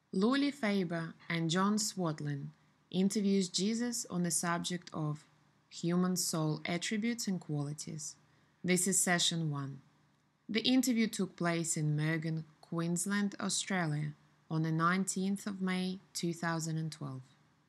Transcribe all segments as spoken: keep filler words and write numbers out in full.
Luli Faber and John Swatland interviews Jesus on the subject of human soul attributes and qualities. This is session one. The interview took place in Murgon, Queensland, Australia, on the nineteenth of May two thousand twelve.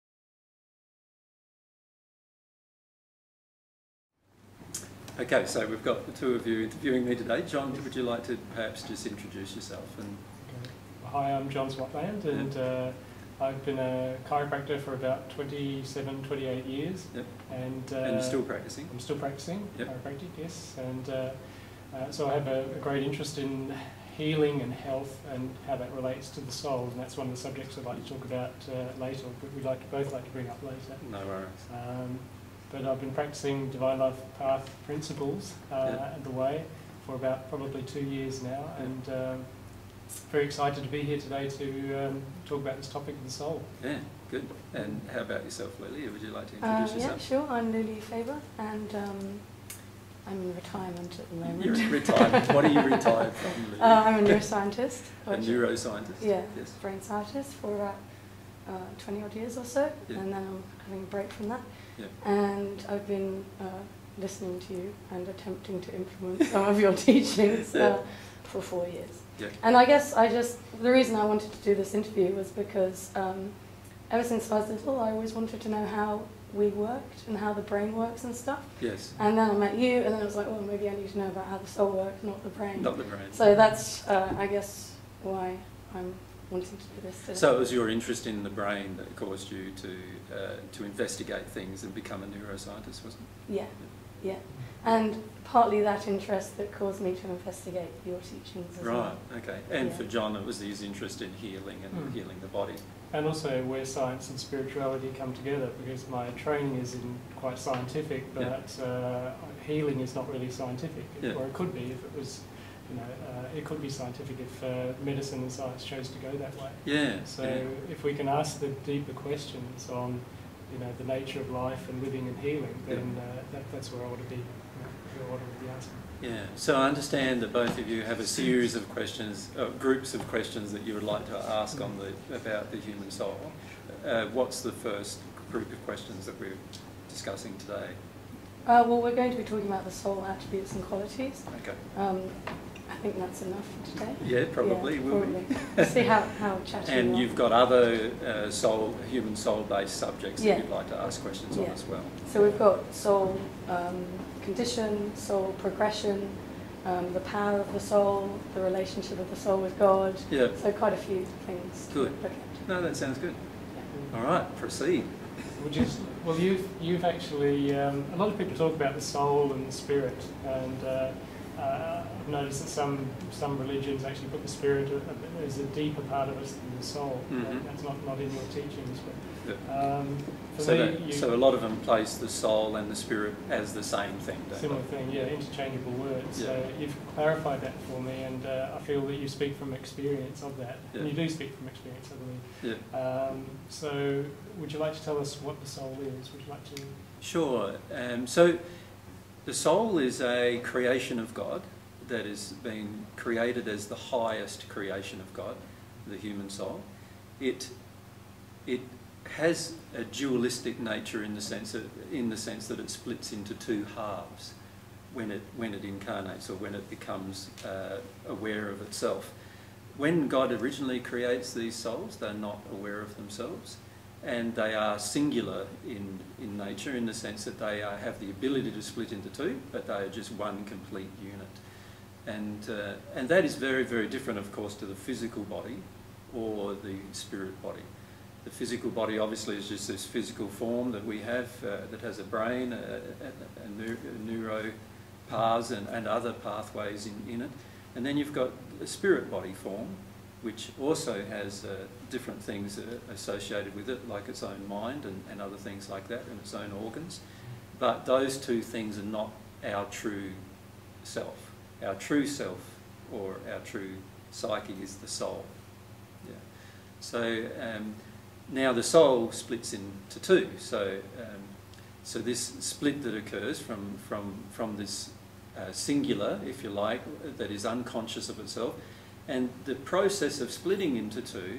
Okay, so we've got the two of you interviewing me today. John, would you like to perhaps just introduce yourself? And okay. Hi, I'm John Swatland, and yeah. uh, I've been a chiropractor for about twenty-seven, twenty-eight years. Yep. And, uh, and you're still practicing? I'm still practicing yep. chiropractic, yes. And uh, uh, so I have a, a great interest in healing and health and how that relates to the soul, and that's one of the subjects I'd like to talk about uh, later, but we'd like to both like to bring up later. No worries. Um, but I've been practicing Divine Life Path principles uh, yep. and the way for about probably two years now, yep. and um, very excited to be here today to um, talk about this topic of the soul. Yeah, good. And how about yourself, Lily? Would you like to introduce Uh, yeah, yourself? sure. I'm Luli Faber, and um, I'm in retirement at the moment. You're in retirement. What are you retired from, Lily? Uh, I'm a neuroscientist. A neuroscientist? Yeah, yes. brain scientist for about uh, twenty odd years or so, yeah. and then I'm having a break from that. Yeah. And I've been uh, listening to you and attempting to implement some of your teachings yeah. uh, for four years. Yeah. And I guess I just, the reason I wanted to do this interview was because um, ever since I was little, I always wanted to know how we worked and how the brain works and stuff. Yes. And then I met you, and then I was like, well, maybe I need to know about how the soul works, not the brain. Not the brain. So that's, uh, I guess, why I'm wanting to do this today. So it was your interest in the brain that caused you to uh, to investigate things and become a neuroscientist, wasn't it? Yeah, yeah. And partly that interest that caused me to investigate your teachings as right, well. okay. And yeah. for John, it was his interest in healing and mm. healing the body. And also where science and spirituality come together, because my training is in quite scientific, but yeah. uh, healing is not really scientific, yeah. or it could be if it was, you know, uh, it could be scientific if uh, medicine and science chose to go that way. Yeah. So yeah. if we can ask the deeper questions on, you know, the nature of life and living and healing, then yeah. uh, that, that's where I want to be. You know, where I want to be asking. Yeah, so I understand that both of you have a series of questions, uh, groups of questions that you would like to ask on the about the human soul. Uh, what's the first group of questions that we're discussing today? Uh, well, we're going to be talking about the soul attributes and qualities. Okay. Um, I think that's enough for today. Yeah, probably. Yeah, will probably. we? We'll see how, how chatty And you you've got other uh, soul, human soul-based subjects yeah. that you'd like to ask questions yeah. on as well. So we've got soul um, condition, soul progression, um, the power of the soul, the relationship of the soul with God. Yeah. So quite a few things. Good. To no, that sounds good. Yeah. All right, proceed. Which is, well, you've, you've actually, um, a lot of people talk about the soul and the spirit, and uh, uh, I've noticed that some, some religions actually put the spirit as a deeper part of us than the soul. Mm-hmm. That's not, not in your teachings. But, yeah. um, for so, me, that, you, so a lot of them place the soul and the spirit as the same thing, don't similar they? thing, yeah, interchangeable words. Yeah. So you've clarified that for me, and uh, I feel that you speak from experience of that. Yeah. And you do speak from experience, I believe. Yeah. Um, so would you like to tell us what the soul is? Would you like to? Sure. Um, so the soul is a creation of God that has been created as the highest creation of God, the human soul. It it has a dualistic nature in the sense that, in the sense that it splits into two halves when it when it incarnates or when it becomes uh, aware of itself. When God originally creates these souls, they're not aware of themselves, and they are singular in in nature in the sense that they are, have the ability to split into two, but they are just one complete unit. And uh, and that is very very different, of course, to the physical body or the spirit body. The physical body obviously is just this physical form that we have uh, that has a brain, a, a, a, neur a neuro paths and, and other pathways in, in it. And then you've got a spirit body form, which also has uh, different things uh, associated with it, like its own mind and, and other things like that, and its own organs. But those two things are not our true self. Our true self, or our true psyche, is the soul. Yeah. So um, now the soul splits into two. So um, so this split that occurs from from from this uh, singular, if you like, that is unconscious of itself, and the process of splitting into two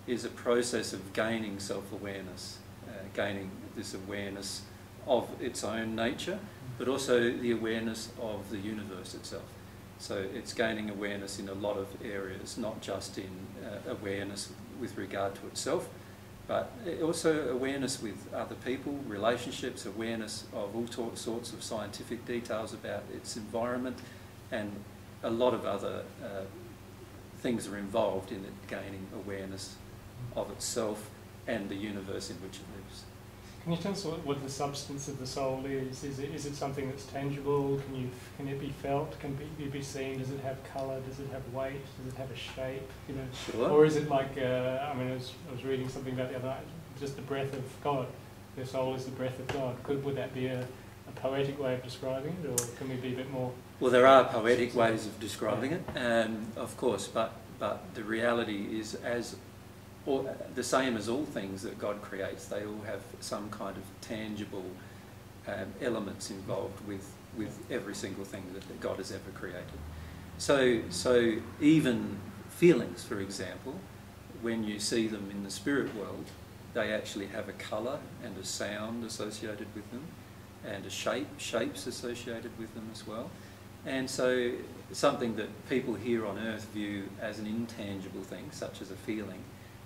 is a process of gaining self-awareness, uh, gaining this awareness of its own nature, but also the awareness of the universe itself. So it's gaining awareness in a lot of areas, not just in uh, awareness with regard to itself, but also awareness with other people, relationships, awareness of all sorts of scientific details about its environment, and a lot of other uh, things are involved in it gaining awareness of itself and the universe in which it lives. Can you tell us what, what the substance of the soul is? Is it, is it something that's tangible? Can you can it be felt? Can it be, be seen? Does it have colour? Does it have weight? Does it have a shape? You know, sure. Or is it like uh, I mean, I was, I was reading something about the other night, just the breath of God. The soul is the breath of God. Could would that be a, a poetic way of describing it, or can we be a bit more? Well, there are poetic ways of describing it, um, of course, but but the reality is as. Or the same as all things that God creates, they all have some kind of tangible um, elements involved with, with every single thing that, that God has ever created. So, so even feelings, for example, when you see them in the spirit world, they actually have a colour and a sound associated with them, and a shape, shapes associated with them as well. And so something that people here on earth view as an intangible thing, such as a feeling,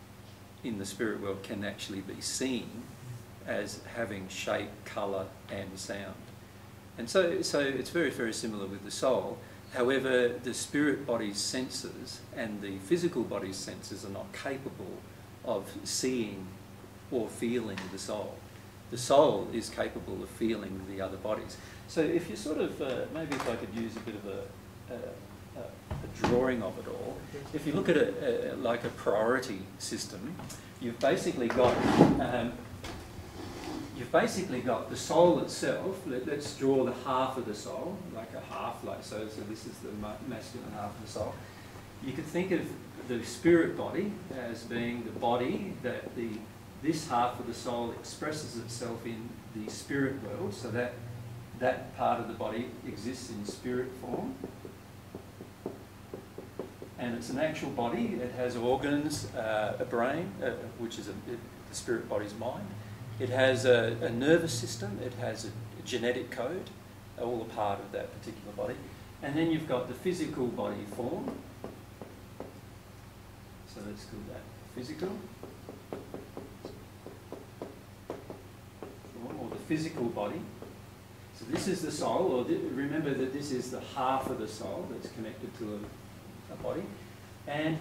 in the spirit world can actually be seen as having shape, colour and sound. And so, so it's very, very similar with the soul. However, the spirit body's senses and the physical body's senses are not capable of seeing or feeling the soul. The soul is capable of feeling the other bodies. So if you sort of, uh, maybe if I could use a bit of a, a a drawing of it all. If you look at it uh, like a priority system, you've basically got um, you've basically got the soul itself. Let, let's draw the half of the soul, like a half, like so. So this is the ma masculine half of the soul. You could think of the spirit body as being the body that the this half of the soul expresses itself in the spirit world. So that that part of the body exists in spirit form. And it's an actual body. It has organs, uh, a brain, uh, which is a, it, the spirit body's mind. It has a, a nervous system. It has a, a genetic code, all a part of that particular body. And then you've got the physical body form. So let's call that physical. Or the physical body. So this is the soul, or th remember that this is the half of the soul that's connected to a body, and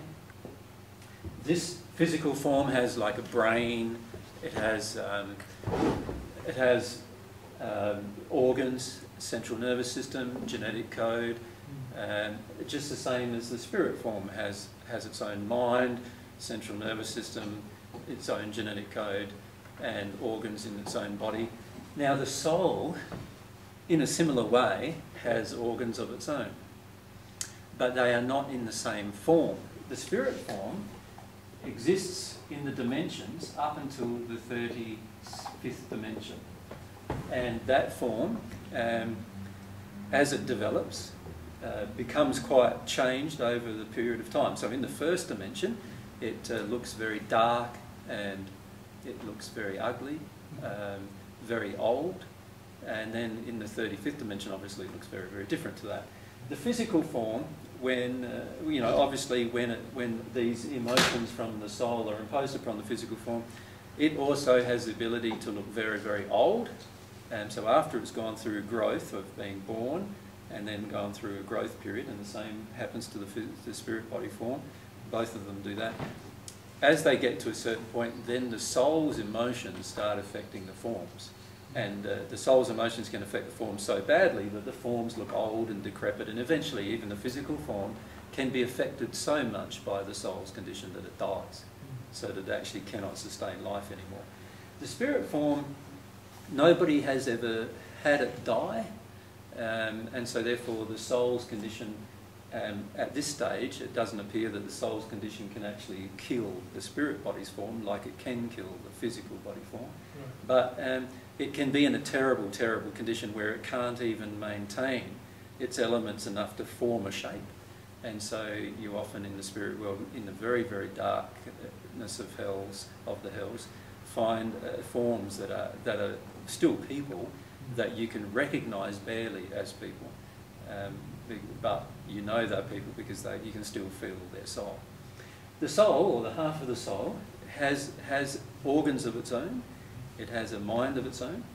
this physical form has like a brain, it has um, it has um, organs, central nervous system, genetic code, um, just the same as the spirit form has has its own mind, central nervous system, its own genetic code, and organs in its own body. Now the soul, in a similar way, has organs of its own, but they are not in the same form. The spirit form exists in the dimensions up until the thirty-fifth dimension. And that form, um, as it develops, uh, becomes quite changed over the period of time. So in the first dimension, it uh, looks very dark and it looks very ugly, um, very old. And then in the thirty-fifth dimension, obviously, it looks very, very different to that. The physical form, when, uh, you know, obviously when, it, when these emotions from the soul are imposed upon the physical form, it also has the ability to look very, very old. And so after it's gone through growth of being born and then gone through a growth period, and the same happens to the, the spirit body form, both of them do that. As they get to a certain point, then the soul's emotions start affecting the forms. And uh, the soul's emotions can affect the forms so badly that the forms look old and decrepit, and eventually even the physical form can be affected so much by the soul's condition that it dies, so that it actually cannot sustain life anymore. The spirit form, nobody has ever had it die, um, and so therefore the soul's condition, um, at this stage, it doesn't appear that the soul's condition can actually kill the spirit body's form like it can kill the physical body form. Right. But um, it can be in a terrible, terrible condition where it can't even maintain its elements enough to form a shape. And so you often in the spirit world, in the very, very darkness of hells, of the hells, find uh, forms that are, that are still people that you can recognise barely as people. Um, but you know they're people because they, you can still feel their soul. The soul, or the half of the soul, has, has organs of its own. It has a mind of its own.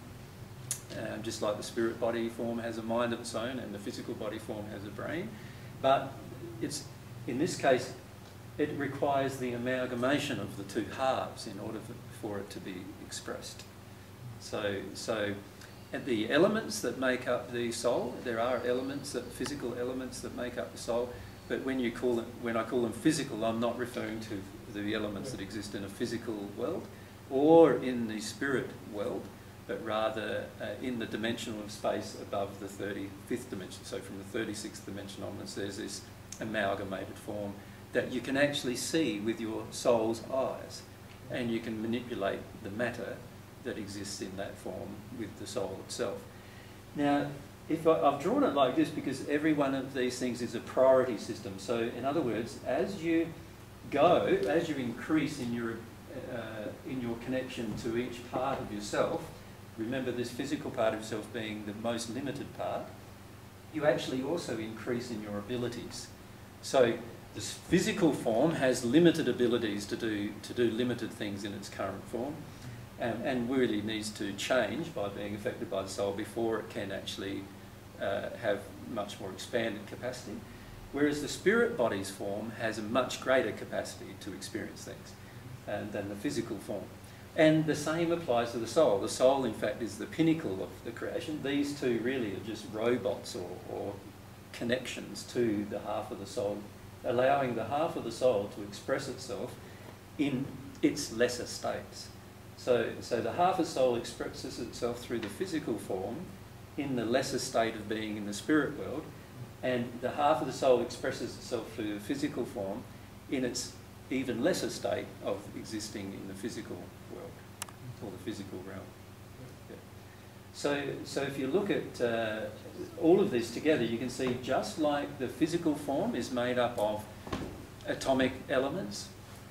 Um, just like the spirit body form has a mind of its own and the physical body form has a brain. But it's, in this case, it requires the amalgamation of the two halves in order for, for it to be expressed. So, so and the elements that make up the soul, there are elements, that, physical elements that make up the soul, but when, you call them, when I call them physical, I'm not referring to the elements that exist in a physical world or in the spirit world, but rather uh, in the dimensional of space above the thirty-fifth dimension. So from the thirty-sixth dimension onwards, there's this amalgamated form that you can actually see with your soul's eyes, and you can manipulate the matter that exists in that form with the soul itself. Now, if I, I've drawn it like this because every one of these things is a priority system. So in other words, as you go, as you increase in your, uh, in your connection to each part of yourself, remember this physical part of yourself being the most limited part, you actually also increase in your abilities. So this physical form has limited abilities to do, to do limited things in its current form, um, and really needs to change by being affected by the soul before it can actually uh, have much more expanded capacity. Whereas the spirit body's form has a much greater capacity to experience things and, than the physical form. And the same applies to the soul. The soul, in fact, is the pinnacle of the creation. These two really are just robots or, or connections to the half of the soul, allowing the half of the soul to express itself in its lesser states. So, so the half of the soul expresses itself through the physical form in the lesser state of being in the spirit world, and the half of the soul expresses itself through the physical form in its even lesser state of existing in the physical world, or the physical realm. Yeah. So, so if you look at uh, all of this together, you can see just like the physical form is made up of atomic elements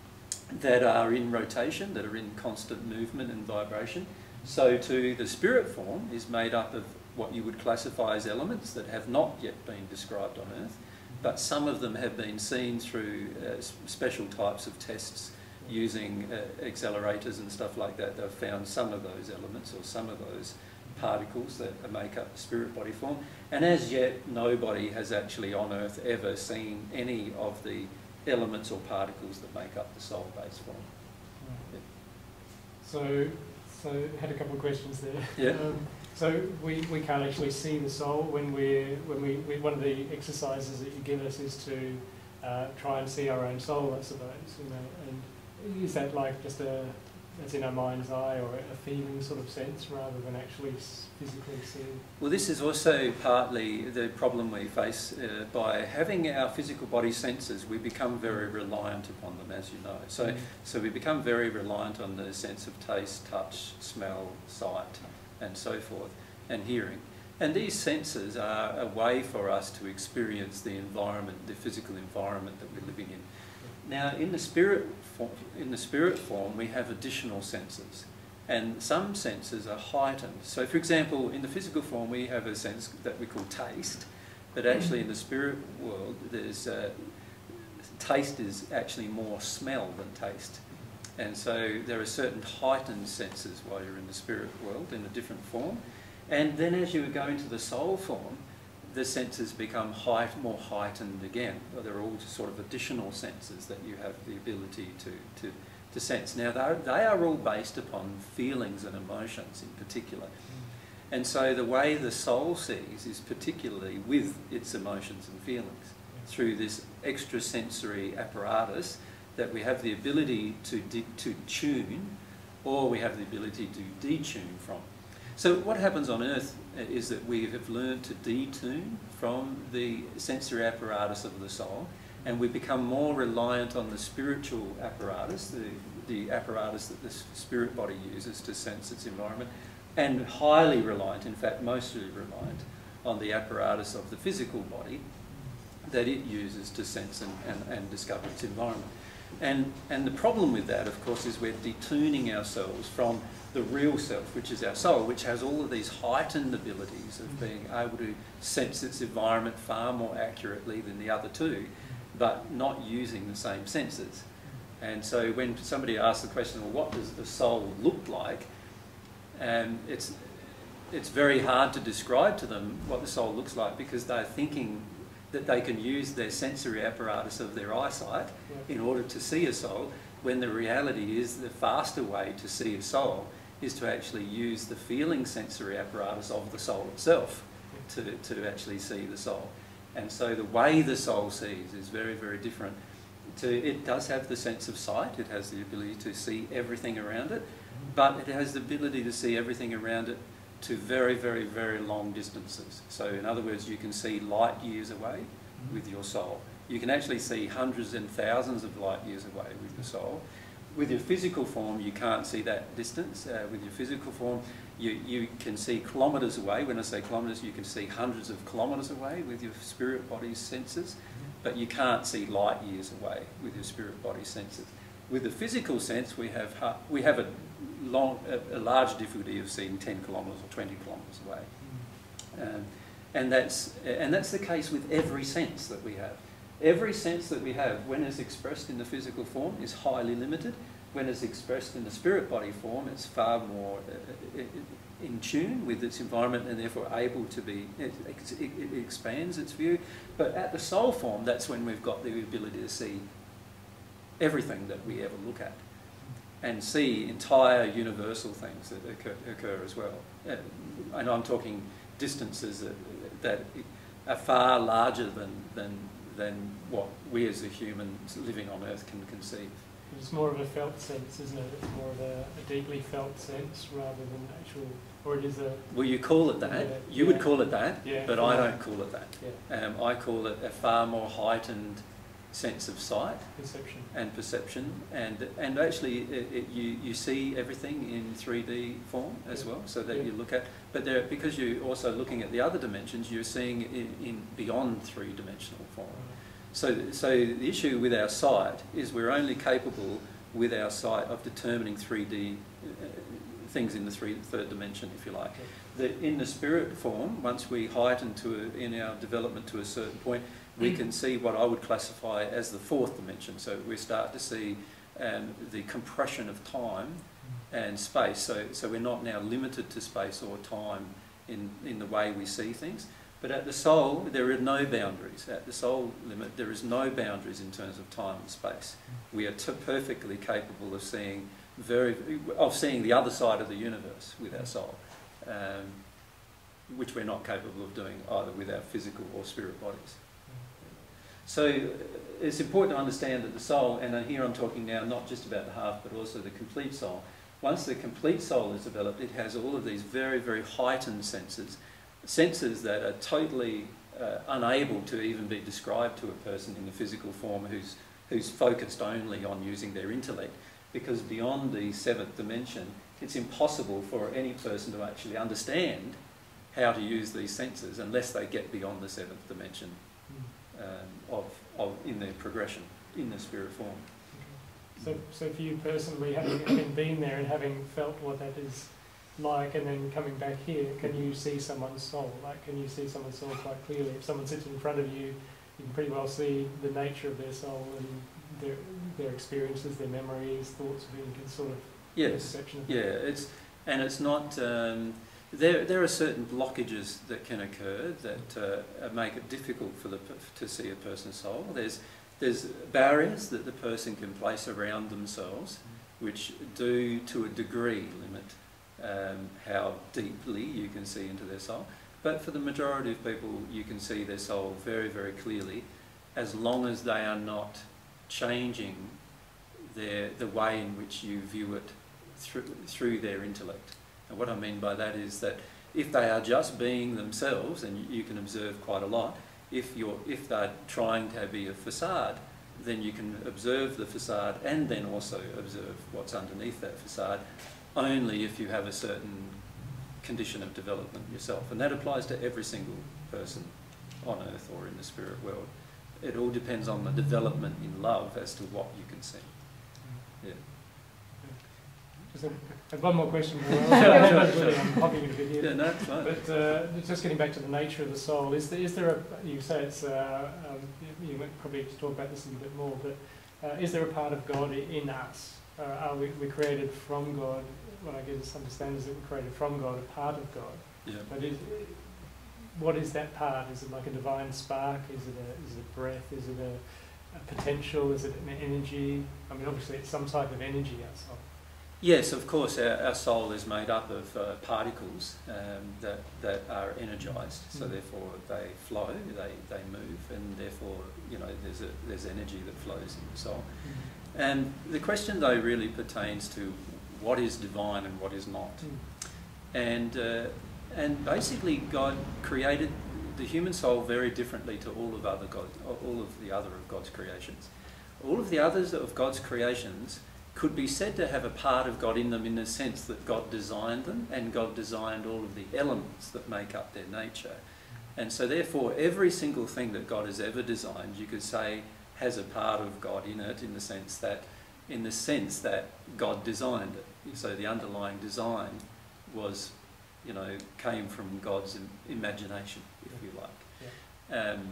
that are in rotation, that are in constant movement and vibration, so too the spirit form is made up of what you would classify as elements that have not yet been described on Earth, but some of them have been seen through uh, special types of tests using uh, accelerators and stuff like that. They've found some of those elements or some of those particles that make up the spirit body form. And as yet, nobody has actually on Earth ever seen any of the elements or particles that make up the soul-based form. Right. Yeah. So, so I had a couple of questions there. Yeah. Um, So we, we can't actually see the soul when we're, when we, we, one of the exercises that you give us is to uh, try and see our own soul, I suppose, you know, and is that like just a, that's in our mind's eye or a feeling sort of sense rather than actually physically seeing? Well, this is also partly the problem we face uh, by having our physical body senses. We become very reliant upon them, as you know. So, mm. so we become very reliant on the sense of taste, touch, smell, sight, and so forth, and hearing. And these senses are a way for us to experience the environment, the physical environment that we're living in. Now, in the spirit form, in the spirit form, we have additional senses, and some senses are heightened. So, for example, in the physical form, we have a sense that we call taste, but actually in the spirit world, there's uh, taste is actually more smell than taste. And so there are certain heightened senses while you're in the spirit world in a different form. And then as you go into the soul form, the senses become height, more heightened again. Well, they're all sort of additional senses that you have the ability to, to, to sense. Now, they are all based upon feelings and emotions in particular. And so the way the soul sees is particularly with its emotions and feelings through this extrasensory apparatus that we have the ability to, to tune, or we have the ability to detune from. So what happens on Earth is that we have learned to detune from the sensory apparatus of the soul, and we become more reliant on the spiritual apparatus, the, the apparatus that the spirit body uses to sense its environment, and highly reliant, in fact mostly reliant, on the apparatus of the physical body, that it uses to sense and, and, and discover its environment. And, and the problem with that, of course, is we're detuning ourselves from the real self, which is our soul, which has all of these heightened abilities of being able to sense its environment far more accurately than the other two, but not using the same senses. And so when somebody asks the question, well, what does the soul look like? Um, it's, it's very hard to describe to them what the soul looks like, because they're thinking that they can use their sensory apparatus of their eyesight in order to see a soul, when the reality is the faster way to see a soul is to actually use the feeling sensory apparatus of the soul itself to, to actually see the soul. And so the way the soul sees is very, very different. To, it does have the sense of sight, it has the ability to see everything around it, but it has the ability to see everything around it to very, very, very long distances. So in other words, you can see light years away with your soul. You can actually see hundreds and thousands of light years away with your soul. With your physical form, you can't see that distance. Uh, with your physical form, you, you can see kilometres away. When I say kilometres, you can see hundreds of kilometres away with your spirit body's senses, but you can't see light years away with your spirit body's senses. With the physical sense, we have, we have a, long, a, a large difficulty of seeing ten kilometres or twenty kilometres away. Um, and, that's, and that's the case with every sense that we have. Every sense that we have, when it's expressed in the physical form, is highly limited. When it's expressed in the spirit body form, it's far more uh, in tune with its environment and therefore able to be, it, it, it expands its view. But at the soul form, that's when we've got the ability to see everything that we ever look at and see entire universal things that occur, occur as well. Uh, and I'm talking distances that, that are far larger than, than than what we as a humans living on Earth can conceive. It's more of a felt sense, isn't it? It's more of a, a deeply felt sense rather than actual, or it is a... Well, you call it that. Yeah, you yeah. would call it that, yeah, but yeah. I don't call it that. Yeah. Um, I call it a far more heightened sense of sight Perception. and perception, and and actually it, it, you you see everything in three D form as Yeah. well, so that Yeah. you look at. But there, because you're also looking at the other dimensions, you're seeing in, in beyond three-dimensional form. So, so the issue with our sight is we're only capable with our sight of determining three D uh, things in the three, third dimension, if you like. The, in the spirit form, once we heighten to a, in our development to a certain point, we can see what I would classify as the fourth dimension. So we start to see um, the compression of time and space. So, so we're not now limited to space or time in, in the way we see things. But at the soul, there are no boundaries. At the soul limit, there is no boundaries in terms of time and space. We are t perfectly capable of seeing very, of seeing the other side of the universe with our soul, um, which we're not capable of doing either with our physical or spirit bodies. So it's important to understand that the soul, and here I'm talking now not just about the half, but also the complete soul. Once the complete soul is developed, it has all of these very, very heightened senses. Senses that are totally uh, unable to even be described to a person in the physical form who's, who's focused only on using their intellect, because beyond the seventh dimension, it's impossible for any person to actually understand how to use these senses unless they get beyond the seventh dimension um, of, of, in their progression, in the spirit form. So, so for you personally, having, having been there and having felt what that is like, and then coming back here, can you see someone's soul? Like, can you see someone's soul quite clearly? If someone sits in front of you, you can pretty well see the nature of their soul and their their experiences, their memories, thoughts, you can sort of yes, perception of yeah, that. it's and it's not. Um, there there are certain blockages that can occur that uh, make it difficult for the to see a person's soul. There's there's barriers that the person can place around themselves, which do to a degree limit Um, how deeply you can see into their soul. But for the majority of people, you can see their soul very, very clearly, as long as they are not changing their, the way in which you view it through, through their intellect. And what I mean by that is that if they are just being themselves, and you can observe quite a lot, if, you're, if they're trying to be a facade, then you can observe the facade and then also observe what's underneath that facade, only if you have a certain condition of development yourself. And that applies to every single person on earth or in the spirit world. it all depends on the development in love as to what you can see. Yeah. Just a, one more question. Sure, sure, sure. I'm hopping in a bit here. Yeah, no, it's fine. But uh, just getting back to the nature of the soul, is there, is there a, you say it's, uh, um, you, you might probably talk about this a little bit more, but uh, is there a part of God in us? Uh, are we, we created from God? What I guess understand is that we're created from God, a part of God. Yeah. But is, what is that part? Is it like a divine spark? Is it a, is it a breath? Is it a, a potential? Is it an energy? I mean, obviously it's some type of energy outside. Yes, of course, our, our soul is made up of uh, particles um, that, that are energised, so Mm. therefore they flow, they, they move, and therefore, you know, there's, a, there's energy that flows in the soul. Mm. And the question, though, really pertains to what is divine and what is not. Mm. And, uh, and basically God created the human soul very differently to all of, other God, all of the other of God's creations. All of the others of God's creations could be said to have a part of God in them in the sense that God designed them and God designed all of the elements that make up their nature. And so therefore every single thing that God has ever designed, you could say, has a part of God in it in the sense that in the sense that God designed it. So the underlying design was, you know, came from God's im imagination, if you like. Yeah. Um,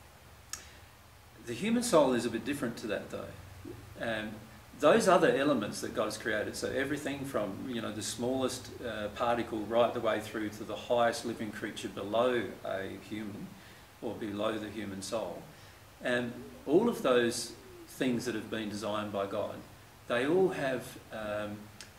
the human soul is a bit different to that though. Um, Those other elements that God has created, so everything from, you know, the smallest uh, particle right the way through to the highest living creature below a human or below the human soul, and all of those things that have been designed by God, they all have, um,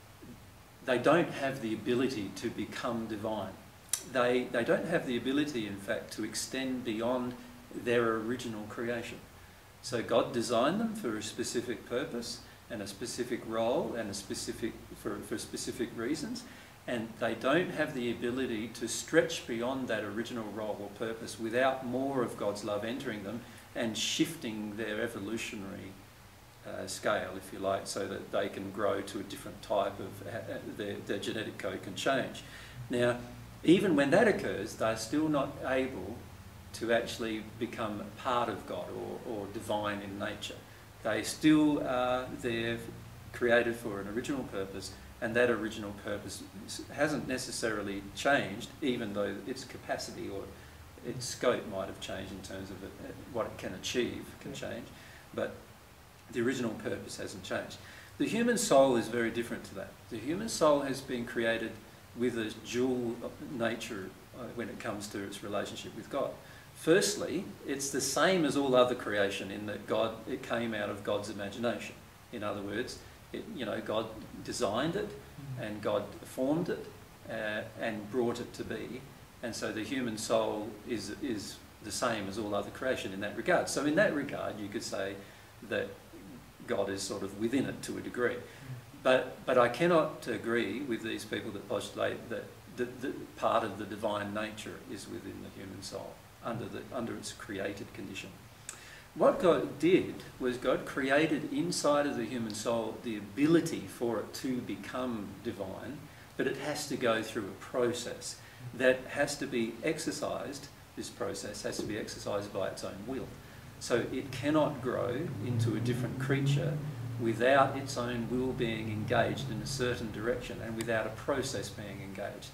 they don't have the ability to become divine. They, they don't have the ability, in fact, to extend beyond their original creation. So God designed them for a specific purpose and a specific role and a specific for, for specific reasons, and they don't have the ability to stretch beyond that original role or purpose without more of God's love entering them and shifting their evolutionary uh, scale, if you like, so that they can grow to a different type of, uh, their, their genetic code can change. Now, even when that occurs, they're still not able to actually become part of God or, or divine in nature. They still are there, created for an original purpose, and that original purpose hasn't necessarily changed, even though its capacity or its scope might have changed in terms of it, what it can achieve can change, but the original purpose hasn't changed. The human soul is very different to that. The human soul has been created with a dual nature uh, when it comes to its relationship with God. Firstly, it's the same as all other creation in that God, it came out of God's imagination. In other words, it, you know, God designed it and God formed it uh, and brought it to be. And so the human soul is, is the same as all other creation in that regard. So in that regard, you could say that God is sort of within it to a degree. But, but I cannot agree with these people that postulate that the, the part of the divine nature is within the human soul, under, the, under its created condition. What God did was God created inside of the human soul the ability for it to become divine, but it has to go through a process that has to be exercised. This process has to be exercised by its own will. So it cannot grow into a different creature without its own will being engaged in a certain direction and without a process being engaged.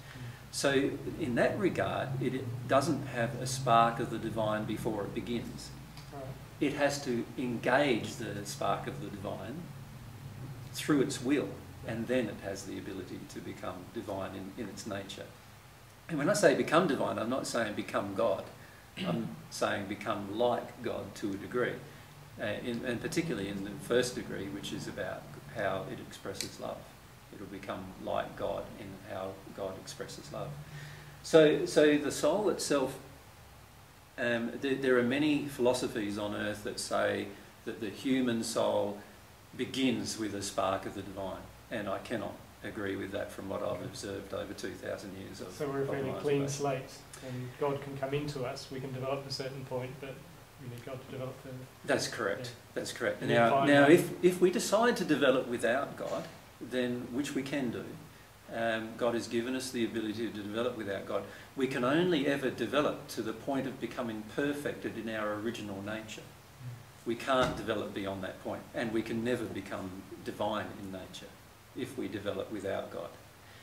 So in that regard, it doesn't have a spark of the divine before it begins. It has to engage the spark of the divine through its will, and then it has the ability to become divine in, in its nature. And when I say become divine, I'm not saying become God. I'm saying become like God to a degree, uh, in, and particularly in the first degree, which is about how it expresses love. It'll become like God in how God expresses love. So, so the soul itself, um, there, there are many philosophies on earth that say that the human soul begins with a spark of the divine, and I cannot agree with that from what I've observed over two thousand years of. So we're a of fairly my clean observation. slate, and God can come into us. We can develop a certain point, but we need God to develop further. That's correct. Yeah. That's correct. And Now, then now, finally- if if we decide to develop without God, then which we can do, um, God has given us the ability to develop without God. We can only ever develop to the point of becoming perfected in our original nature. We can't develop beyond that point, and we can never become divine in nature if we develop without God.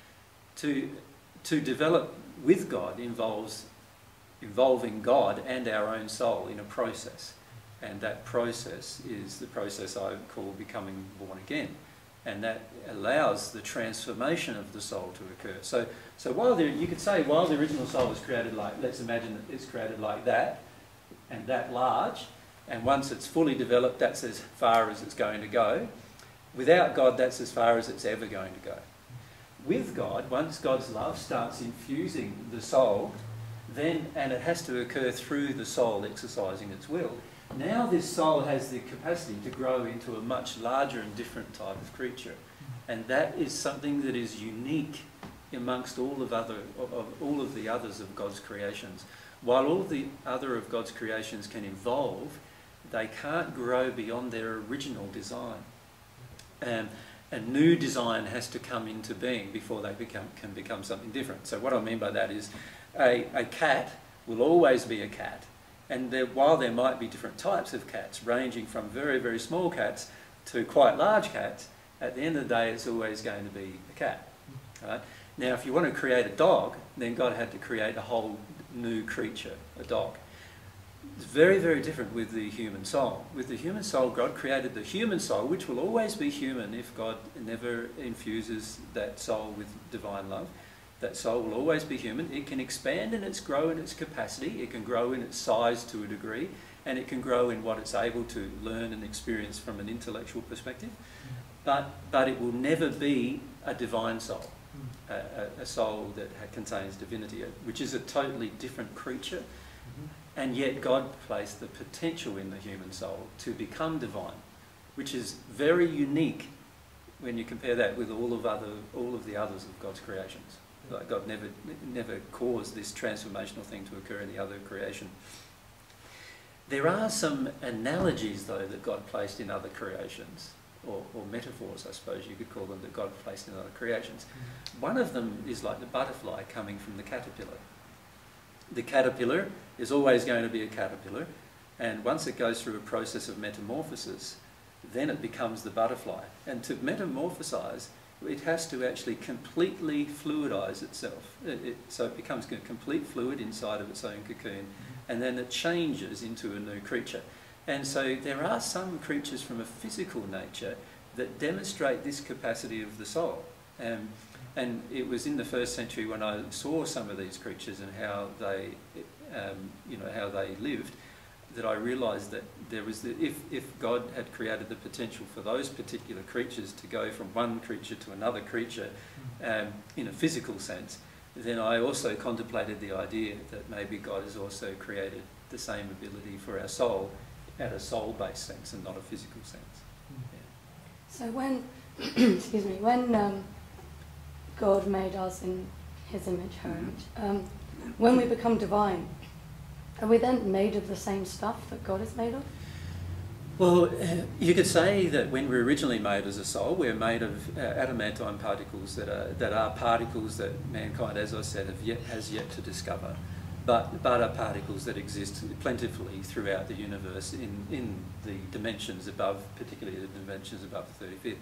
To, to develop with God involves involving God and our own soul in a process, and that process is the process I call becoming born again, and that allows the transformation of the soul to occur. So, so while the, you could say while the original soul was created like, let's imagine that it's created like that, and that large, and once it's fully developed, that's as far as it's going to go. Without God, that's as far as it's ever going to go. With God, once God's love starts infusing the soul, then, and it has to occur through the soul exercising its will, now this soul has the capacity to grow into a much larger and different type of creature. And that is something that is unique amongst all of, other, of, of all of the others of God's creations. While all of the other of God's creations can evolve, they can't grow beyond their original design. And a new design has to come into being before they become, can become something different. So what I mean by that is a, a cat will always be a cat. And there, while there might be different types of cats, ranging from very, very small cats to quite large cats, at the end of the day it's always going to be a cat. Right? Now if you want to create a dog, then God had to create a whole new creature, a dog. It's very, very different with the human soul. With the human soul, God created the human soul, which will always be human if God never infuses that soul with divine love. That soul will always be human. It can expand and it's grow in its capacity. It can grow in its size to a degree, and it can grow in what it's able to learn and experience from an intellectual perspective. But, but it will never be a divine soul, a, a, a soul that contains divinity, which is a totally different creature. And yet God placed the potential in the human soul to become divine, which is very unique when you compare that with all of other, all of the others of God's creations. Like God never, never caused this transformational thing to occur in the other creation. There are some analogies, though, that God placed in other creations, or, or metaphors, I suppose you could call them, that God placed in other creations. One of them is like the butterfly coming from the caterpillar. The caterpillar is always going to be a caterpillar, and once it goes through a process of metamorphosis, then it becomes the butterfly. And to metamorphosize, it has to actually completely fluidize itself. It, it, so it becomes a complete fluid inside of its own cocoon, and then it changes into a new creature. And so there are some creatures from a physical nature that demonstrate this capacity of the soul. Um, And it was in the first century when I saw some of these creatures and how they, um, you know, how they lived, that I realised that there was the, if if God had created the potential for those particular creatures to go from one creature to another creature, um, in a physical sense, then I also contemplated the idea that maybe God has also created the same ability for our soul at a soul-based sense and not a physical sense. Yeah. So when, excuse me, when. Um, God made us in his image, her image. Um, when we become divine, are we then made of the same stuff that God is made of? Well, uh, you could say that when we're originally made as a soul, we're made of uh, adamantine particles that are that are particles that mankind, as I said, have yet has yet to discover, but but are particles that exist plentifully throughout the universe in in the dimensions above, particularly the dimensions above the thirty-fifth.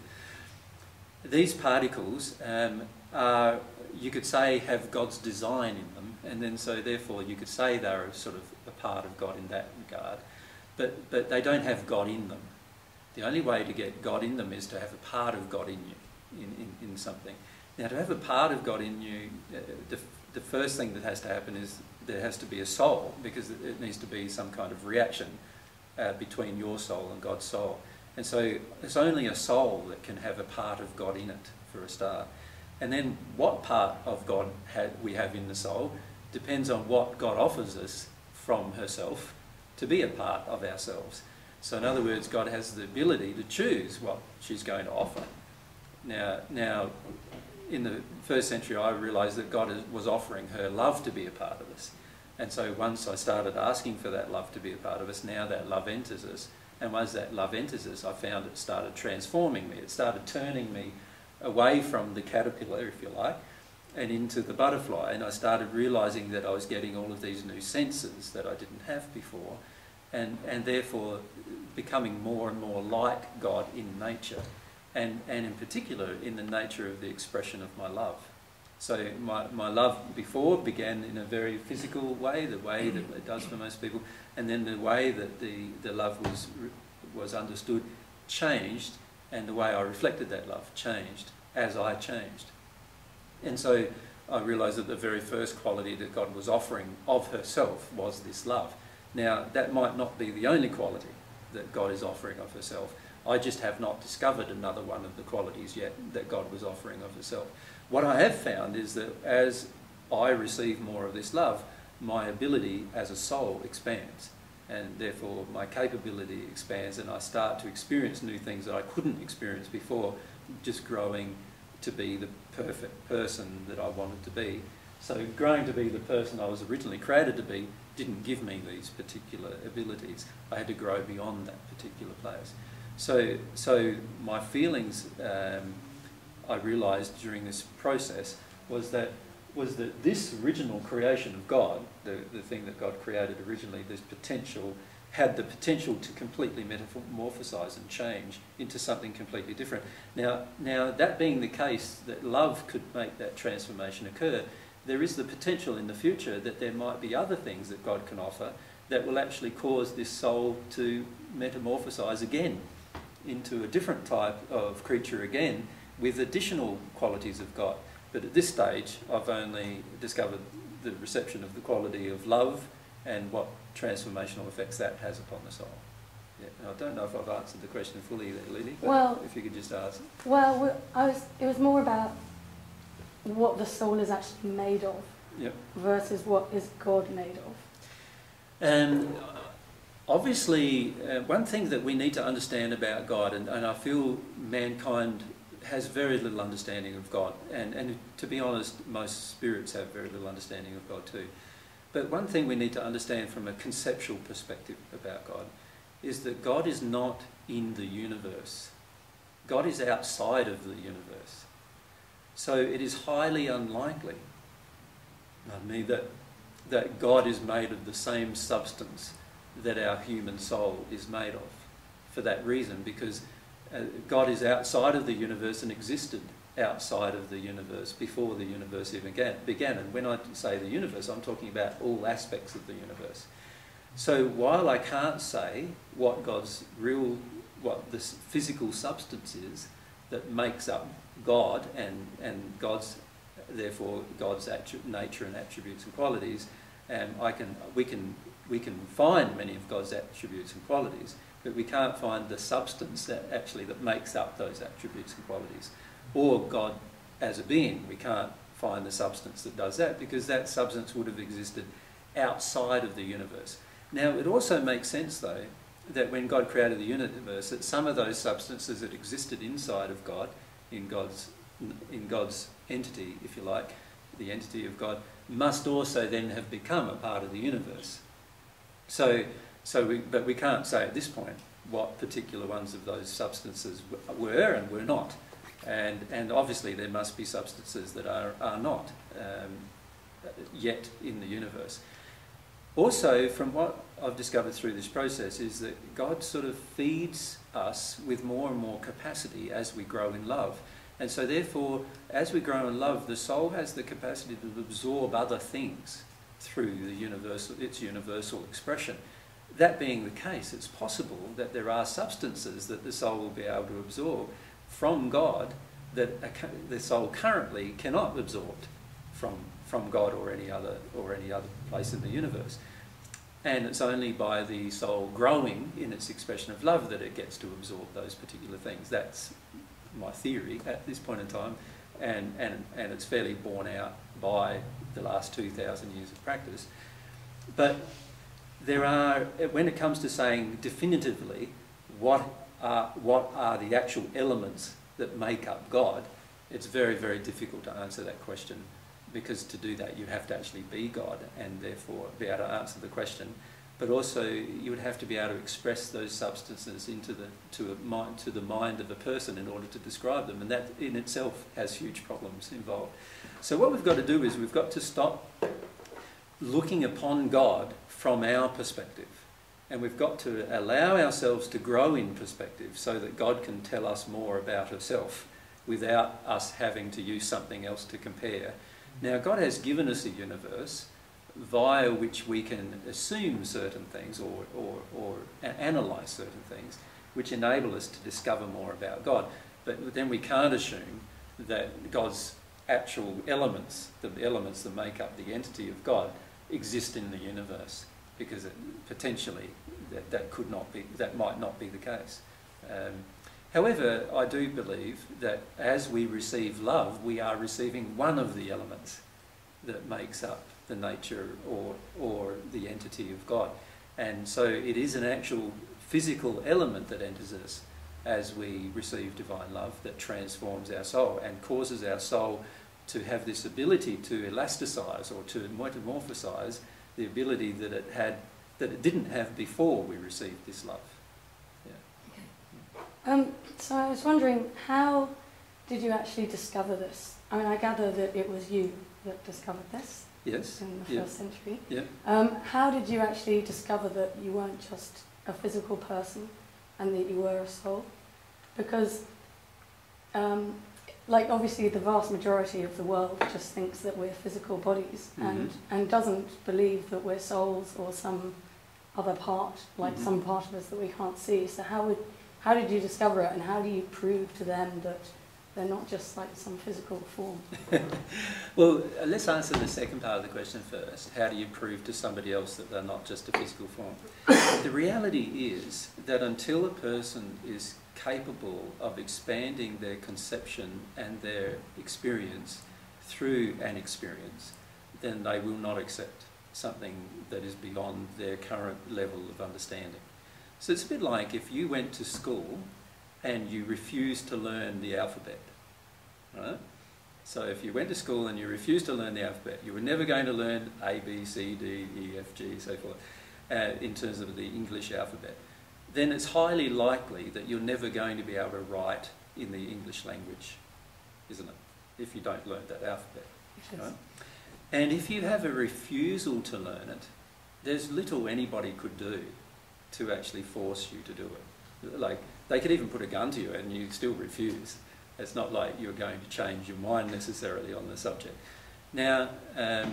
These particles um, are, you could say, have God's design in them, and then so therefore you could say they're sort of a part of God in that regard, but, but they don't have God in them. The only way to get God in them is to have a part of God in you, in, in, in something. Now to have a part of God in you, uh, the, the first thing that has to happen is there has to be a soul, because it needs to be some kind of reaction uh, between your soul and God's soul. And so it's only a soul that can have a part of God in it, for a start. And then what part of God ha we have in the soul depends on what God offers us from herself to be a part of ourselves. So in other words, God has the ability to choose what she's going to offer. Now, now in the first century, I realised that God was offering her love to be a part of us. And so once I started asking for that love to be a part of us, now that love enters us. And once that love enters us, I found it started transforming me. It started turning me away from the caterpillar, if you like, and into the butterfly. And I started realising that I was getting all of these new senses that I didn't have before. and, and therefore becoming more and more like God in nature, and, and in particular in the nature of the expression of my love. So my, my love before began in a very physical way, the way that it does for most people, and then the way that the, the love was, was understood changed, and the way I reflected that love changed as I changed. And so I realised that the very first quality that God was offering of herself was this love. Now, that might not be the only quality that God is offering of herself. I just have not discovered another one of the qualities yet that God was offering of herself. What I have found is that as I receive more of this love, my ability as a soul expands, and therefore my capability expands, and I start to experience new things that I couldn't experience before, just growing to be the perfect person that I wanted to be. So growing to be the person I was originally created to be didn't give me these particular abilities. I had to grow beyond that particular place. So, so my feelings, um, I realised during this process, was that was that this original creation of God, the, the thing that God created originally, this potential, had the potential to completely metamorphosize and change into something completely different. Now, now that being the case, that love could make that transformation occur, there is the potential in the future that there might be other things that God can offer that will actually cause this soul to metamorphosize again into a different type of creature again, with additional qualities of God. But at this stage, I've only discovered the reception of the quality of love and what transformational effects that has upon the soul. Yeah, and I don't know if I've answered the question fully there, Luli, but well, if you could just answer. Well, I was, it was more about what the soul is actually made of, yep, versus what is God made of. And obviously, uh, one thing that we need to understand about God, and, and I feel mankind has very little understanding of God, and, and to be honest, most spirits have very little understanding of God too. But one thing we need to understand from a conceptual perspective about God is that God is not in the universe. God is outside of the universe. So it is highly unlikely, I mean, that, that God is made of the same substance that our human soul is made of, for that reason, because uh, God is outside of the universe and existed outside of the universe before the universe even began, began. And when I say the universe, I'm talking about all aspects of the universe. So while I can't say what God's real, what this physical substance is that makes up God and, and God's, therefore God's nature and attributes and qualities, um, I can, we can we can find many of God's attributes and qualities, but we can't find the substance that actually that makes up those attributes and qualities. Or God as a being, we can't find the substance that does that, because that substance would have existed outside of the universe. Now, it also makes sense, though, that when God created the universe, that some of those substances that existed inside of God, in God's, in God's entity, if you like, the entity of God, must also then have become a part of the universe. So, so we, but we can't say at this point what particular ones of those substances were and were not. And, and obviously there must be substances that are, are not um, yet in the universe. Also, from what I've discovered through this process, is that God sort of feeds us with more and more capacity as we grow in love. And so therefore, as we grow in love, the soul has the capacity to absorb other things through the universal, its universal expression. That being the case, it's possible that there are substances that the soul will be able to absorb from God that a, the soul currently cannot absorb from, from God or any other or any other place in the universe. And it's only by the soul growing in its expression of love that it gets to absorb those particular things. That's my theory at this point in time, and, and, and it's fairly borne out by the last two thousand years of practice. But there are, when it comes to saying definitively what are, what are the actual elements that make up God, it's very, very difficult to answer that question, because to do that you have to actually be God and therefore be able to answer the question. But also you would have to be able to express those substances into the, to, a mind, to the mind of a person in order to describe them, and that in itself has huge problems involved. So what we've got to do is we've got to stop looking upon God from our perspective, And we've got to allow ourselves to grow in perspective so that God can tell us more about himself without us having to use something else to compare. Now, God has given us a universe via which we can assume certain things or, or, or analyse certain things, which enable us to discover more about God. But then we can't assume that God's actual elements, the elements that make up the entity of God, exist in the universe, because it, potentially that, that could not be, that might not be the case. Um, however, I do believe that as we receive love, we are receiving one of the elements that makes up the nature or, or the entity of God. And so it is an actual physical element that enters us as we receive divine love that transforms our soul and causes our soul to have this ability to elasticize or to metamorphosize the ability that it had, that it didn't have before we received this love. Yeah. Okay. Um, so I was wondering, how did you actually discover this? I mean, I gather that it was you that discovered this. Yes. In the yeah. first century. Yeah. Um, how did you actually discover that you weren't just a physical person and that you were a soul? Because, um, like, obviously the vast majority of the world just thinks that we're physical bodies mm-hmm. and, and doesn't believe that we're souls or some other part, like mm-hmm. some part of us that we can't see. So how would, how did you discover it, and how do you prove to them that they're not just like some physical form? Well, uh, let's answer the second part of the question first. How do you prove to somebody else that they're not just a physical form? The reality is that until a person is capable of expanding their conception and their experience through an experience, then they will not accept something that is beyond their current level of understanding. So it's a bit like if you went to school and you refused to learn the alphabet, right? So if you went to school and you refused to learn the alphabet, you were never going to learn A, B, C, D, E, F, G, so forth, uh, in terms of the English alphabet. Then it's highly likely that you're never going to be able to write in the English language, isn't it? If you don't learn that alphabet. Yes. Right? And if you have a refusal to learn it, there's little anybody could do to actually force you to do it. Like, they could even put a gun to you and you still refuse. It's not like you're going to change your mind necessarily on the subject. Now, um,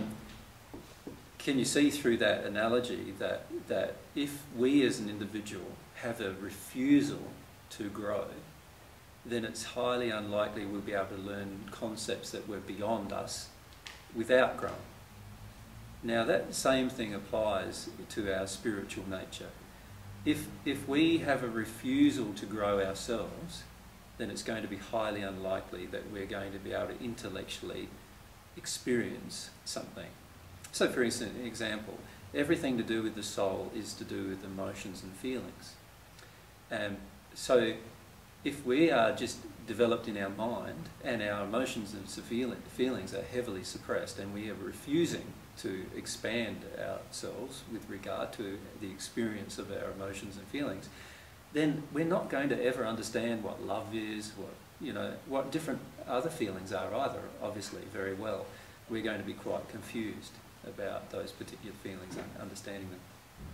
can you see through that analogy that, that if we as an individual have a refusal to grow, then it's highly unlikely we'll be able to learn concepts that were beyond us without growing. Now, that same thing applies to our spiritual nature. If, if we have a refusal to grow ourselves, then it's going to be highly unlikely that we're going to be able to intellectually experience something. So, for instance, an example, everything to do with the soul is to do with emotions and feelings. Um, so, if we are just developed in our mind and our emotions and feelings are heavily suppressed and we are refusing to expand ourselves with regard to the experience of our emotions and feelings, then we're not going to ever understand what love is, what, you know, what different other feelings are either, obviously, very well. We're going to be quite confused about those particular feelings and understanding them.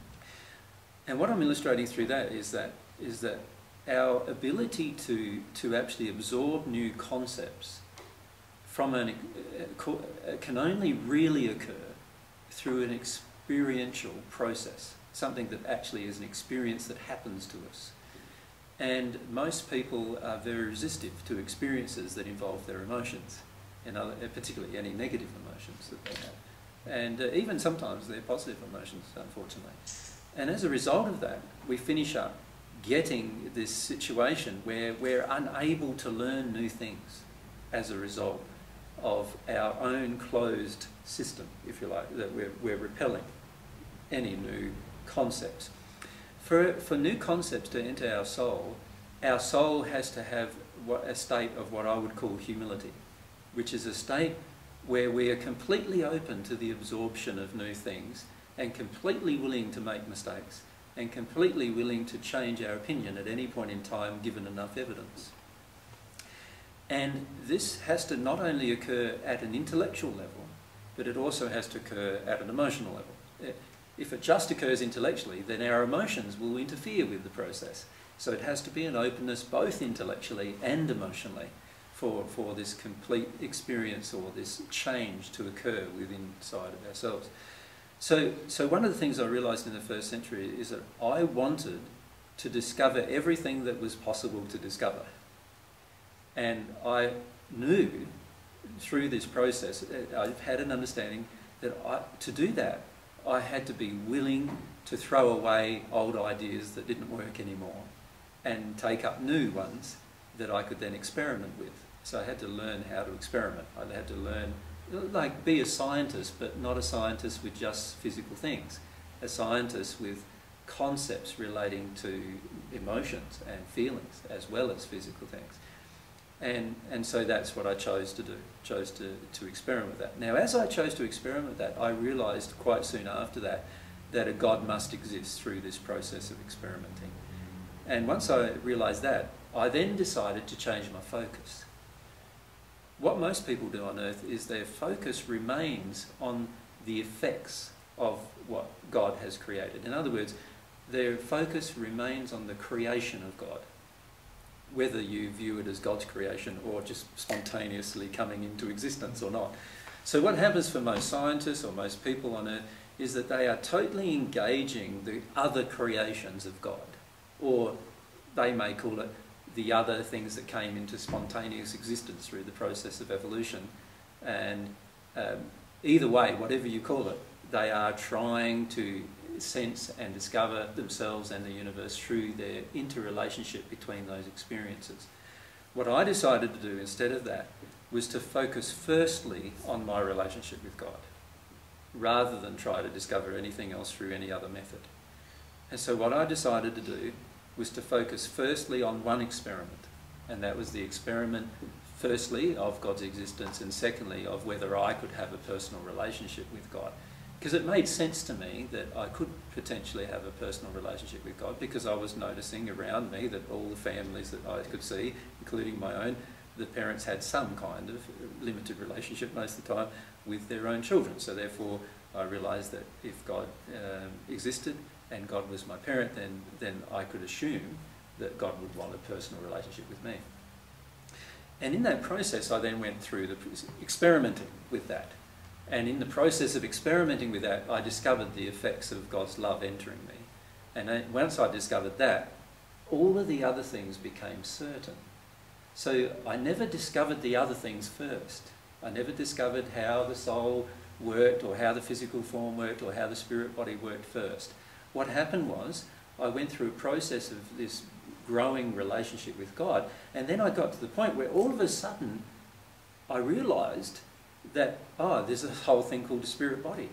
And what I'm illustrating through that is that is that our ability to, to actually absorb new concepts from an, uh, can only really occur through an experiential process, something that actually is an experience that happens to us. And most people are very resistive to experiences that involve their emotions, and other, particularly any negative emotions that they have. And uh, even sometimes they're positive emotions, unfortunately. And as a result of that, we finish up getting this situation where we're unable to learn new things as a result of our own closed system, if you like, that we're, we're repelling any new concepts. For, for new concepts to enter our soul, our soul has to have what, a state of what I would call humility, which is a state where we are completely open to the absorption of new things and completely willing to make mistakes and completely willing to change our opinion at any point in time given enough evidence. And this has to not only occur at an intellectual level, but it also has to occur at an emotional level. If it just occurs intellectually, then our emotions will interfere with the process. So it has to be an openness both intellectually and emotionally for, for this complete experience or this change to occur within inside of ourselves. So, so one of the things I realised in the first century is that I wanted to discover everything that was possible to discover. And I knew through this process, I've had an understanding that I, to do that, I had to be willing to throw away old ideas that didn't work anymore and take up new ones that I could then experiment with. So I had to learn how to experiment. I had to learn, like, be a scientist, but not a scientist with just physical things. A scientist with concepts relating to emotions and feelings as well as physical things. And, and so that's what I chose to do, chose to, to experiment with that. Now, as I chose to experiment with that, I realised quite soon after that that a God must exist through this process of experimenting. And once I realised that, I then decided to change my focus. What most people do on earth is their focus remains on the effects of what God has created. In other words, their focus remains on the creation of God, whether you view it as God's creation or just spontaneously coming into existence or not. So what happens for most scientists or most people on earth is that they are totally engaging the other creations of God, or they may call it the other things that came into spontaneous existence through the process of evolution. And um, either way, whatever you call it, they are trying to sense and discover themselves and the universe through their interrelationship between those experiences. What I decided to do instead of that was to focus firstly on my relationship with God, rather than try to discover anything else through any other method. And so what I decided to do was to focus firstly on one experiment, and that was the experiment firstly of God's existence, and secondly of whether I could have a personal relationship with God. Because it made sense to me that I could potentially have a personal relationship with God, because I was noticing around me that all the families that I could see, including my own, the parents had some kind of limited relationship most of the time with their own children. So therefore I realised that if God um, existed and God was my parent, then, then I could assume that God would want a personal relationship with me. And in that process I then went through the experimenting with that. And in the process of experimenting with that, I discovered the effects of God's love entering me. And I, once I discovered that, all of the other things became certain. So I never discovered the other things first. I never discovered how the soul worked, or how the physical form worked, or how the spirit body worked first. What happened was, I went through a process of this growing relationship with God, and then I got to the point where all of a sudden I realised that, oh, there's a whole thing called the spirit body.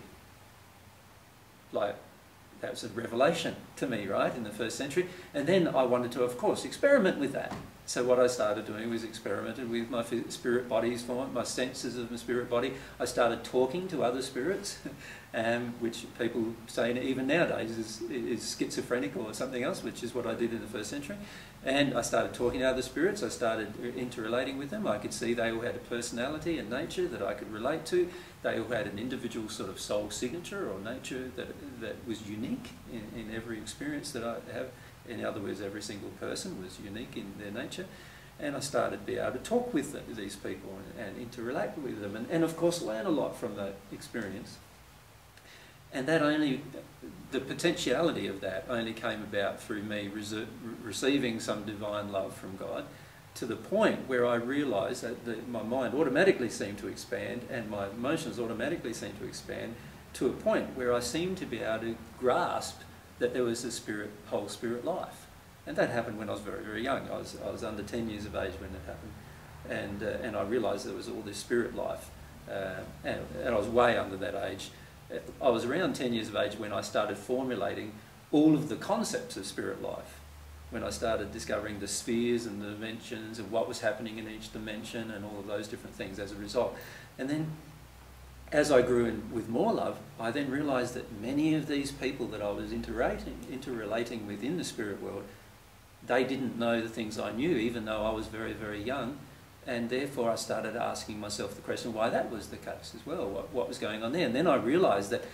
Like, that was a revelation to me, right, in the first century. And then I wanted to, of course, experiment with that. So what I started doing was experimented with my spirit body's form, my senses of my spirit body. I started talking to other spirits, um, which people say even nowadays is, is schizophrenic or something else, which is what I did in the first century. And I started talking to other spirits. I started interrelating with them. I could see they all had a personality and nature that I could relate to. They all had an individual sort of soul signature or nature that, that was unique in, in every experience that I have. In other words, every single person was unique in their nature. And I started to be able to talk with them, these people and, and interrelate with them, and, and of course learn a lot from that experience. And that only, the potentiality of that only came about through me re receiving some divine love from God, to the point where I realised that the, my mind automatically seemed to expand and my emotions automatically seemed to expand, to a point where I seemed to be able to grasp that there was a spirit, whole spirit life. And that happened when I was very, very young. I was, I was under ten years of age when it happened. And, uh, and I realised there was all this spirit life. Uh, and, and I was way under that age. I was around ten years of age when I started formulating all of the concepts of spirit life. When I started discovering the spheres and the dimensions and what was happening in each dimension and all of those different things as a result. And then as I grew in with more love, I then realised that many of these people that I was interrelating, interrelating with in the spirit world, they didn't know the things I knew, even though I was very, very young. And therefore I started asking myself the question why that was the case as well, what, what was going on there. And then I realised that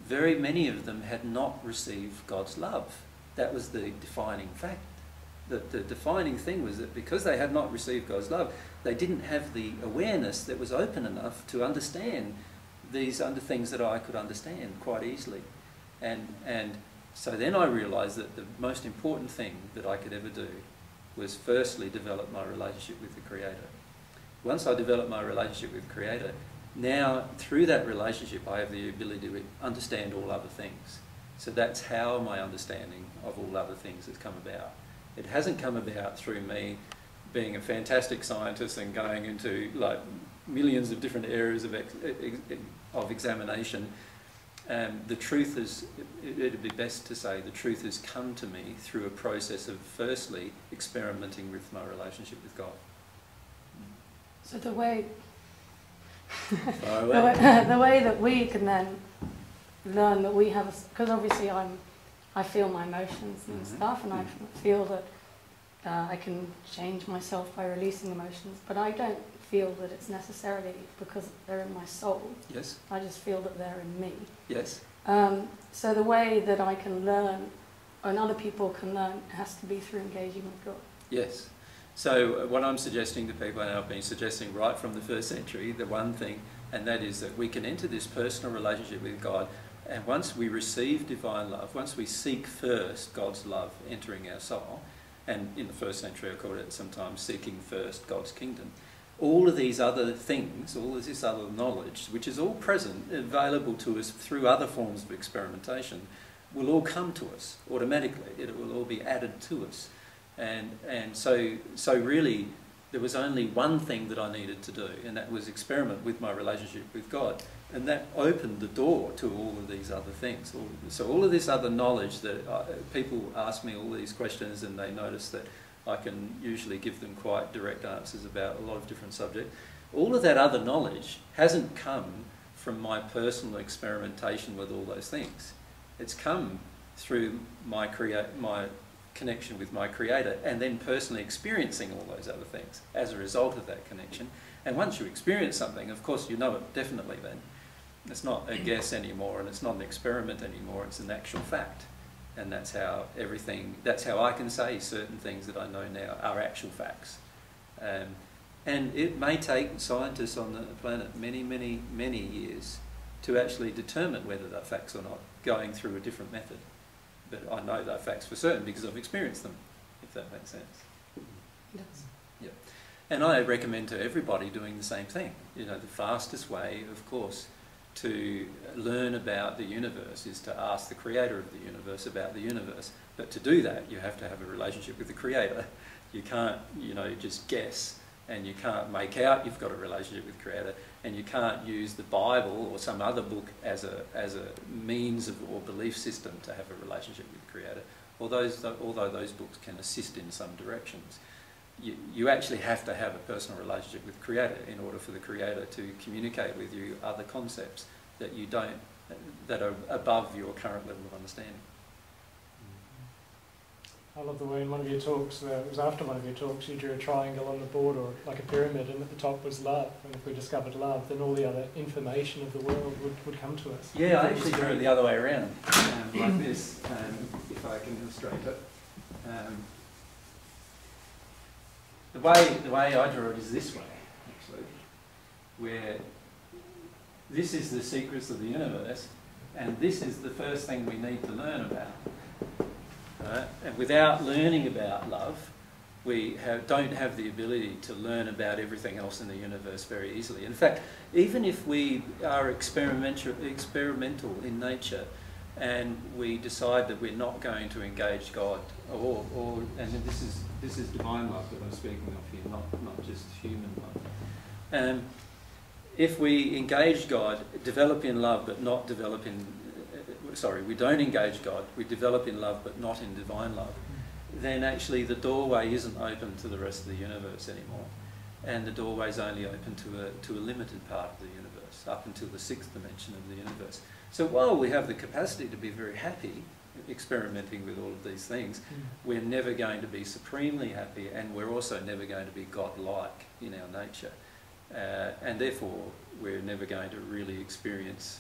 very many of them had not received God's love. That was the defining fact. The, the defining thing was that because they had not received God's love, they didn't have the awareness that was open enough to understand these under things that I could understand quite easily. And, and so then I realised that the most important thing that I could ever do was firstly develop my relationship with the Creator. Once I developed my relationship with the Creator, now through that relationship I have the ability to understand all other things. So that's how my understanding of all other things has come about. It hasn't come about through me being a fantastic scientist and going into like millions of different areas of, ex of examination. Um, the truth is, it would be best to say, the truth has come to me through a process of firstly experimenting with my relationship with God. So the way, Far the, away. way the way that we can then learn that we have, because obviously I'm, I feel my emotions and Mm-hmm. stuff, and I feel that uh, I can change myself by releasing emotions, but I don't feel that it's necessarily because they're in my soul. Yes, I just feel that they're in me. yes. Um, so the way that I can learn, and other people can learn, has to be through engaging with God. Yes. So uh, what I'm suggesting to people, and I've been suggesting right from the first century, the one thing, and that is that we can enter this personal relationship with God, and once we receive divine love, once we seek first God's love entering our soul, and in the first century I called it sometimes seeking first God's kingdom, all of these other things, all of this other knowledge, which is all present, available to us through other forms of experimentation, will all come to us automatically. It will all be added to us. And, and so, so really, there was only one thing that I needed to do, and that was experiment with my relationship with God. And that opened the door to all of these other things. All, so all of this other knowledge that I, people ask me all these questions, and they notice that I can usually give them quite direct answers about a lot of different subjects. All of that other knowledge hasn't come from my personal experimentation with all those things. It's come through my, crea my connection with my Creator, and then personally experiencing all those other things as a result of that connection. And once you experience something, of course you know it definitely then. It's not a guess anymore, and it's not an experiment anymore, it's an actual fact. And that's how everything, that's how I can say certain things that I know now are actual facts. Um, and it may take scientists on the planet many, many, many years to actually determine whether they're facts or not, going through a different method. But I know they're facts for certain because I've experienced them, if that makes sense. It does. Yeah. And I recommend to everybody doing the same thing. You know, the fastest way, of course, to learn about the universe is to ask the Creator of the universe about the universe. But to do that, you have to have a relationship with the Creator. You can't, you know, just guess, and you can't make out you've got a relationship with the Creator, and you can't use the Bible or some other book as a, as a means of, or belief system to have a relationship with the Creator. Although, although those books can assist in some directions. You, you actually have to have a personal relationship with the Creator in order for the Creator to communicate with you other concepts that you don't, that are above your current level of understanding. I love the way in one of your talks, uh, it was after one of your talks, you drew a triangle on the board, or like a pyramid, and at the top was love. And if we discovered love, then all the other information of the world would, would come to us. Yeah, I actually drew it the other way around, um, like this, um, if I can illustrate it. Um, the way, the way I draw it is this way, actually, where this is the secrets of the universe, and this is the first thing we need to learn about. Right? And without learning about love, we have, don't have the ability to learn about everything else in the universe very easily. In fact, even if we are experimental, experimental in nature, and we decide that we're not going to engage God, or, or and this is this is divine love that I'm speaking of here, not not just human love. Um, if we engage God, develop in love, but not develop in sorry, we don't engage God, we develop in love but not in divine love, then actually the doorway isn't open to the rest of the universe anymore. And the doorway is only open to a, to a limited part of the universe, up until the sixth dimension of the universe. So while we have the capacity to be very happy experimenting with all of these things, mm. we're never going to be supremely happy, and we're also never going to be God-like in our nature. Uh, and therefore, we're never going to really experience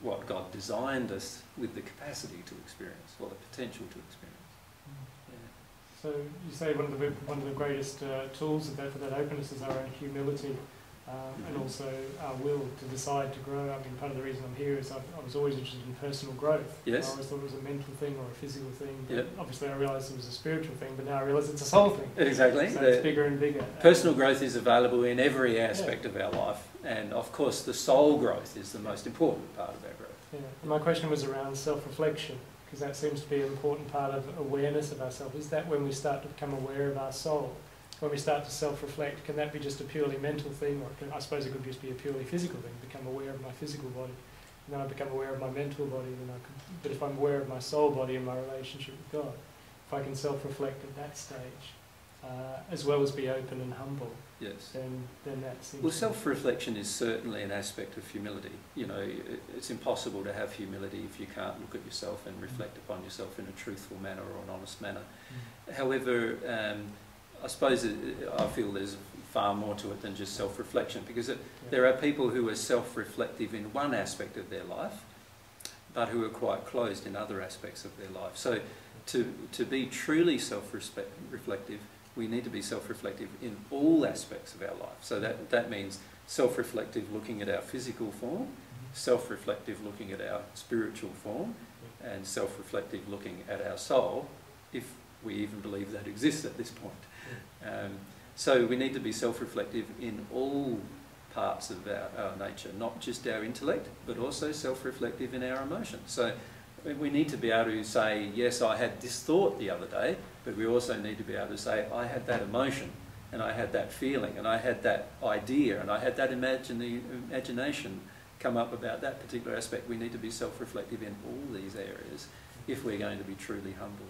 what God designed us with the capacity to experience, or the potential to experience. Yeah. So you say one of the one of the greatest uh, tools of that, for that openness is our own humility, um, mm-hmm. and also our will to decide to grow. I mean, part of the reason I'm here is I've, I was always interested in personal growth. Yes. I always thought it was a mental thing or a physical thing. But yep. Obviously, I realised it was a spiritual thing, but now I realise it's a soul thing. Exactly. So the it's bigger and bigger. Personal growth is available in every aspect yeah. of our life, and of course, the soul growth is the most important part of our growth. Yeah. And my question was around self-reflection, because that seems to be an important part of awareness of ourselves. Is that when we start to become aware of our soul? When we start to self-reflect, can that be just a purely mental thing, or can, I suppose it could just be a purely physical thing, become aware of my physical body, and then I become aware of my mental body, then I could, but if I'm aware of my soul body and my relationship with God, if I can self-reflect at that stage, uh, as well as be open and humble, yes. then, then that seems Well, self-reflection is certainly an aspect of humility. You know, it, it's impossible to have humility if you can't look at yourself and reflect upon yourself in a truthful manner or an honest manner. Mm. However, um, I suppose it, I feel there's far more to it than just self-reflection, because it, yeah. there are people who are self-reflective in one aspect of their life, but who are quite closed in other aspects of their life. So to, to be truly self-reflective, we need to be self-reflective in all aspects of our life. So that, that means self-reflective looking at our physical form, self-reflective looking at our spiritual form, and self-reflective looking at our soul, if we even believe that exists at this point. Um, so we need to be self-reflective in all parts of our, our nature, not just our intellect, but also self-reflective in our emotions. So we need to be able to say, yes, I had this thought the other day, but we also need to be able to say, I had that emotion, and I had that feeling, and I had that idea, and I had that imagine imagination come up about that particular aspect. We need to be self-reflective in all these areas if we're going to be truly humble.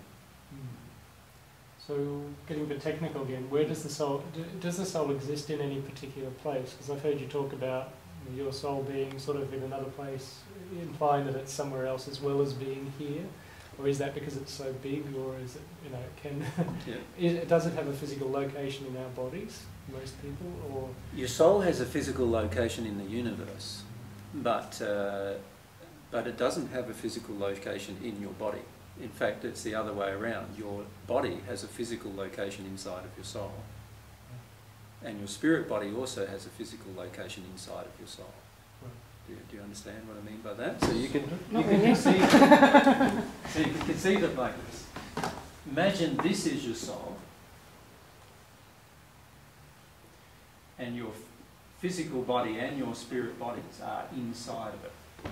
So, getting a bit technical again, where does the soul, does the soul exist in any particular place? Because I've heard you talk about your soul being sort of in another place, implying that it's somewhere else as well as being here. Or is that because it's so big, or is it, you know, it can, yeah. is, does it have a physical location in our bodies, most people, or? Your soul has a physical location in the universe, but, uh, but it doesn't have a physical location in your body. In fact, it's the other way around. Your body has a physical location inside of your soul. And your spirit body also has a physical location inside of your soul. Do you, do you understand what I mean by that? So you can, you can conceive it, so you can conceive it like this. Imagine this is your soul, and your physical body and your spirit bodies are inside of it.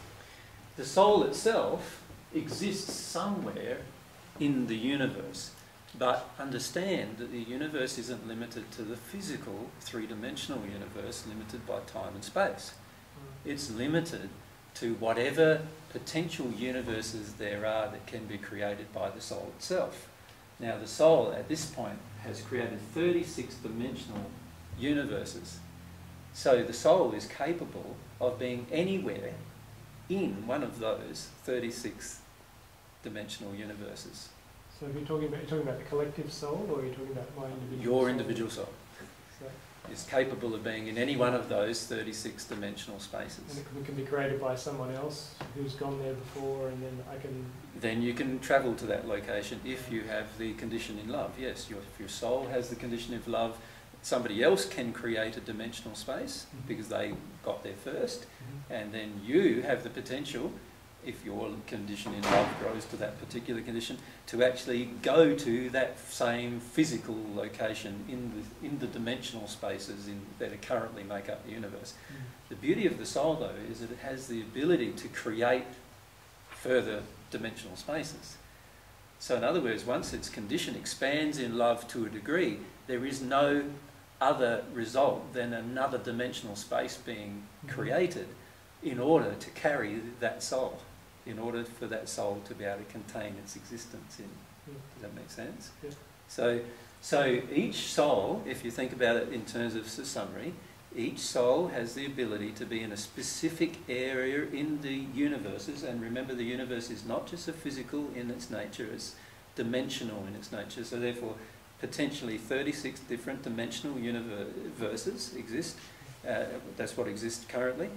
The soul itself exists somewhere in the universe, but understand that the universe isn't limited to the physical three-dimensional universe limited by time and space. It's limited to whatever potential universes there are that can be created by the soul itself. Now the soul at this point has created thirty-six dimensional universes. So the soul is capable of being anywhere in one of those thirty-six dimensional universes. So if you're talking about, you're talking about the collective soul, or are you talking about my individual Your soul? individual soul so, is capable of being in any one of those thirty-six dimensional spaces. And it can, it can be created by someone else who's gone there before, and then I can... Then you can travel to that location if you have the condition in love. Yes, your, if your soul has the condition of love, somebody else can create a dimensional space mm-hmm. because they got there first, mm-hmm. and then you have the potential, if your condition in love grows to that particular condition, to actually go to that same physical location in the, in the dimensional spaces in, that currently make up the universe. Mm. The beauty of the soul, though, is that it has the ability to create further dimensional spaces. So in other words, once its condition expands in love to a degree, there is no other result than another dimensional space being created in order to carry that soul, in order for that soul to be able to contain its existence in. Yeah. Does that make sense? Yeah. So, so each soul, if you think about it in terms of a summary, each soul has the ability to be in a specific area in the universes, and remember the universe is not just a physical in its nature, it's dimensional in its nature, so therefore potentially thirty-six different dimensional universes exist. Uh, that's what exists currently.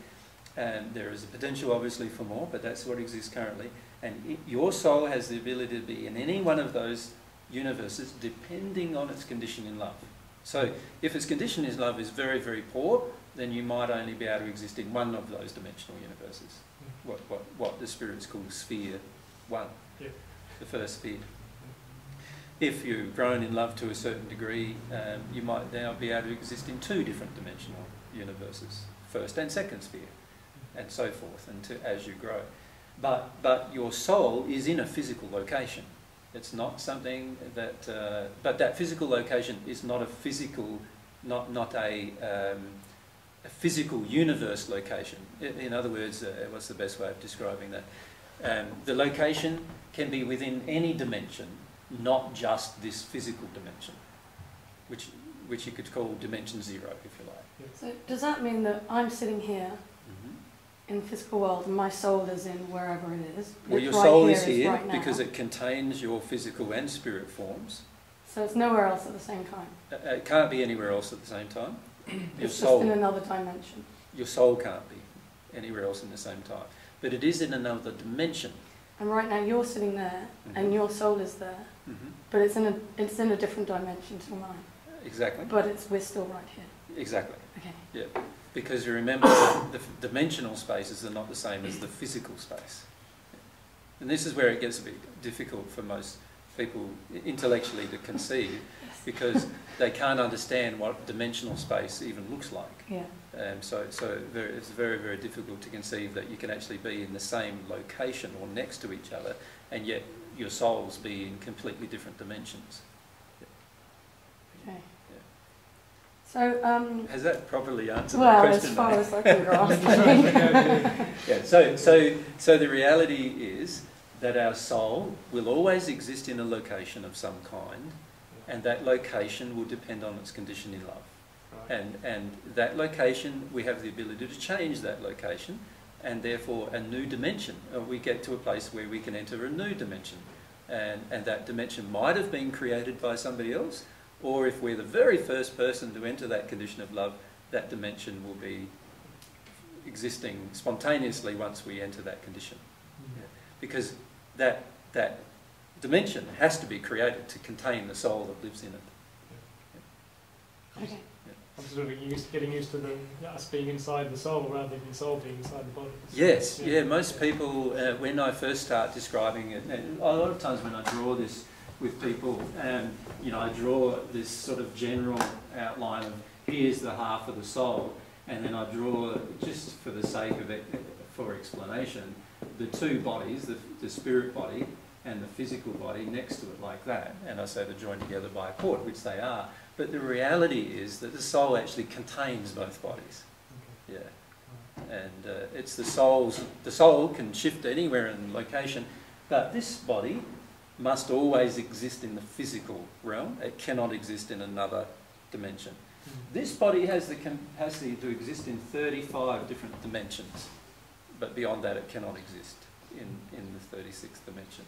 And there is a potential, obviously, for more, but that's what exists currently. And it, your soul has the ability to be in any one of those universes, depending on its condition in love. So if its condition in love is very, very poor, then you might only be able to exist in one of those dimensional universes. What, what, what the spirits call sphere one, Yeah. the first sphere. If you've grown in love to a certain degree, um, you might now be able to exist in two different dimensional universes, first and second sphere, and so forth, and to, as you grow. But, but your soul is in a physical location. It's not something that, uh, but that physical location is not a physical, not, not a, um, a physical universe location. In, in other words, uh, what's the best way of describing that? Um, the location can be within any dimension, not just this physical dimension, which, which you could call dimension zero, if you like. So does that mean that I'm sitting here Mm-hmm. in the physical world and my soul is in wherever it is? Well, It's your right soul here is here right now. because it contains your physical and spirit forms. So it's nowhere else at the same time. Uh, It can't be anywhere else at the same time. Your It's soul, just in another dimension. your soul can't be anywhere else in the same time. But it is in another dimension. And right now you're sitting there Mhm. and your soul is there, Mm-hmm. but it's in a it's in a different dimension to mine. Exactly. But it's we're still right here. Exactly. Okay. Yeah. Because you remember that the f- dimensional spaces are not the same as the physical space. And this is where it gets a bit difficult for most people intellectually to conceive, because they can't understand what dimensional space even looks like. Yeah. Um, so so very, it's very, very difficult to conceive that you can actually be in the same location or next to each other, and yet your souls be in completely different dimensions. Okay. Yeah. So um, Has that properly answered well, the question? as far mate? as I can grasp, I think. Yeah, so, so, so the reality is that our soul will always exist in a location of some kind, and that location will depend on its condition in love. Right. And, and that location, we have the ability to change that location, and therefore a new dimension. Uh, we get to a place where we can enter a new dimension. And, and that dimension might have been created by somebody else, or if we're the very first person to enter that condition of love, that dimension will be existing spontaneously once we enter that condition. Yeah. Because that, that dimension has to be created to contain the soul that lives in it. Okay. I'm sort of used, getting used to the, us being inside the soul rather than the soul being inside the body. Yes, Yeah. yeah, most people, uh, when I first start describing it, and a lot of times when I draw this with people, um, you know, I draw this sort of general outline of here's the half of the soul, and then I draw, just for the sake of it, for explanation, the two bodies, the, the spirit body and the physical body next to it like that, and I say they're joined together by a cord, which they are. But the reality is that the soul actually contains both bodies. Okay. Yeah. And uh, it's the soul's, the soul can shift anywhere in location, but this body must always exist in the physical realm. It cannot exist in another dimension. Mm. This body has the capacity to exist in thirty-five different dimensions, but beyond that it cannot exist in, in the thirty-sixth dimension.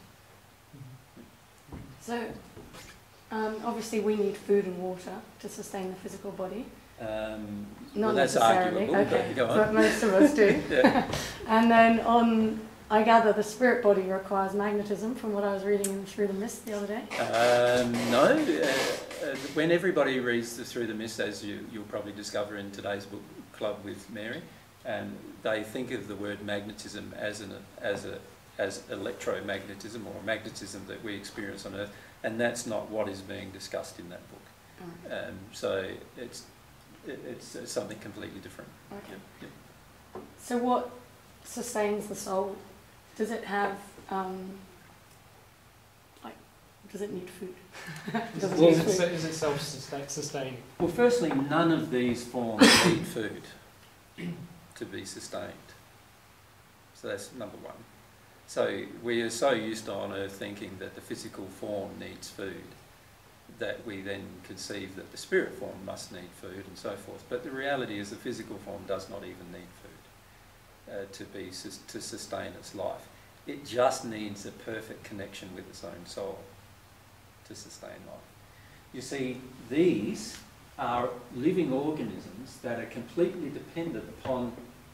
So um, obviously we need food and water to sustain the physical body. Um, Not well, that's necessarily, arguable, okay, but go on. but most of us do. Yeah. And then on, I gather the spirit body requires magnetism from what I was reading in Through the Mist the other day. Um, no, uh, uh, when everybody reads the Through the Mist, as you, you'll probably discover in today's book club with Mary, um, they think of the word magnetism as an as a as electromagnetism or magnetism that we experience on Earth, and that's not what is being discussed in that book. Alright. Um, so it's it, it's uh, something completely different. Okay. Yep, yep. So what sustains the soul? Does it have, um, like, does it need food? Does it Is, need is, food? it, is it self-sustaining? Well, firstly, none of these forms need food to be sustained. So that's number one. So we are so used to on Earth thinking that the physical form needs food, that we then conceive that the spirit form must need food and so forth. But the reality is the physical form does not even need food uh, to be sus to sustain its life. It just needs a perfect connection with its own soul to sustain life. You see, these are living organisms that are completely dependent upon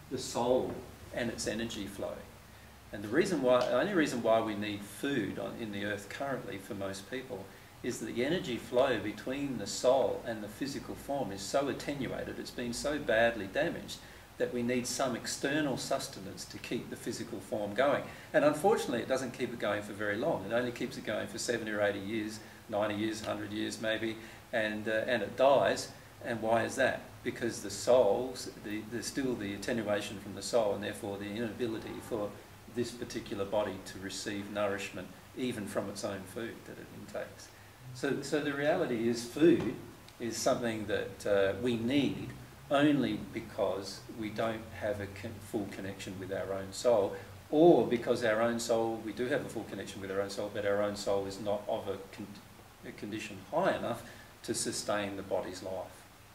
the soul and its energy flow. And the reason why, the only reason why we need food on, in the earth currently for most people is that the energy flow between the soul and the physical form is so attenuated, it's been so badly damaged, that we need some external sustenance to keep the physical form going. And unfortunately, it doesn't keep it going for very long. It only keeps it going for seventy or eighty years, ninety years, one hundred years maybe, and, uh, and it dies. And why is that? Because the soul, the, there's still the attenuation from the soul, and therefore the inability for this particular body to receive nourishment even from its own food that it intakes. So, so the reality is food is something that uh, we need only because we don't have a con full connection with our own soul, or because our own soul, we do have a full connection with our own soul, but our own soul is not of a, con a condition high enough to sustain the body's life.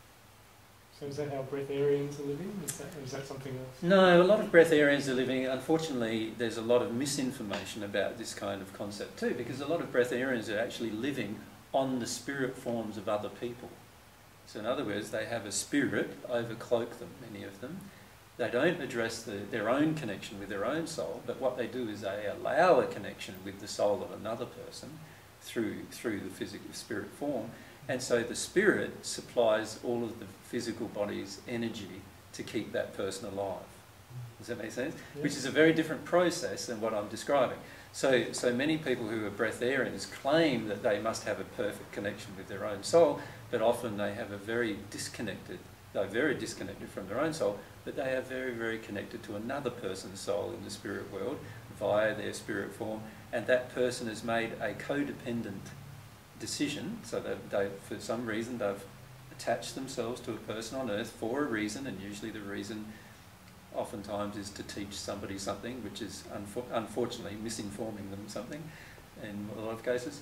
So is that how breatharians are living? Is that, or is that something else? No, a lot of breatharians are living. Unfortunately, there's a lot of misinformation about this kind of concept too, because a lot of breatharians are actually living on the spirit forms of other people. So in other words, they have a spirit overcloak them, many of them. They don't address the, their own connection with their own soul, but what they do is they allow a connection with the soul of another person through, through the physical spirit form. And so the spirit supplies all of the physical body's energy to keep that person alive. Does that make sense? Yeah. Which is a very different process than what I'm describing. So, so many people who are breatharians claim that they must have a perfect connection with their own soul, but often they have a very disconnected, they're very disconnected from their own soul, but they are very, very connected to another person's soul in the spirit world via their spirit form, and that person has made a codependent decision, so that they, for some reason, they've attached themselves to a person on earth for a reason, and usually the reason oftentimes is to teach somebody something, which is unfor unfortunately misinforming them something in a lot of cases.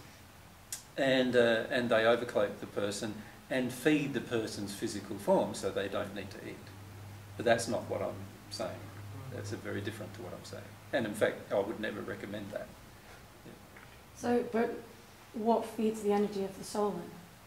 And, uh, and they overcloak the person and feed the person's physical form so they don't need to eat. But that's not what I'm saying. That's a very different to what I'm saying. And in fact, I would never recommend that. Yeah. So, but what feeds the energy of the soul then?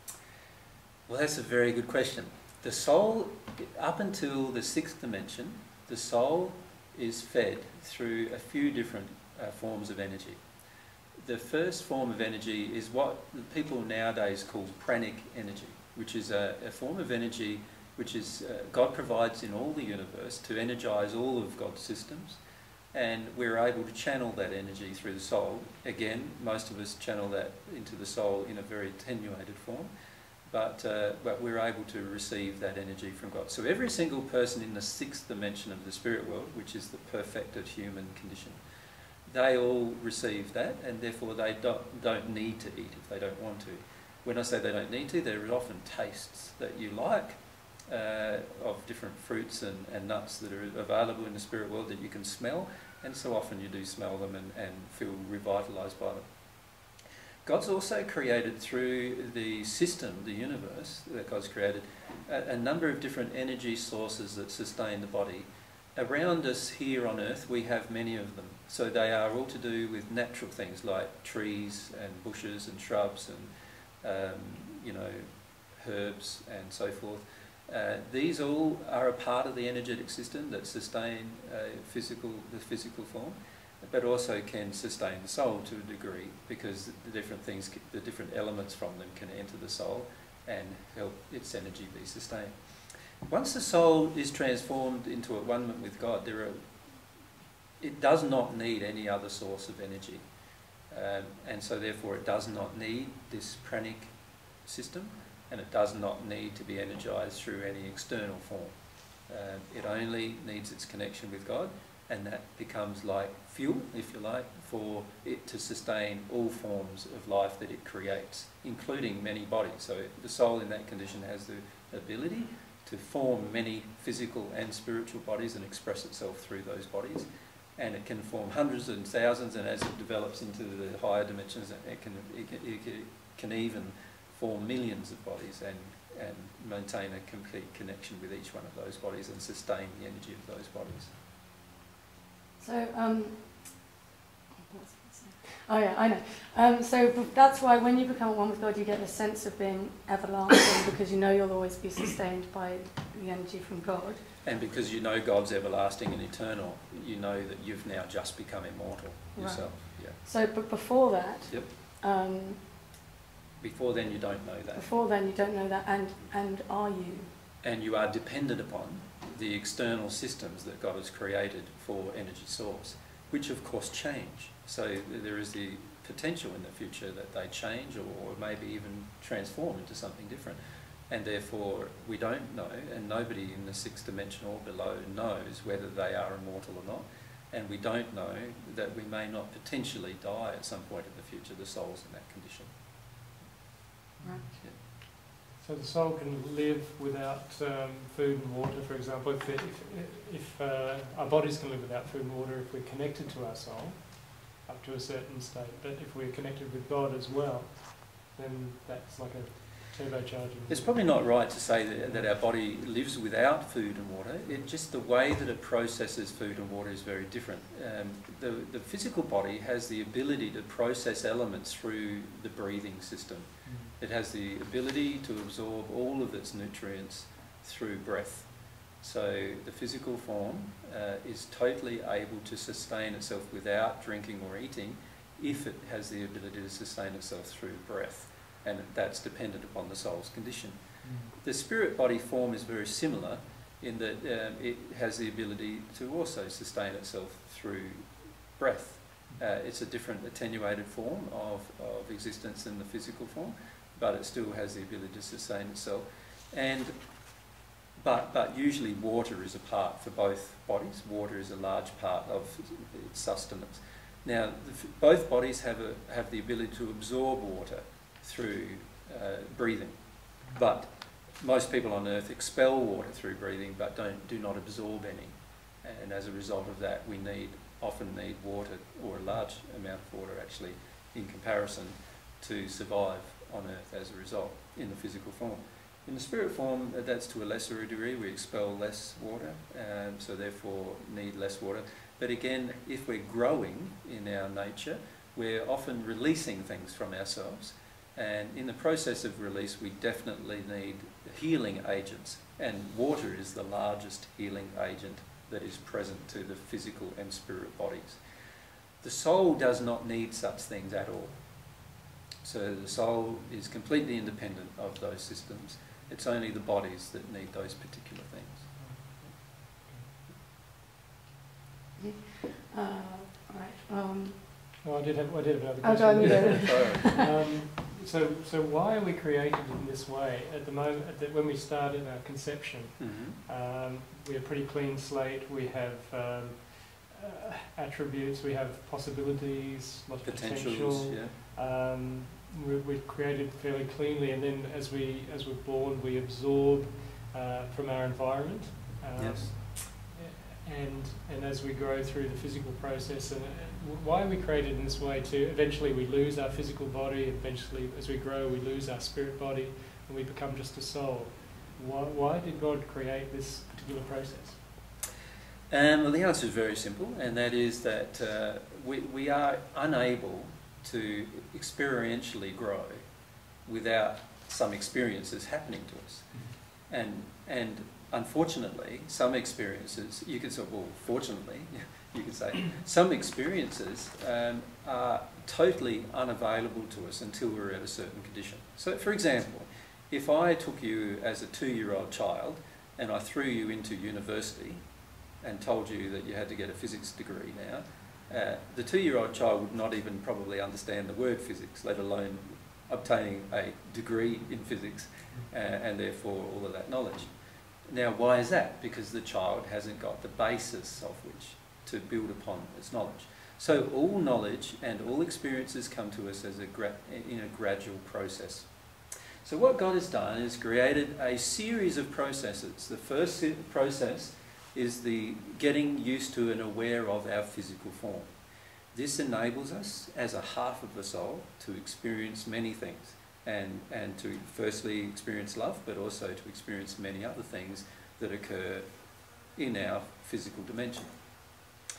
Well, that's a very good question. The soul, up until the sixth dimension, the soul is fed through a few different uh, forms of energy. The first form of energy is what people nowadays call pranic energy, which is a, a form of energy which is uh, God provides in all the universe to energize all of God's systems, and we're able to channel that energy through the soul. Again, most of us channel that into the soul in a very attenuated form, but, uh, but we're able to receive that energy from God. So every single person in the sixth dimension of the spirit world, which is the perfected human condition, they all receive that, and therefore they don't, don't need to eat if they don't want to. When I say they don't need to, there are often tastes that you like uh, of different fruits and, and nuts that are available in the spirit world that you can smell, and so often you do smell them and, and feel revitalised by them. God's also created through the system, the universe that God's created, a, a number of different energy sources that sustain the body. Around us here on earth we have many of them. So they are all to do with natural things like trees and bushes and shrubs and um, you know, herbs and so forth. Uh, these all are a part of the energetic system that sustain uh, physical, the physical form, but also can sustain the soul to a degree, because the different things, the different elements from them can enter the soul and help its energy be sustained. Once the soul is transformed into at one with God, there are, it does not need any other source of energy, um, and so therefore it does not need this pranic system, and it does not need to be energized through any external form. Uh, it only needs its connection with God, and that becomes like fuel, if you like, for it to sustain all forms of life that it creates, including many bodies. So the soul in that condition has the ability to form many physical and spiritual bodies and express itself through those bodies. And it can form hundreds and thousands, and as it develops into the higher dimensions, it can, it can, it can even form millions of bodies and, and maintain a complete connection with each one of those bodies and sustain the energy of those bodies. So, um, what was I going to say? Oh yeah, I know. Um, so b- that's why when you become one with God, you get a sense of being everlasting because you know you'll always be sustained by the energy from God. And because you know God's everlasting and eternal, you know that you've now just become immortal yourself. Right. Yeah. So, but before that, Yep. um, Before then, you don't know that. before then you don't know that, and and are you? And you are dependent upon the external systems that God has created for energy source, which of course change. So there is the potential in the future that they change or, or maybe even transform into something different. And therefore we don't know, and nobody in the sixth dimension or below knows whether they are immortal or not. And we don't know that we may not potentially die at some point in the future, the soul's in that condition. Right. Yeah. So the soul can live without um, food and water, for example. If, it, if, if uh, our bodies can live without food and water if we're connected to our soul, up to a certain state. But if we're connected with God as well, then that's like a turbocharging. It's probably not right to say that, that our body lives without food and water. It just the way that it processes food and water is very different. Um, the, the physical body has the ability to process elements through the breathing system. Mm. It has the ability to absorb all of its nutrients through breath. So the physical form uh, is totally able to sustain itself without drinking or eating if it has the ability to sustain itself through breath. And that's dependent upon the soul's condition. Mm. The spirit body form is very similar in that um, it has the ability to also sustain itself through breath. Uh, it's a different attenuated form of, of existence than the physical form, but it still has the ability to sustain itself. And but, but usually water is a part for both bodies. Water is a large part of its sustenance. Now, the, both bodies have, a, have the ability to absorb water through uh, breathing, but most people on earth expel water through breathing but don't do not absorb any, and as a result of that we need often need water, or a large amount of water actually, in comparison to survive on earth as a result in the physical form. In the spirit form, that's to a lesser degree. We expel less water, um, so therefore need less water. But again, if we're growing in our nature, we're often releasing things from ourselves. And in the process of release, we definitely need healing agents. And water is the largest healing agent that is present to the physical and spirit bodies. The soul does not need such things at all. So the soul is completely independent of those systems. It's only the bodies that need those particular things. Uh, right. Um, Oh, I did have, I did have another I'll question. go on you um, so, so why are we created in this way? At the moment, at the, when we started our conception, Mm-hmm. um, we are a pretty clean slate. We have um, uh, attributes. We have possibilities, lots of Potentials, potential. yeah. Um, we, we're created fairly cleanly, and then as we as we're born, we absorb uh, from our environment. Um, Yes. And and as we grow through the physical process, and uh, why are we created in this way? To eventually we lose our physical body. Eventually, as we grow, we lose our spirit body, and we become just a soul. Why why did God create this particular process? Um, well, the answer is very simple, and that is that uh, we we are unable to experientially grow without some experiences happening to us, mm-hmm. and and. Unfortunately, some experiences, you could say, well, fortunately, you could say, some experiences um, are totally unavailable to us until we're at a certain condition. So, for example, if I took you as a two-year-old child and I threw you into university and told you that you had to get a physics degree now, uh, the two-year-old child would not even probably understand the word physics, let alone obtaining a degree in physics uh, and therefore all of that knowledge. Now, why is that? Because the child hasn't got the basis of which to build upon its knowledge. So all knowledge and all experiences come to us as a gra in a gradual process. So what God has done is created a series of processes. The first process is the getting used to and aware of our physical form. This enables us, as a half of the soul, to experience many things. And, and to firstly experience love, but also to experience many other things that occur in our physical dimension.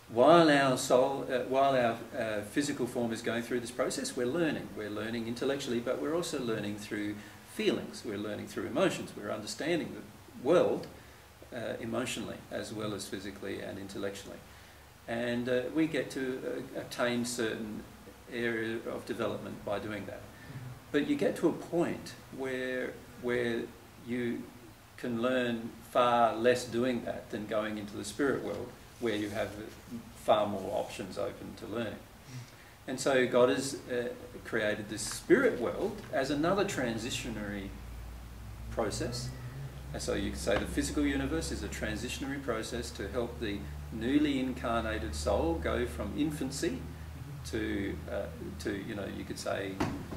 while our soul, uh, while our uh, physical form is going through this process, we're learning. We're learning intellectually, but we're also learning through feelings. We're learning through emotions. We're understanding the world uh, emotionally as well as physically and intellectually. And uh, we get to uh, attain certain area of development by doing that. But you get to a point where, where you can learn far less doing that than going into the spirit world, where you have far more options open to learning. And so God has uh, created this spirit world as another transitionary process. And so you could say the physical universe is a transitionary process to help the newly incarnated soul go from infancy to, uh, to you know, you could say,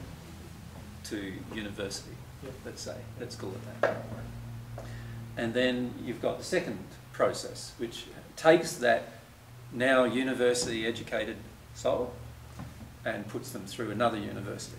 to university, yep. let's say, let's call it that. And then you've got the second process, which takes that now university educated soul and puts them through another university,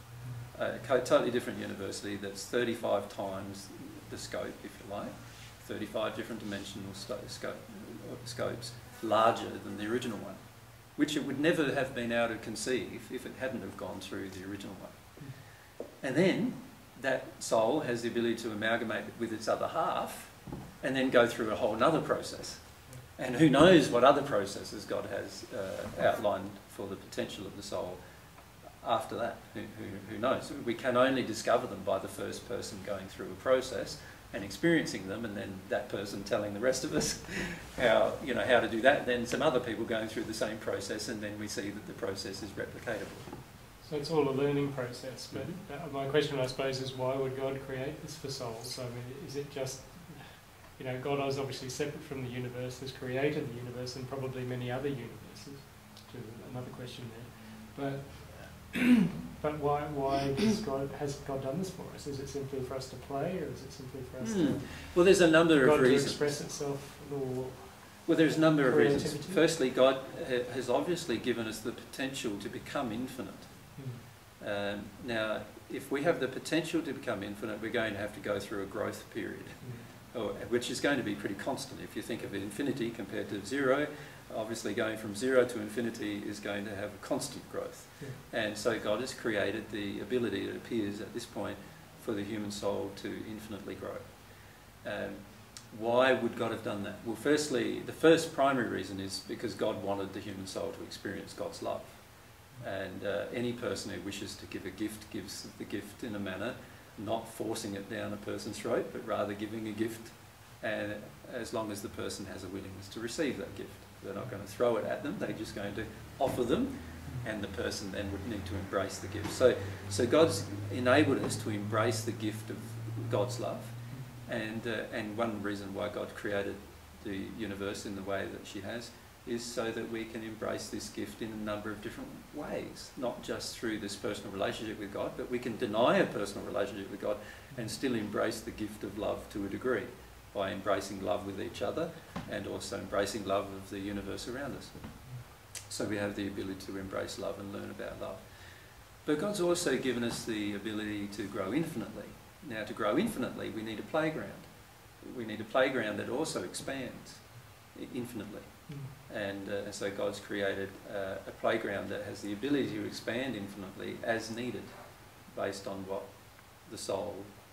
a totally different university that's thirty-five times the scope, if you like, thirty-five different dimensional scope, scopes, larger than the original one, which it would never have been able to conceive if it hadn't have gone through the original one. And then that soul has the ability to amalgamate with its other half and then go through a whole other process. And who knows what other processes God has uh, outlined for the potential of the soul after that. Who, who, who knows? We can only discover them by the first person going through a process and experiencing them, and then that person telling the rest of us how, you know, how to do that. Then some other people going through the same process, and then we see that the process is replicatable. So it's all a learning process, but uh, my question, I suppose, is why would God create this for souls? I mean, is it just, you know, God is obviously separate from the universe, has created the universe and probably many other universes, which is another question there. But but why why does God, has God done this for us? Is it simply for us to play, or is it simply for us mm. to... Well, there's a number God of reasons. to express itself, or... Well, there's a number of reasons. Creativity? Firstly, God ha has obviously given us the potential to become infinite. Um, now, if we have the potential to become infinite, we're going to have to go through a growth period, Mm. or, which is going to be pretty constant. If you think of infinity compared to zero, obviously going from zero to infinity is going to have a constant growth. Yeah. And so God has created the ability, it appears at this point, for the human soul to infinitely grow. Um, why would God have done that? Well, firstly, the first primary reason is because God wanted the human soul to experience God's love. And uh, any person who wishes to give a gift gives the gift in a manner, not forcing it down a person's throat, but rather giving a gift, and as long as the person has a willingness to receive that gift. They're not going to throw it at them, they're just going to offer them, and the person then would need to embrace the gift. So, so God's enabled us to embrace the gift of God's love, and, uh, and one reason why God created the universe in the way that she has is so that we can embrace this gift in a number of different ways, not just through this personal relationship with God, but we can deny a personal relationship with God and still embrace the gift of love to a degree by embracing love with each other and also embracing love of the universe around us. So we have the ability to embrace love and learn about love. But God's also given us the ability to grow infinitely. Now, to grow infinitely, we need a playground. We need a playground that also expands infinitely. And uh, so God's created uh, a playground that has the ability to expand infinitely as needed, based on what the soul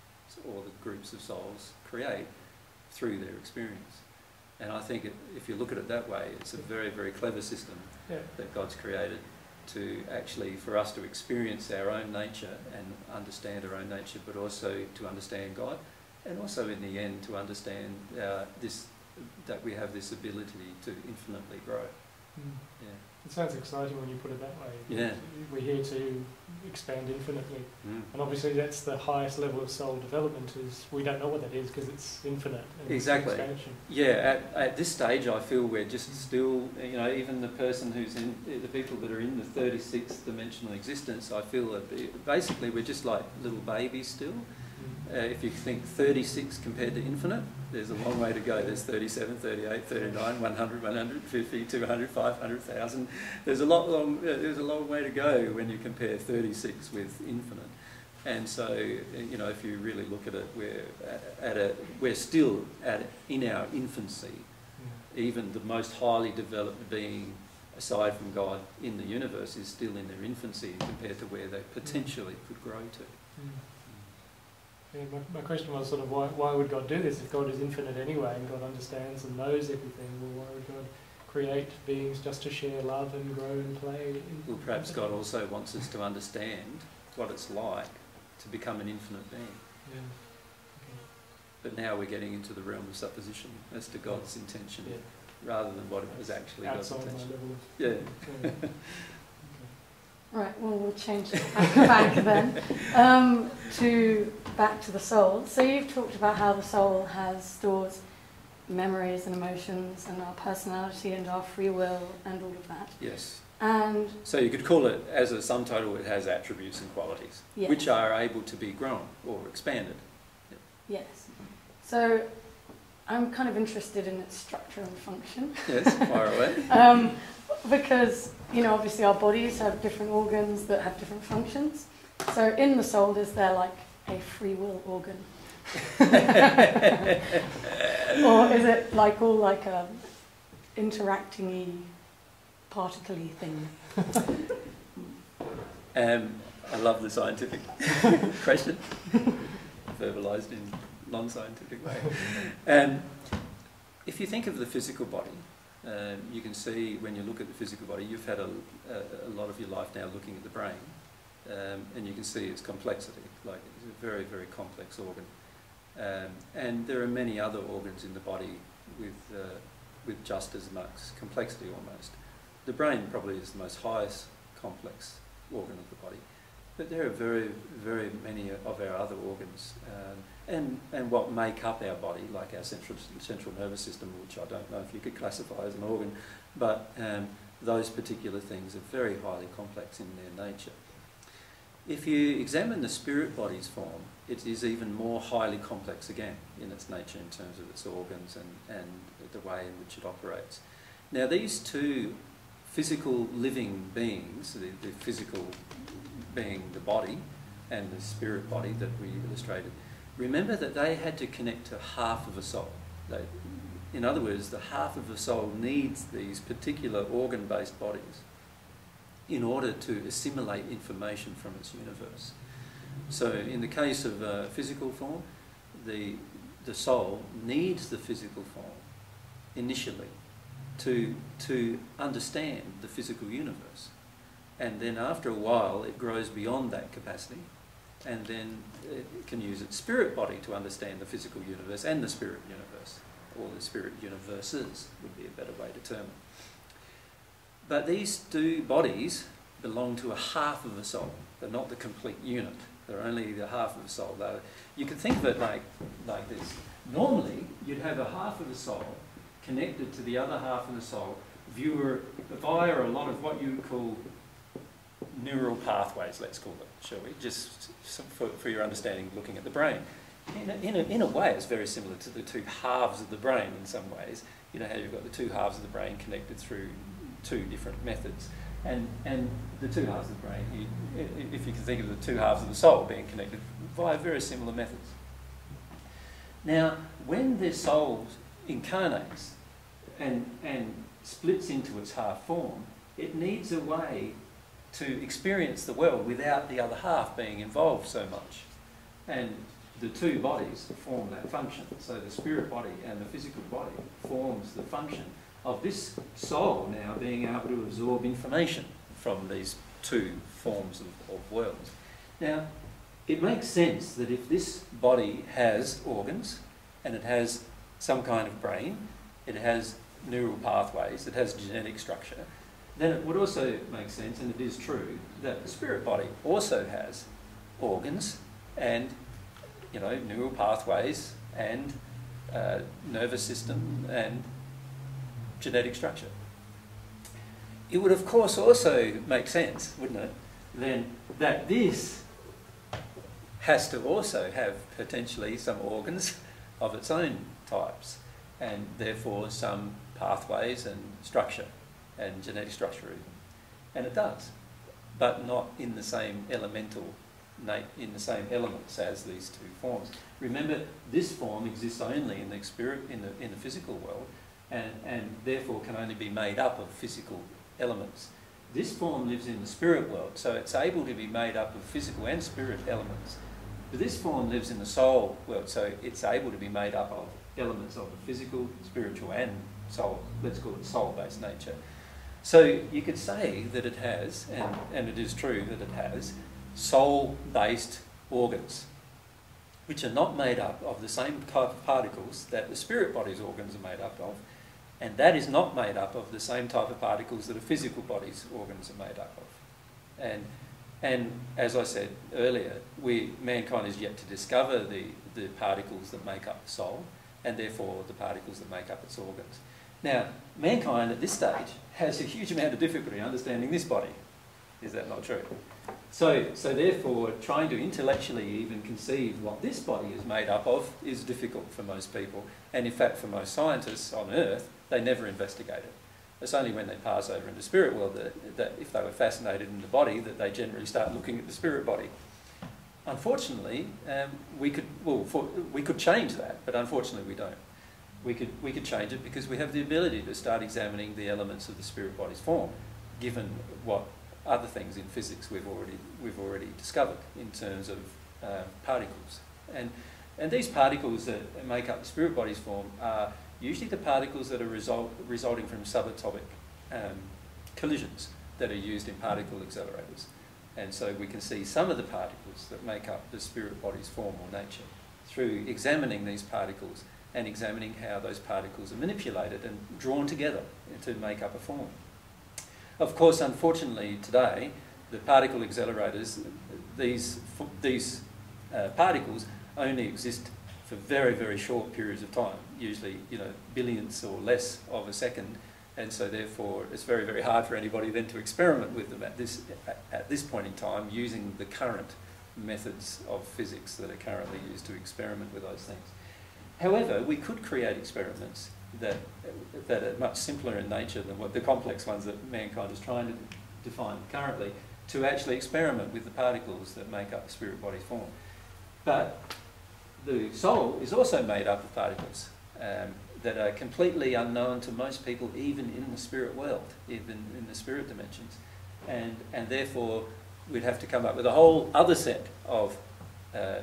or the groups of souls create through their experience. And I think it, if you look at it that way, it's a very, very clever system Yeah. that God's created to actually, for us to experience our own nature and understand our own nature, but also to understand God, and also in the end to understand uh, this, that we have this ability to infinitely grow. Mm. Yeah. It sounds exciting when you put it that way. Yeah. We're here to expand infinitely. Mm. And obviously that's the highest level of soul development, is we don't know what that is because it's infinite. And Exactly. It's expansion. Yeah, at, at this stage I feel we're just still, you know, even the person who's in, the people that are in the thirty-sixth dimensional existence, I feel that basically we're just like little babies still. Uh, if you think thirty-six compared to infinite, there's a long way to go. There's thirty-seven, thirty-eight, thirty-nine, one hundred, one hundred fifty, two hundred, five hundred thousand. There's a lot long. Uh, there's a long way to go when you compare thirty-six with infinite. And so, you know, if you really look at it, we're at a we're still at in our infancy even the most highly developed being aside from God in the universe is still in their infancy compared to where they potentially could grow to. Mm. Yeah, my, my question was sort of why, why would God do this if God is infinite anyway and God understands and knows everything? Well, why would God create beings just to share love and grow and play? Well, perhaps God also wants us to understand what it's like to become an infinite being. Yeah. But now we're getting into the realm of supposition as to God's intention, Yeah. rather than what was actually God's Outside my intention. level of... Yeah. Yeah. Okay. Right, well, we'll change it back, back then um, to back to the soul. So you've talked about how the soul has stores memories and emotions and our personality and our free will and all of that. Yes. And So you could call it, as a sum total, it has attributes and qualities, yes. which are able to be grown or expanded. Yes. So I'm kind of interested in its structure and function. Yes, fire away. um, because, you know, obviously our bodies have different organs that have different functions. So in the soul, is there like a free will organ? Or is it like all like a interacting-y, particle-y thing? Um, I love the scientific question, verbalised in non-scientific way. Um, if you think of the physical body, um, you can see when you look at the physical body, you've had a, a, a lot of your life now looking at the brain, um, and you can see its complexity. Like it's a very, very complex organ, um, and there are many other organs in the body with uh, with just as much complexity almost. The brain probably is the most highest complex organ of the body, but there are very, very many of our other organs, um, and and what make up our body, like our central central nervous system, which I don't know if you could classify as an organ, but um, those particular things are very highly complex in their nature. If you examine the spirit body's form, it is even more highly complex again in its nature in terms of its organs and, and the way in which it operates. Now these two physical living beings, the, the physical being the body and the spirit body that we illustrated, remember that they had to connect to half of a soul. They, in other words, the half of a soul needs these particular organ-based bodies in order to assimilate information from its universe. So in the case of uh, physical form, the, the soul needs the physical form initially to, to understand the physical universe. And then after a while it grows beyond that capacity, and then it can use its spirit body to understand the physical universe and the spirit universe, or the spirit universes would be a better way to term it. But these two bodies belong to a half of a soul. They're not the complete unit. They're only the half of a soul. Though you can think of it like, like this. Normally, you'd have a half of the soul connected to the other half of the soul via, via a lot of what you would call neural pathways, let's call it, shall we? Just for, for your understanding, looking at the brain. In a, in, a, in a way, it's very similar to the two halves of the brain in some ways. You know how you've got the two halves of the brain connected through two different methods. And, and the two halves of the brain, you, if you can think of the two halves of the soul being connected via very similar methods. Now, when the soul incarnates and, and splits into its half form, it needs a way to experience the world without the other half being involved so much. And the two bodies form that function. So the spirit body and the physical body forms the function of this soul now being able to absorb information from these two forms of, of worlds. Now, it makes sense that if this body has organs and it has some kind of brain, it has neural pathways, it has genetic structure, then it would also make sense, and it is true, that the spirit body also has organs and, you know, neural pathways and uh, nervous system and genetic structure. It would, of course, also make sense, wouldn't it, then that this has to also have potentially some organs of its own types, and therefore some pathways and structure and genetic structure even. And it does, but not in the same elemental, in the same elements as these two forms. Remember, this form exists only in the spirit, in the in the physical world, and, and therefore can only be made up of physical elements. This form lives in the spirit world, so it's able to be made up of physical and spirit elements. But this form lives in the soul world, so it's able to be made up of elements of the physical, spiritual and soul, let's call it soul-based nature. So you could say that it has, and, and it is true that it has, soul-based organs, which are not made up of the same type of particles that the spirit body's organs are made up of, and that is not made up of the same type of particles that a physical body's organs are made up of. And, and as I said earlier, we, mankind is yet to discover the, the particles that make up the soul, and therefore the particles that make up its organs. Now, mankind at this stage has a huge amount of difficulty understanding this body. Is that not true? So, so therefore, trying to intellectually even conceive what this body is made up of is difficult for most people. And in fact, for most scientists on Earth, they never investigate it. It's only when they pass over into the spirit world that, that if they were fascinated in the body, that they generally start looking at the spirit body. Unfortunately, um, we could well for, we could change that, but unfortunately we don't. We could we could change it because we have the ability to start examining the elements of the spirit body's form, given what other things in physics we've already we've already discovered in terms of uh, particles. And and these particles that make up the spirit body's form are usually the particles that are result, resulting from subatomic um, collisions that are used in particle accelerators. And so we can see some of the particles that make up the spirit body's form or nature through examining these particles and examining how those particles are manipulated and drawn together to make up a form. Of course, unfortunately today, the particle accelerators, these, these uh, particles only exist for very, very short periods of time, usually, you know, billionths or less of a second, and so therefore it's very, very hard for anybody then to experiment with them at this, at this point in time using the current methods of physics that are currently used to experiment with those things. However, we could create experiments that, that are much simpler in nature than what the complex ones that mankind is trying to define currently, to actually experiment with the particles that make up the spirit body's form. But the soul is also made up of particles um, that are completely unknown to most people, even in the spirit world, even in the spirit dimensions. And, and therefore, we'd have to come up with a whole other set of uh,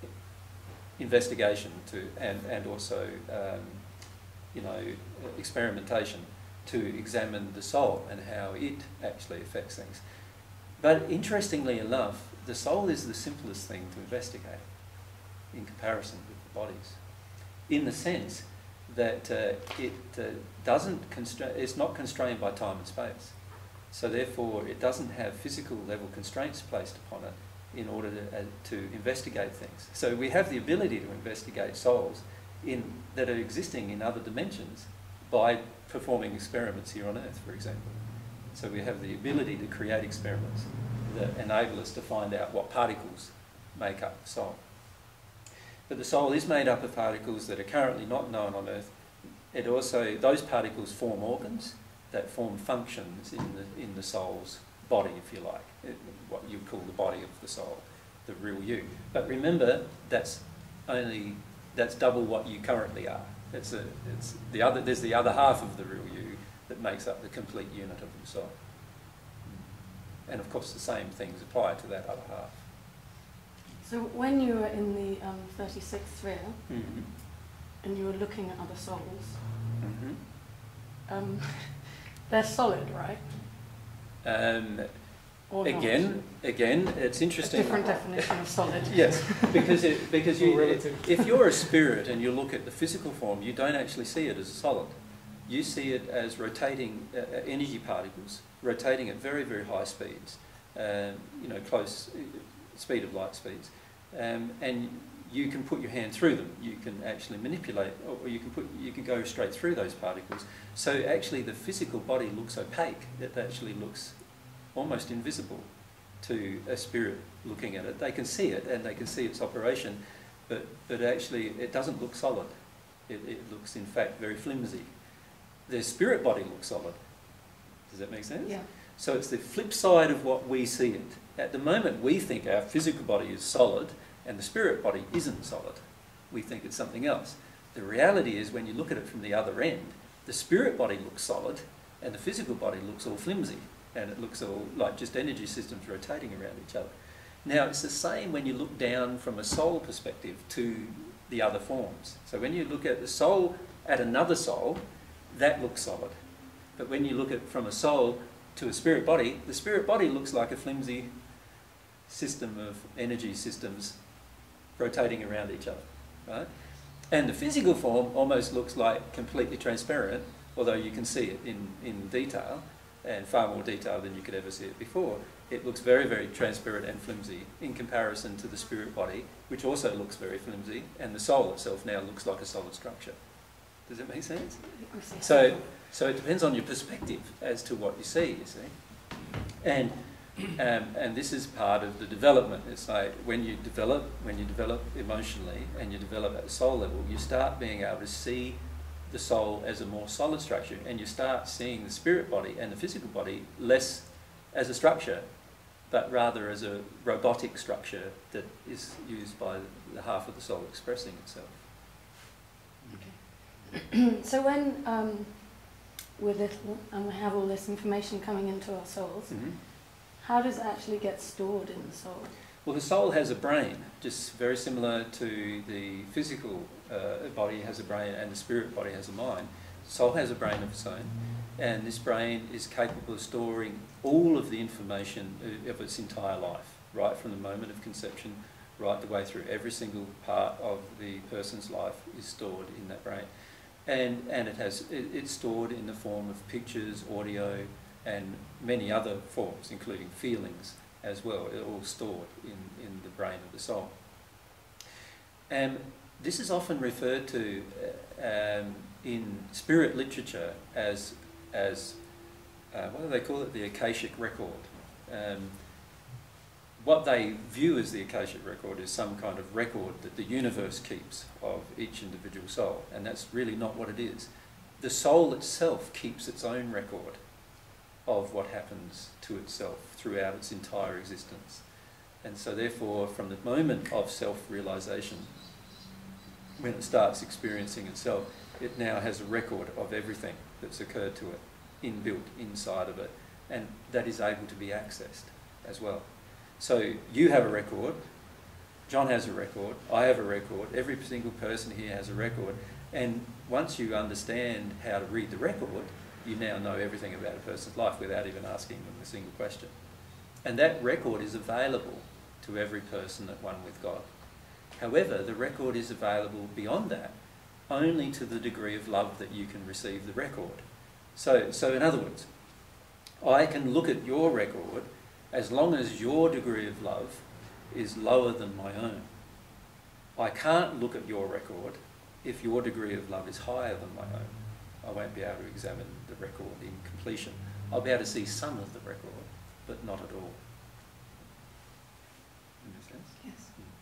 investigation to, and, and also, um, you know, experimentation to examine the soul and how it actually affects things. But interestingly enough, the soul is the simplest thing to investigate in comparison with the bodies, in the sense that uh, it uh, doesn't constrain, it's not constrained by time and space. So therefore it doesn't have physical level constraints placed upon it in order to, uh, to investigate things. So we have the ability to investigate souls in, that are existing in other dimensions by performing experiments here on Earth, for example. So we have the ability to create experiments that enable us to find out what particles make up the soul. But the soul is made up of particles that are currently not known on Earth. It also, those particles form organs that form functions in the, in the soul's body, if you like, it, what you call the body of the soul, the real you. But remember, that's only, that's double what you currently are. It's a, it's the other, there's the other half of the real you that makes up the complete unit of the soul. And of course the same things apply to that other half. So when you were in the um, thirty-sixth sphere, Mm-hmm. and you were looking at other souls, Mm-hmm. um, they're solid, right? Um, Or not? again, again, it's interesting. A different definition of solid. Yes, because it, because you, Relative. if you're a spirit and you look at the physical form, you don't actually see it as solid. You see it as rotating uh, energy particles, rotating at very, very high speeds, um, you know, close uh, speed of light speeds, um, and you can put your hand through them. You can actually manipulate, or you can put, you can go straight through those particles. So actually, the physical body looks opaque. It actually looks almost invisible to a spirit looking at it. They can see it and they can see its operation, but but actually, it doesn't look solid. It, it looks, in fact, very flimsy. The spirit body looks solid. Does that make sense? Yeah. So it's the flip side of what we see it. At the moment, we think our physical body is solid and the spirit body isn't solid. We think it's something else. The reality is, when you look at it from the other end, The spirit body looks solid, and the physical body looks all flimsy, and it looks all like just energy systems rotating around each other. Now, it's the same when you look down from a soul perspective to the other forms. So when you look at the soul at another soul, that looks solid. But when you look at from a soul to a spirit body, the spirit body looks like a flimsy system of energy systems rotating around each other, right? And the physical form almost looks like completely transparent, although you can see it in, in detail, and far more detail than you could ever see it before. It looks very, very transparent and flimsy in comparison to the spirit body, which also looks very flimsy, and the soul itself now looks like a solid structure. Does that make sense? So, so it depends on your perspective as to what you see, you see. And, um, and this is part of the development. It's like when you develop, when you develop emotionally and you develop at the soul level, you start being able to see the soul as a more solid structure, and you start seeing the spirit body and the physical body less as a structure, but rather as a robotic structure that is used by the half of the soul expressing itself. Okay. So when um, we're little and we have all this information coming into our souls, Mm-hmm. how does it actually get stored in the soul? Well, the soul has a brain, just very similar to the physical uh, body has a brain and the spirit body has a mind. The soul has a brain of its own, and this brain is capable of storing all of the information of its entire life, right from the moment of conception right the way through. Every single part of the person's life is stored in that brain. And, and it has, it, it's stored in the form of pictures, audio, and many other forms, including feelings as well. It's all stored in, in the brain of the soul. And this is often referred to uh, um, in spirit literature as, as uh, what do they call it? The Akashic record. Um, what they view as the Akashic record is some kind of record that the universe keeps of each individual soul, and that's really not what it is. The soul itself keeps its own record of what happens to itself throughout its entire existence. And so therefore, from the moment of self-realization, when it starts experiencing itself, it now has a record of everything that's occurred to it, inbuilt inside of it, and that is able to be accessed as well. So you have a record, John has a record, I have a record, every single person here has a record, and once you understand how to read the record, you now know everything about a person's life without even asking them a single question. And that record is available to every person at one with God. However, the record is available beyond that only to the degree of love that you can receive the record. So, so in other words, I can look at your record as long as your degree of love is lower than my own. I can't look at your record if your degree of love is higher than my own. I won't be able to examine the record in completion. I'll be able to see some of the record, but not at all. Understand? Yes.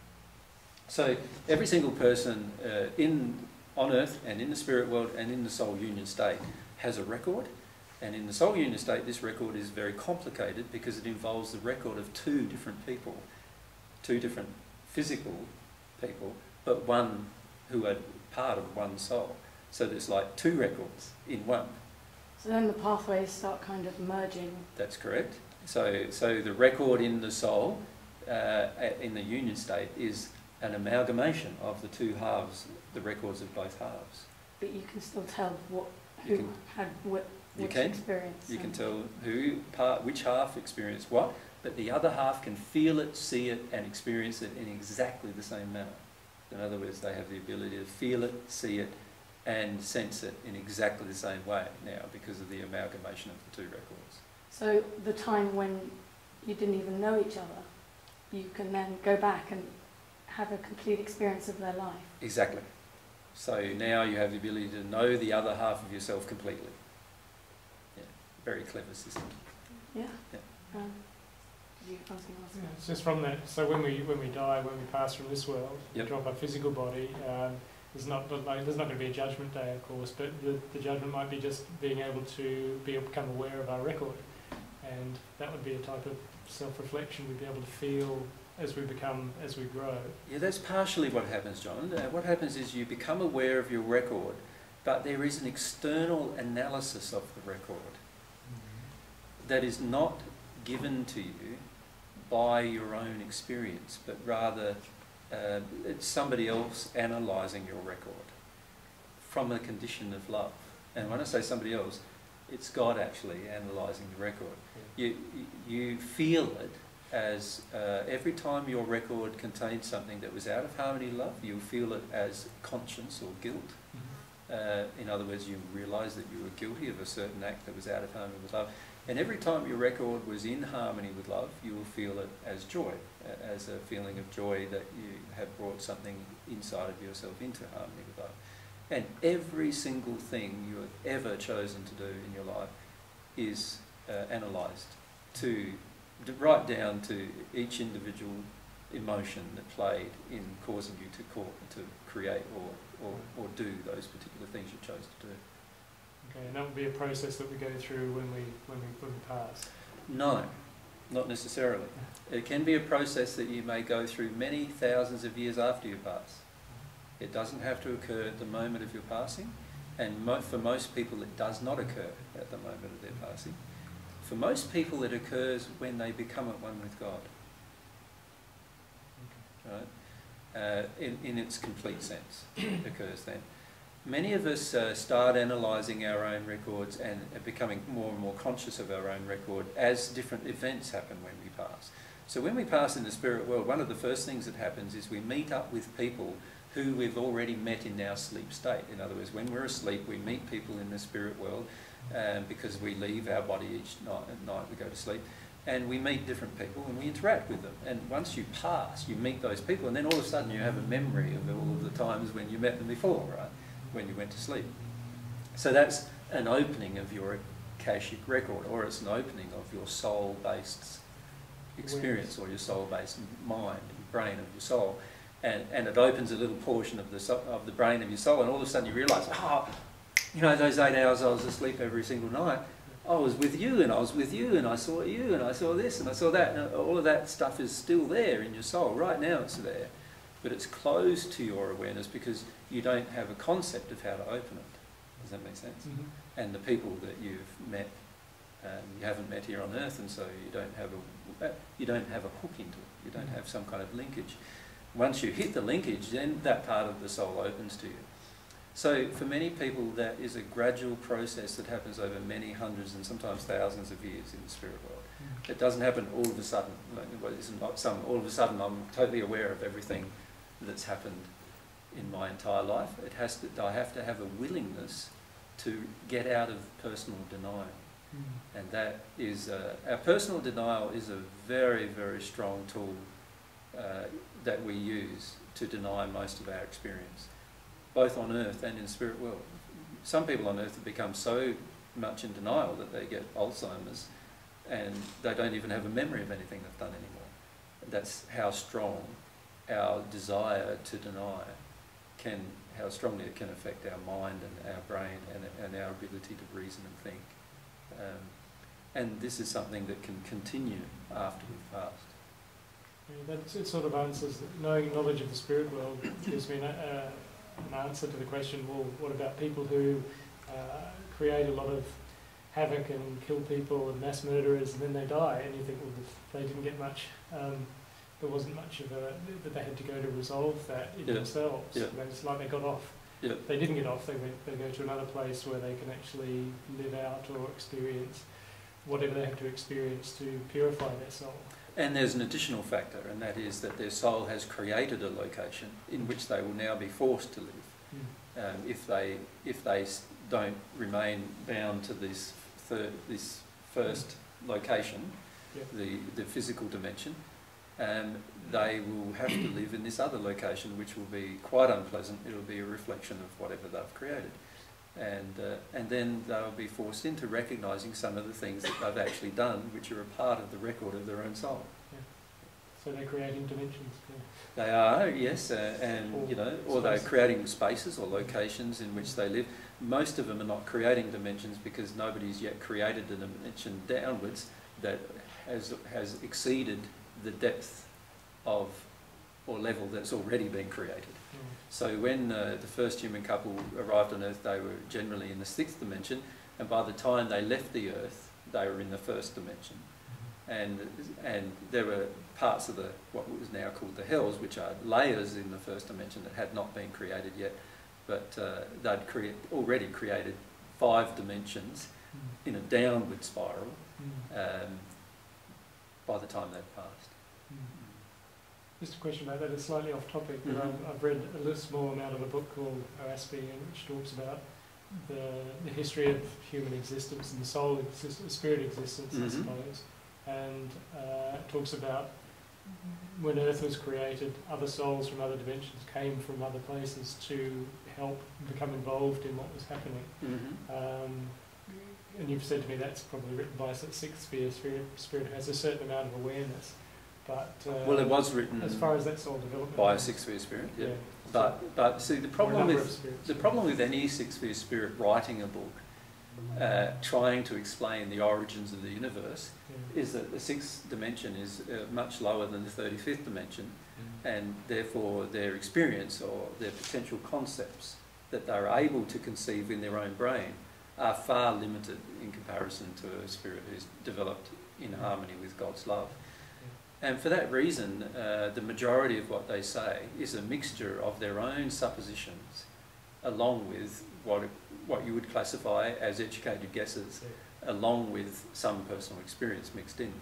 So every single person uh, in on earth and in the spirit world and in the soul union state has a record. And in the soul union state, this record is very complicated because it involves the record of two different people, two different physical people, but one who are part of one soul. So there's like two records in one. So then the pathways start kind of merging. That's correct. So, so the record in the soul, uh, in the union state, is an amalgamation of the two halves, the records of both halves. But you can still tell what who can, had what you which can, experience. You can tell who part, which half experienced what, but the other half can feel it, see it, and experience it in exactly the same manner. In other words, they have the ability to feel it, see it, and sense it in exactly the same way now because of the amalgamation of the two records. So the time when you didn't even know each other, you can then go back and have a complete experience of their life. Exactly. So now you have the ability to know the other half of yourself completely. Yeah, very clever system. Yeah. Yeah. Um, you I was going to ask Yeah, it's just from that. So when we when we die, when we pass from this world, Yep. we drop our physical body. Um, there's not like there's not going to be a judgment day, of course, but the, the judgment might be just being able to be become aware of our record, and that would be a type of self-reflection. We'd be able to feel as we become, as we grow. Yeah, that's partially what happens, John. Uh, what happens is you become aware of your record, but there is an external analysis of the record mm-hmm. that is not given to you by your own experience, but rather uh, it's somebody else analysing your record from a condition of love. And when I say somebody else, it's God actually analysing the record. You, you feel it as uh, every time your record contained something that was out of harmony with love, you feel it as conscience or guilt. Uh, in other words, you realise that you were guilty of a certain act that was out of harmony with love. And every time your record was in harmony with love, you will feel it as joy, as a feeling of joy that you have brought something inside of yourself into harmony with love. And every single thing you have ever chosen to do in your life is uh, analysed to, to right down to each individual emotion that played in causing you to call, to create or, or, or do those particular things you chose to do. Okay, and that would be a process that we go through when we when we when we pass. No, not necessarily. It can be a process that you may go through many thousands of years after you pass. It doesn't have to occur at the moment of your passing, and mo for most people it does not occur at the moment of their passing. For most people it occurs when they become at one with God. Right? Uh, in, in its complete sense, it occurs then. Many of us uh, start analysing our own records and uh, becoming more and more conscious of our own record as different events happen when we pass. So when we pass in the spirit world, one of the first things that happens is we meet up with people who we've already met in our sleep state. In other words, when we're asleep, we meet people in the spirit world um, because we leave our body each night, at night we go to sleep, and we meet different people and we interact with them. And once you pass, you meet those people, and then all of a sudden you have a memory of all of the times when you met them before, right? When you went to sleep. So that's an opening of your Akashic record, or it's an opening of your soul-based experience, or your soul-based mind, brain of your soul. And, and it opens a little portion of the, so of the brain of your soul, and all of a sudden you realise, oh, you know, those eight hours I was asleep every single night, I was with you, and I was with you, and I saw you, and I saw this, and I saw that. And all of that stuff is still there in your soul. Right now it's there. But it's closed to your awareness because you don't have a concept of how to open it. Does that make sense? Mm-hmm. And the people that you've met, um, you haven't met here on earth, and so you don't have a, you don't have a hook into it. You don't have some kind of linkage. Once you hit the linkage, then that part of the soul opens to you. So for many people, that is a gradual process that happens over many hundreds and sometimes thousands of years in the spirit world. Mm. It doesn't happen all of a sudden. It's not some, all of a sudden I'm totally aware of everything that's happened in my entire life. It has to, I have to have a willingness to get out of personal denial. Mm. And that is, uh, our personal denial is a very, very strong tool uh, that we use to deny most of our experience, both on earth and in the spirit world. Some people on earth have become so much in denial that they get Alzheimer's and they don't even have a memory of anything they've done anymore. That's how strong our desire to deny can, how strongly it can affect our mind and our brain and, and our ability to reason and think. Um, and this is something that can continue after we've passed. Yeah, that sort of answers, knowing knowledge of the spirit world gives me an, uh, an answer to the question, well, what about people who uh, create a lot of havoc and kill people and mass murderers and then they die, and you think, well, they didn't get much, um, there wasn't much of a, that they had to go to resolve that in yeah. themselves. Yeah. It's like they got off. Yeah. They didn't get off, they, went, they go to another place where they can actually live out or experience whatever they have to experience to purify their soul. And there's an additional factor, and that is that their soul has created a location in which they will now be forced to live. Mm. Um, if they if they don't remain bound to this third, this first mm. location, yep. the the physical dimension, um, they will have to live in this other location, which will be quite unpleasant. It will be a reflection of whatever they've created. And, uh, and then they'll be forced into recognising some of the things that they've actually done, which are a part of the record of their own soul. Yeah. So they're creating dimensions. Yeah. They are, yes, uh, and or you know, or they're creating spaces or locations in which they live. Most of them are not creating dimensions because nobody's yet created a dimension downwards that has has exceeded the depth of or level that's already been created. Mm. So when uh, the first human couple arrived on Earth, they were generally in the sixth dimension, and by the time they left the Earth, they were in the first dimension. And, and there were parts of the what was now called the hells, which are layers in the first dimension that had not been created yet, but uh, they'd create, already created five dimensions mm. in a downward spiral mm. um, by the time they'd passed. Mm. Just a question about that, it's slightly off topic, but mm-hmm. I've, I've read a little small amount of a book called O A S P, which talks about the, the history of human existence and the soul, exist spirit existence, mm-hmm. I suppose. And uh, it talks about when Earth was created, other souls from other dimensions came from other places to help become involved in what was happening. Mm-hmm. Um, and you've said to me that's probably written by a sixth sphere spirit, spirit who has a certain amount of awareness. But uh, well, it was written as far as that soul development by a sixth sphere spirit. Yeah. yeah. But but see the problem with the problem with any sixth sphere spirit writing a book. Uh, trying to explain the origins of the universe yeah. is that the sixth dimension is uh, much lower than the thirty-fifth dimension mm. and therefore their experience or their potential concepts that they're able to conceive in their own brain are far limited in comparison to a spirit who's developed in harmony with God's love. Yeah. And for that reason, uh, the majority of what they say is a mixture of their own suppositions along with what what you would classify as educated guesses, yeah. along with some personal experience mixed in,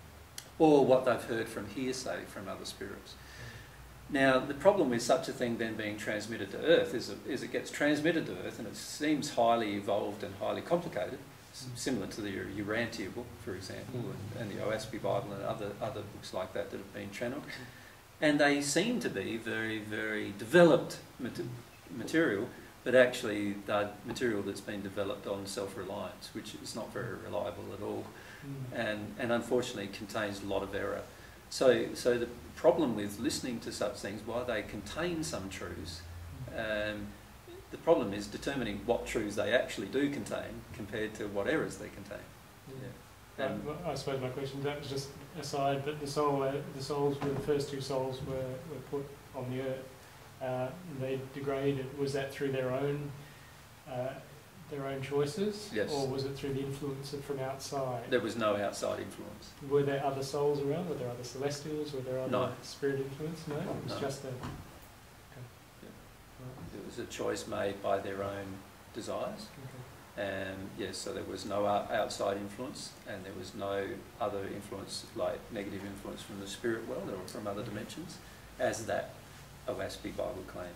or what they've heard from hearsay from other spirits. Yeah. Now, the problem with such a thing then being transmitted to Earth is, is it gets transmitted to Earth and it seems highly evolved and highly complicated, mm. similar to the Urantia book, for example, mm. and, and the O A S P Bible and other, other books like that that have been channeled. Mm. And they seem to be very, very developed mat material, but actually they're material that's been developed on self-reliance, which is not very reliable at all, mm. and, and unfortunately contains a lot of error. So, so the problem with listening to such things, while they contain some truths, um, the problem is determining what truths they actually do contain compared to what errors they contain. Yeah. Um, I, I suppose my question, that was just aside, that the soul, uh, the souls were the first two souls were, were put on the earth. Uh, they degraded. Was that through their own uh, their own choices, yes. or was it through the influence of from outside? There was no outside influence. Were there other souls around? Were there other celestials? Were there other no. spirit influence? No, it was no. just a. Okay. Yeah. Right. It was a choice made by their own desires, okay. and yes, so there was no outside influence, and there was no other influence like negative influence from the spirit world or from other dimensions, as that O A S P Bible claims.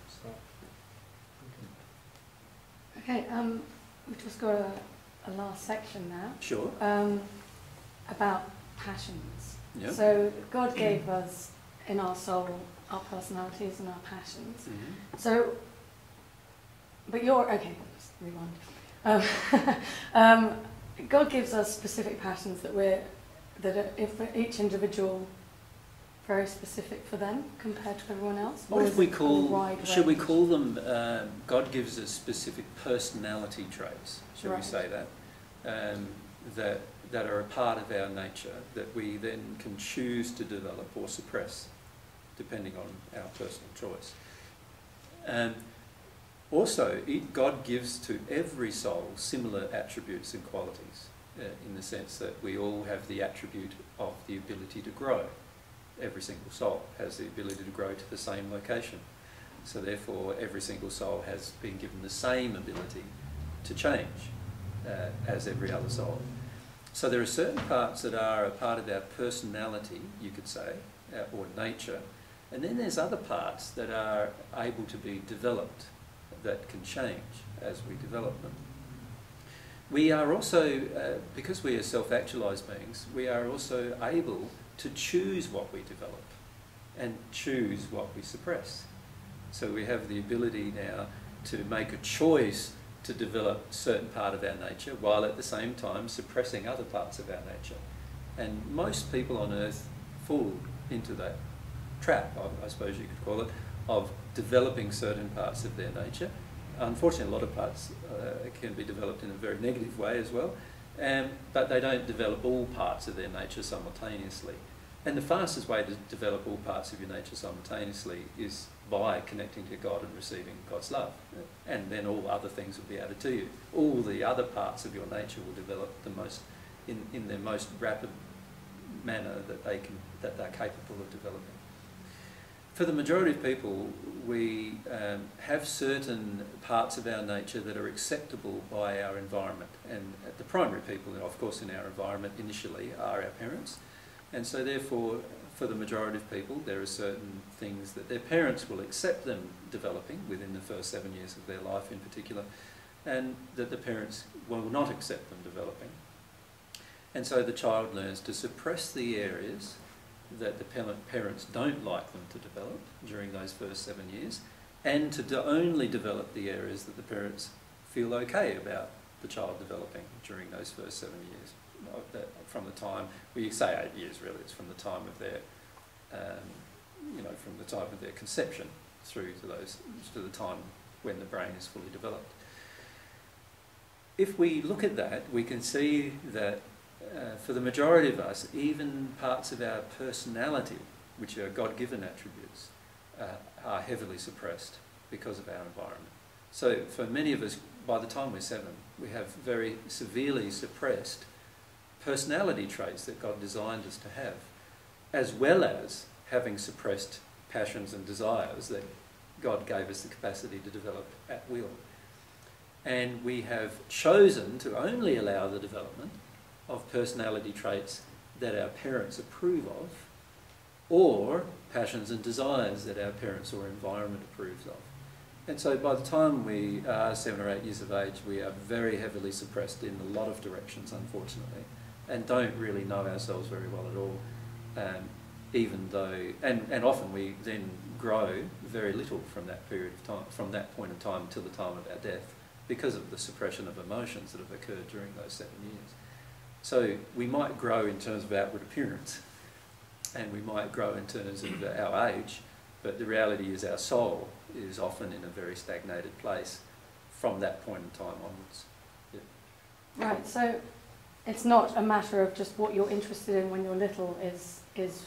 Okay, um, we've just got a, a last section now. Sure. Um, about passions. Yep. So God gave us in our soul our personalities and our passions. Mm-hmm. So, but you're, okay, let's rewind. Um, um, God gives us specific passions that we're, that are, if each individual very specific for them compared to everyone else? What if we call, should we range? call them, uh, God gives us specific personality traits, should right. we say that, um, that, that are a part of our nature that we then can choose to develop or suppress, depending on our personal choice. Um, also, it, God gives to every soul similar attributes and qualities, uh, in the sense that we all have the attribute of the ability to grow. Every single soul has the ability to grow to the same location. So therefore, every single soul has been given the same ability to change uh, as every other soul. So there are certain parts that are a part of our personality, you could say, uh, or nature, and then there's other parts that are able to be developed that can change as we develop them. We are also, uh, because we are self-actualised beings, we are also able to choose what we develop and choose what we suppress. So we have the ability now to make a choice to develop a certain part of our nature while at the same time suppressing other parts of our nature. And most people on earth fall into that trap, I, I suppose you could call it, of developing certain parts of their nature. Unfortunately, a lot of parts uh, can be developed in a very negative way as well. Um, but they don't develop all parts of their nature simultaneously. And the fastest way to develop all parts of your nature simultaneously is by connecting to God and receiving God's love. And then all other things will be added to you. All the other parts of your nature will develop the most in, in their most rapid manner that they can that they're capable of developing. For the majority of people, we um, have certain parts of our nature that are acceptable by our environment. And the primary people, of course, in our environment initially are our parents. And so therefore, for the majority of people, there are certain things that their parents will accept them developing within the first seven years of their life in particular, and that the parents will not accept them developing. And so the child learns to suppress the areas that the parents don't like them to develop during those first seven years, and to do only develop the areas that the parents feel okay about the child developing during those first seven years. From the time, we say eight years really, it's from the time of their, um, you know, from the time of their conception through to those, to the time when the brain is fully developed. If we look at that, we can see that uh, for the majority of us, even parts of our personality, which are God-given attributes, uh, are heavily suppressed because of our environment. So for many of us, by the time we're seven, we have very severely suppressed personality traits that God designed us to have, as well as having suppressed passions and desires that God gave us the capacity to develop at will. And we have chosen to only allow the development of personality traits that our parents approve of, or passions and desires that our parents or environment approves of. And so by the time we are seven or eight years of age, we are very heavily suppressed in a lot of directions, unfortunately, and don't really know ourselves very well at all, um, even though, and, and often we then grow very little from that period of time, from that point in time till the time of our death, because of the suppression of emotions that have occurred during those seven years. So we might grow in terms of outward appearance, and we might grow in terms of our age, but the reality is our soul is often in a very stagnated place from that point in time onwards. Yeah. Right, so it's not a matter of just what you're interested in when you're little is is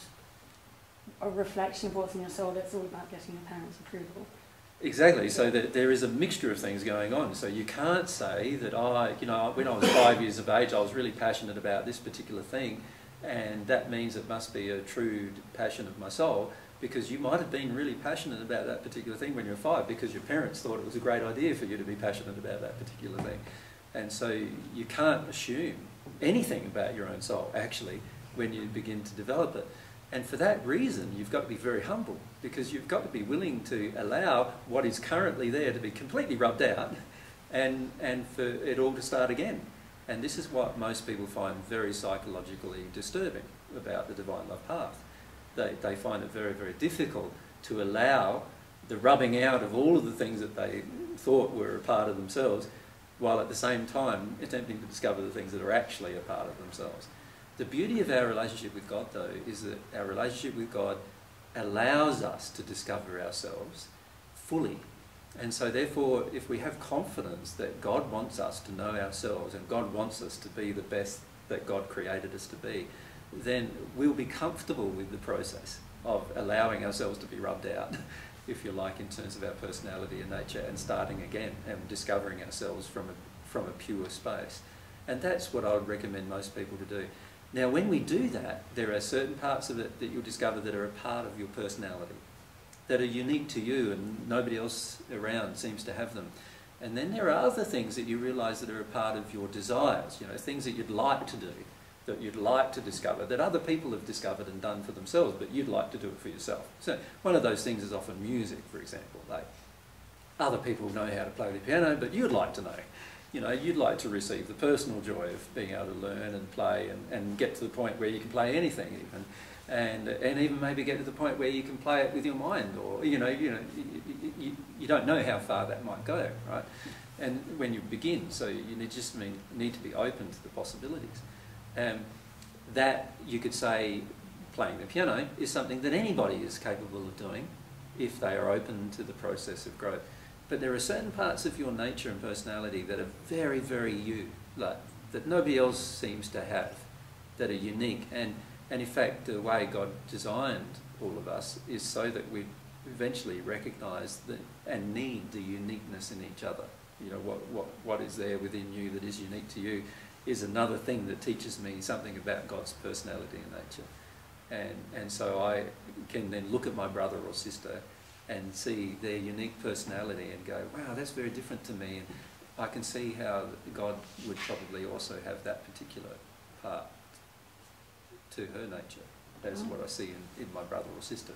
a reflection of what's in your soul. It's all about getting your parents' approval. Exactly. So that there is a mixture of things going on. So you can't say that I, you know, when I was five years of age, I was really passionate about this particular thing, and that means it must be a true passion of my soul, because you might have been really passionate about that particular thing when you were five, because your parents thought it was a great idea for you to be passionate about that particular thing. And so you can't assume anything about your own soul, actually, when you begin to develop it. And for that reason, you've got to be very humble, because you've got to be willing to allow what is currently there to be completely rubbed out, and, and for it all to start again. And this is what most people find very psychologically disturbing about the divine love path. They, they find it very, very difficult to allow the rubbing out of all of the things that they thought were a part of themselves, while at the same time attempting to discover the things that are actually a part of themselves. The beauty of our relationship with God, though, is that our relationship with God allows us to discover ourselves fully. And so therefore, if we have confidence that God wants us to know ourselves, and God wants us to be the best that God created us to be, then we'll be comfortable with the process of allowing ourselves to be rubbed out, if you like, in terms of our personality and nature, and starting again and discovering ourselves from a, from a pure space. And that's what I would recommend most people to do. Now, when we do that, there are certain parts of it that you'll discover that are a part of your personality, that are unique to you, and nobody else around seems to have them. And then there are other things that you realise that are a part of your desires, you know, things that you'd like to do, that you'd like to discover, that other people have discovered and done for themselves, but you'd like to do it for yourself. So one of those things is often music, for example. Like, other people know how to play the piano, but you'd like to know. You know, you'd like to receive the personal joy of being able to learn and play, and, and get to the point where you can play anything even, and and even maybe get to the point where you can play it with your mind, or, you know, you know, you, you, you don't know how far that might go, right? And when you begin, so you need, just mean, need to be open to the possibilities. Um, that, you could say, playing the piano is something that anybody is capable of doing if they are open to the process of growth. But there are certain parts of your nature and personality that are very, very you, like, that nobody else seems to have, that are unique. And, and in fact, the way God designed all of us is so that we eventually recognise the, and need the uniqueness in each other. You know, what, what, what is there within you that is unique to you is another thing that teaches me something about God's personality and nature. And, and so I can then look at my brother or sister and see their unique personality and go, wow, that's very different to me. And I can see how God would probably also have that particular part to her nature. That's what I see in, in my brother or sister.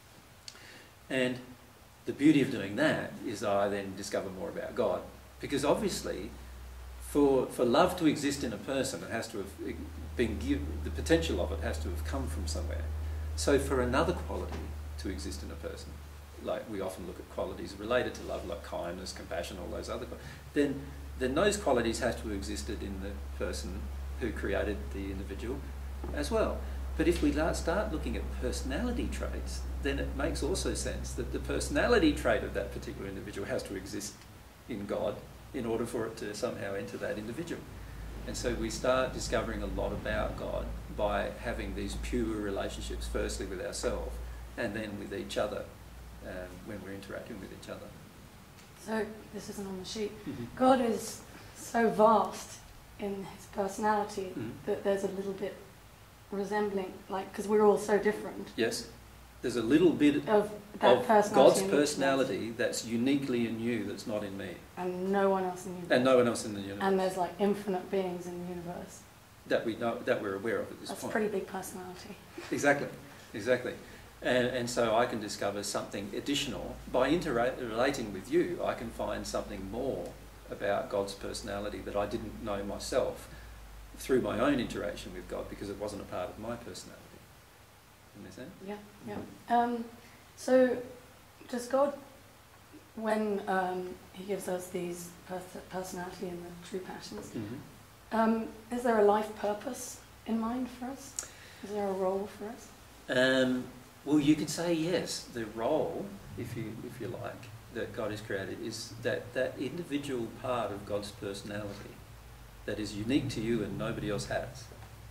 And the beauty of doing that is I then discover more about God. Because obviously, for, for love to exist in a person, it has to have been given, the potential of it has to have come from somewhere. So for another quality to exist in a person, like we often look at qualities related to love, like kindness, compassion, all those other qualities, then, then those qualities have to have existed in the person who created the individual as well. But if we start looking at personality traits, then it makes also sense that the personality trait of that particular individual has to exist in God in order for it to somehow enter that individual. And so we start discovering a lot about God by having these pure relationships, firstly with ourselves and then with each other um, when we're interacting with each other. So, this isn't on the sheet. Mm-hmm. God is so vast in his personality Mm-hmm. that there's a little bit resembling, like, because we're all so different. Yes. There's a little bit of, that of personality God's in personality that's uniquely in you that's not in me. and no one else in the universe. And no one else in the universe. And there's like infinite beings in the universe. That we know, that we're aware of at this That's point. a pretty big personality. Exactly, exactly. And, and so I can discover something additional. By interrelating with you, I can find something more about God's personality that I didn't know myself through my own interaction with God because it wasn't a part of my personality. Understand? Yeah, yeah. Um, so, does God, when um, he gives us these pers personality and the true passions, Mm-hmm. um, is there a life purpose in mind for us? Is there a role for us? Um, well, you could say yes. The role, if you if you like, that God has created is that that individual part of God's personality that is unique to you and nobody else has.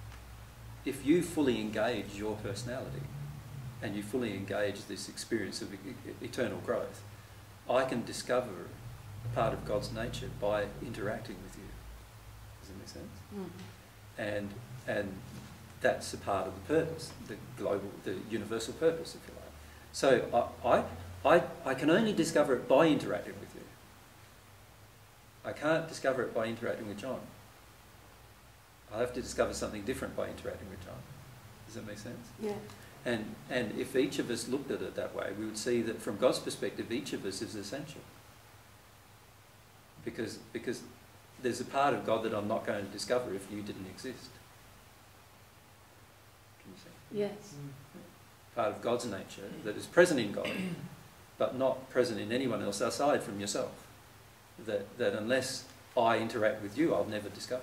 If you fully engage your personality and you fully engage this experience of e eternal growth, I can discover a part of God's nature by interacting with you. Does that make sense? Mm-hmm. And and that's a part of the purpose, the global, the universal purpose, if you like. So I, I, I, I can only discover it by interacting with you. I can't discover it by interacting with John. I'll have to discover something different by interacting with John. Does that make sense? Yeah. And, and if each of us looked at it that way, we would see that from God's perspective, each of us is essential. Because, because there's a part of God that I'm not going to discover if you didn't exist. Can you see? Yes. Part of God's nature that is present in God, but not present in anyone else aside from yourself. That, that unless I interact with you, I'll never discover.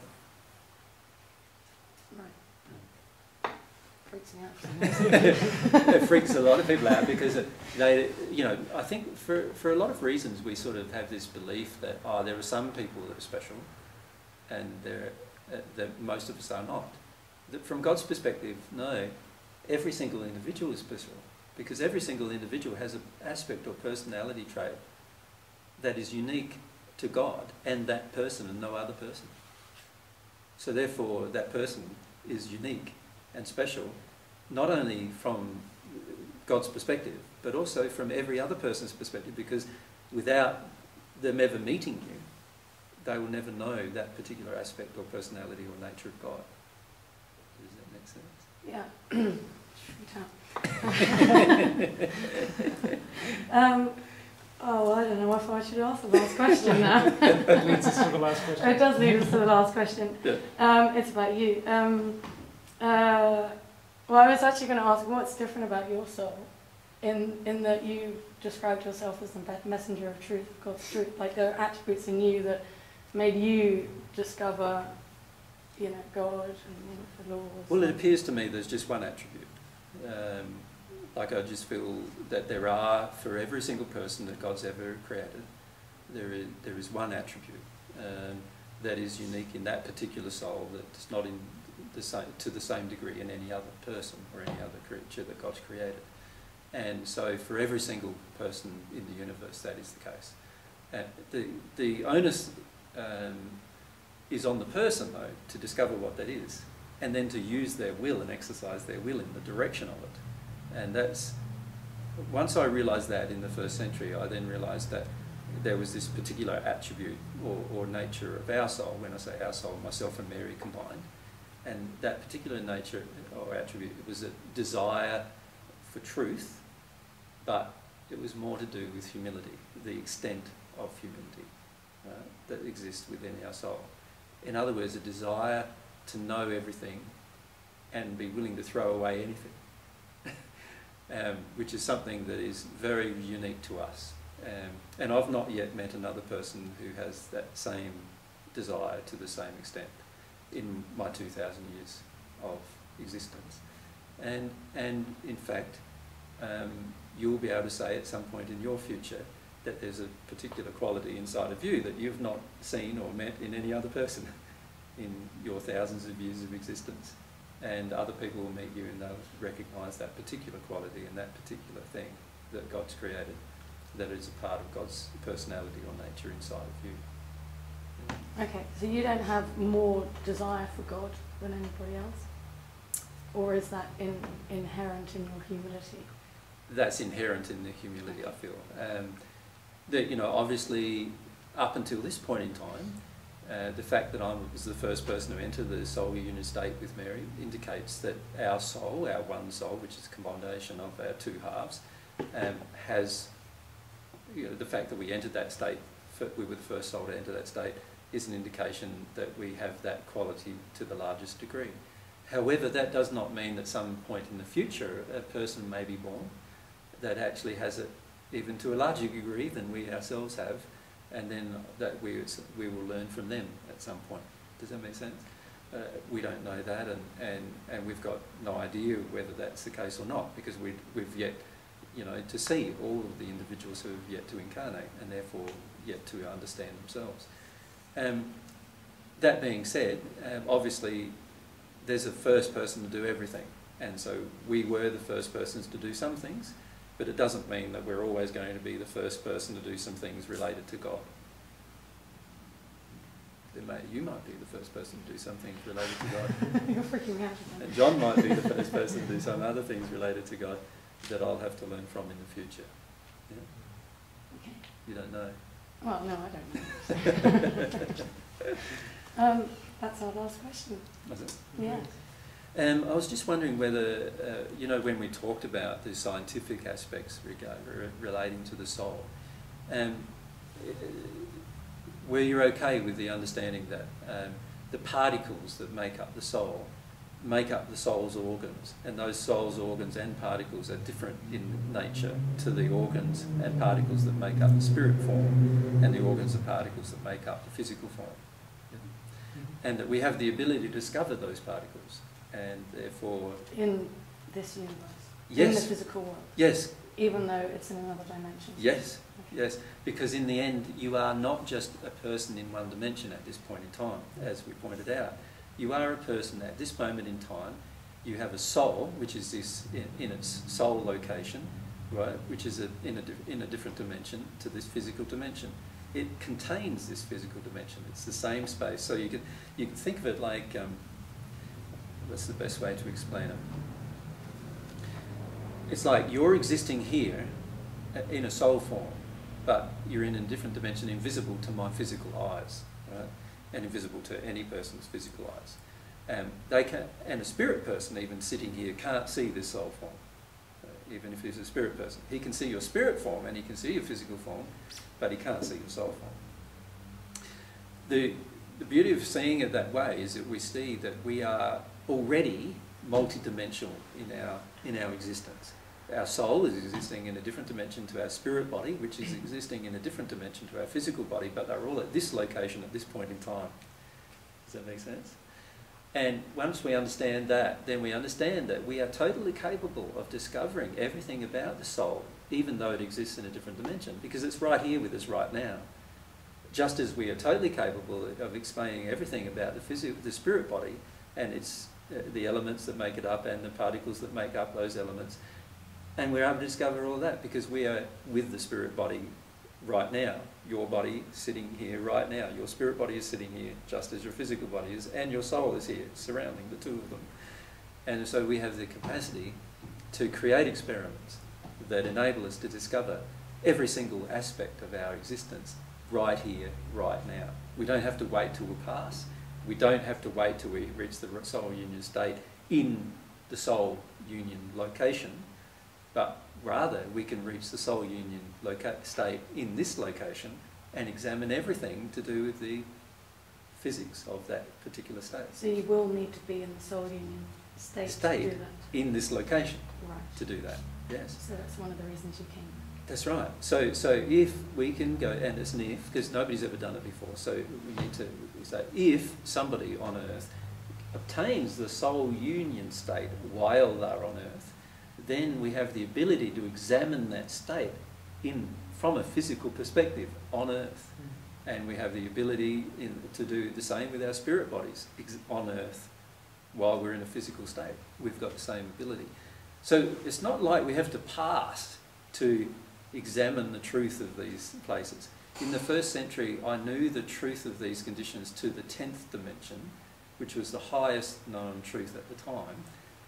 Right. Freaks me out. It freaks a lot of people out because it, they, you know, I think for, for a lot of reasons we sort of have this belief that, oh, there are some people that are special and there, uh, that most of us are not. That from God's perspective, no, every single individual is special because every single individual has an aspect or personality trait that is unique to God and that person and no other person. So therefore that person is unique and special, not only from God's perspective, but also from every other person's perspective, because without them ever meeting you, they will never know that particular aspect or personality or nature of God. Does that make sense? Yeah. um, oh, I don't know if I should ask the last question now. It leads us to the last question. It does lead us to the last question. Yeah. Um, it's about you. Um, uh, well, I was actually going to ask what's different about your soul in, in that you described yourself as the messenger of truth, of God's truth. Like there are attributes in you that made you discover, you know, God and you know, the laws. Well, it appears to me there's just one attribute. Um, like I just feel that there are, for every single person that God's ever created, there is, there is one attribute um, that is unique in that particular soul that's not in the same, to the same degree in any other person or any other creature that God's created. And so for every single person in the universe, that is the case. Uh, the, the onus um, is on the person, though, to discover what that is, and then to use their will and exercise their will in the direction of it. And that's, once I realised that in the first century, I then realised that there was this particular attribute or, or nature of our soul. When I say our soul, myself and Mary combined. And that particular nature or attribute was a desire for truth, but it was more to do with humility, the extent of humility uh, that exists within our soul. In other words, a desire to know everything and be willing to throw away anything, um, which is something that is very unique to us. Um, and I've not yet met another person who has that same desire to the same extent in my two thousand years of existence. And, and in fact, um, you'll be able to say at some point in your future that there's a particular quality inside of you that you've not seen or met in any other person in your thousands of years of existence. And other people will meet you and they'll recognise that particular quality and that particular thing that God's created, that is a part of God's personality or nature inside of you. Okay, so you don't have more desire for God than anybody else? Or is that in, inherent in your humility? That's inherent in the humility, I feel. Um, that, you know, obviously, up until this point in time, uh, the fact that I was the first person to enter the soul union state with Mary indicates that our soul, our one soul, which is a combination of our two halves, um, has, you know, the fact that we entered that state, we were the first soul to enter that state, is an indication that we have that quality to the largest degree. However, that does not mean that some point in the future a person may be born that actually has it even to a larger degree than we ourselves have, and then that we, we will learn from them at some point. Does that make sense? Uh, we don't know that, and, and, and we've got no idea whether that's the case or not, because we, we've yet, you know, to see all of the individuals who have yet to incarnate and therefore yet to understand themselves. Um, that being said, um, obviously there's a first person to do everything, and so we were the first persons to do some things, but it doesn't mean that we're always going to be the first person to do some things related to God. Then may, you might be the first person to do some things related to God. You're freaking out. And John might be the first person to do some other things related to God that I'll have to learn from in the future. Yeah? Okay. You don't know. Well, no, I don't know. um, that's our last question. Was it? Yeah. Um, I was just wondering whether, uh, you know, when we talked about the scientific aspects regard, re relating to the soul, um, were you okay with the understanding that um, the particles that make up the soul make up the soul's organs, and those soul's organs and particles are different in nature to the organs and particles that make up the spirit form and the organs and particles that make up the physical form, yeah? And that we have the ability to discover those particles, and therefore in this universe, yes, in the physical world, yes, even though it's in another dimension. yes, okay. yes, because in the end you are not just a person in one dimension at this point in time, as we pointed out. You are a person at this moment in time. You have a soul, which is this in, in its soul location, right, which is a, in, a, in a different dimension to this physical dimension. It contains this physical dimension. It's the same space. So you can, you can think of it like, um, what's the best way to explain it? It's like you're existing here in a soul form, but you're in a different dimension, invisible to my physical eyes, right? And invisible to any person's physical eyes. Um, they can, and a spirit person even sitting here can't see this soul form, uh, even if he's a spirit person. He can see your spirit form and he can see your physical form, but he can't see your soul form. The, the beauty of seeing it that way is that we see that we are already multidimensional in our, in our existence. Our soul is existing in a different dimension to our spirit body, which is existing in a different dimension to our physical body, but they're all at this location at this point in time. Does that make sense? And once we understand that, then we understand that we are totally capable of discovering everything about the soul, even though it exists in a different dimension, because it's right here with us right now. Just as we are totally capable of explaining everything about the physical, the spirit body, and its uh, the elements that make it up and the particles that make up those elements, And we're able to discover all that because we are with the spirit body right now. Your body sitting here right now. Your spirit body is sitting here just as your physical body is, and your soul is here, surrounding the two of them. And so we have the capacity to create experiments that enable us to discover every single aspect of our existence right here, right now. We don't have to wait till we pass. We don't have to wait till we reach the soul union state in the soul union location, but rather we can reach the soul union loca- state in this location and examine everything to do with the physics of that particular state. So you will need to be in the soul union state, State to do that? in this location Right. to do that, yes. So that's one of the reasons you came. That's right. So, so if we can go, and it's an if, because nobody's ever done it before, so we need to say, if somebody on Earth obtains the soul union state while they're on Earth, then we have the ability to examine that state in from a physical perspective on Earth. And we have the ability in, to do the same with our spirit bodies on Earth while we're in a physical state. We've got the same ability. So it's not like we have to pass to examine the truth of these places. In the first century, I knew the truth of these conditions to the tenth dimension, which was the highest known truth at the time,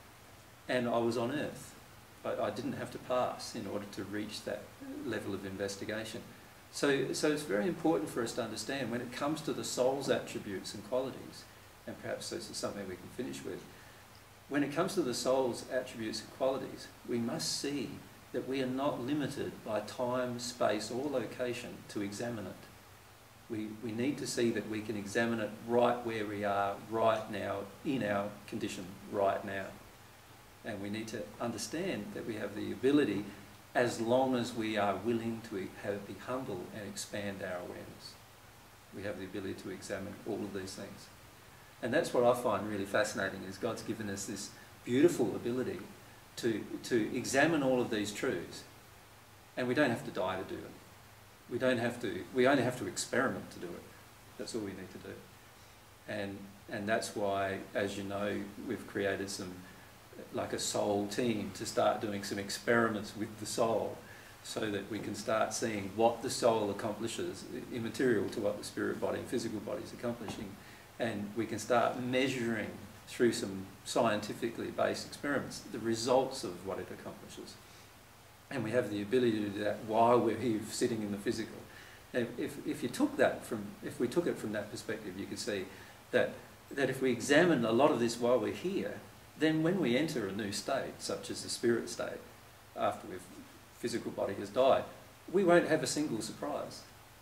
and I was on Earth. I, I didn't have to pass in order to reach that level of investigation. So, so it's very important for us to understand when it comes to the soul's attributes and qualities, and perhaps this is something we can finish with, when it comes to the soul's attributes and qualities, we must see that we are not limited by time, space or location to examine it. We, we need to see that we can examine it right where we are right now, in our condition right now. And we need to understand that we have the ability, as long as we are willing to have, be humble and expand our awareness. We have the ability to examine all of these things. And that's what I find really fascinating, is God's given us this beautiful ability to, to examine all of these truths. And we don't have to die to do it. We don't have to, we only have to experiment to do it. That's all we need to do. And, and that's why, as you know, we've created some, like a soul team to start doing some experiments with the soul so that we can start seeing what the soul accomplishes, immaterial to what the spirit body and physical body is accomplishing. And we can start measuring through some scientifically based experiments the results of what it accomplishes. And we have the ability to do that while we're here sitting in the physical. And if, if you took that from, if we took it from that perspective, you could see that, that if we examine a lot of this while we're here, then when we enter a new state, such as the spirit state, after the physical body has died, we won't have a single surprise.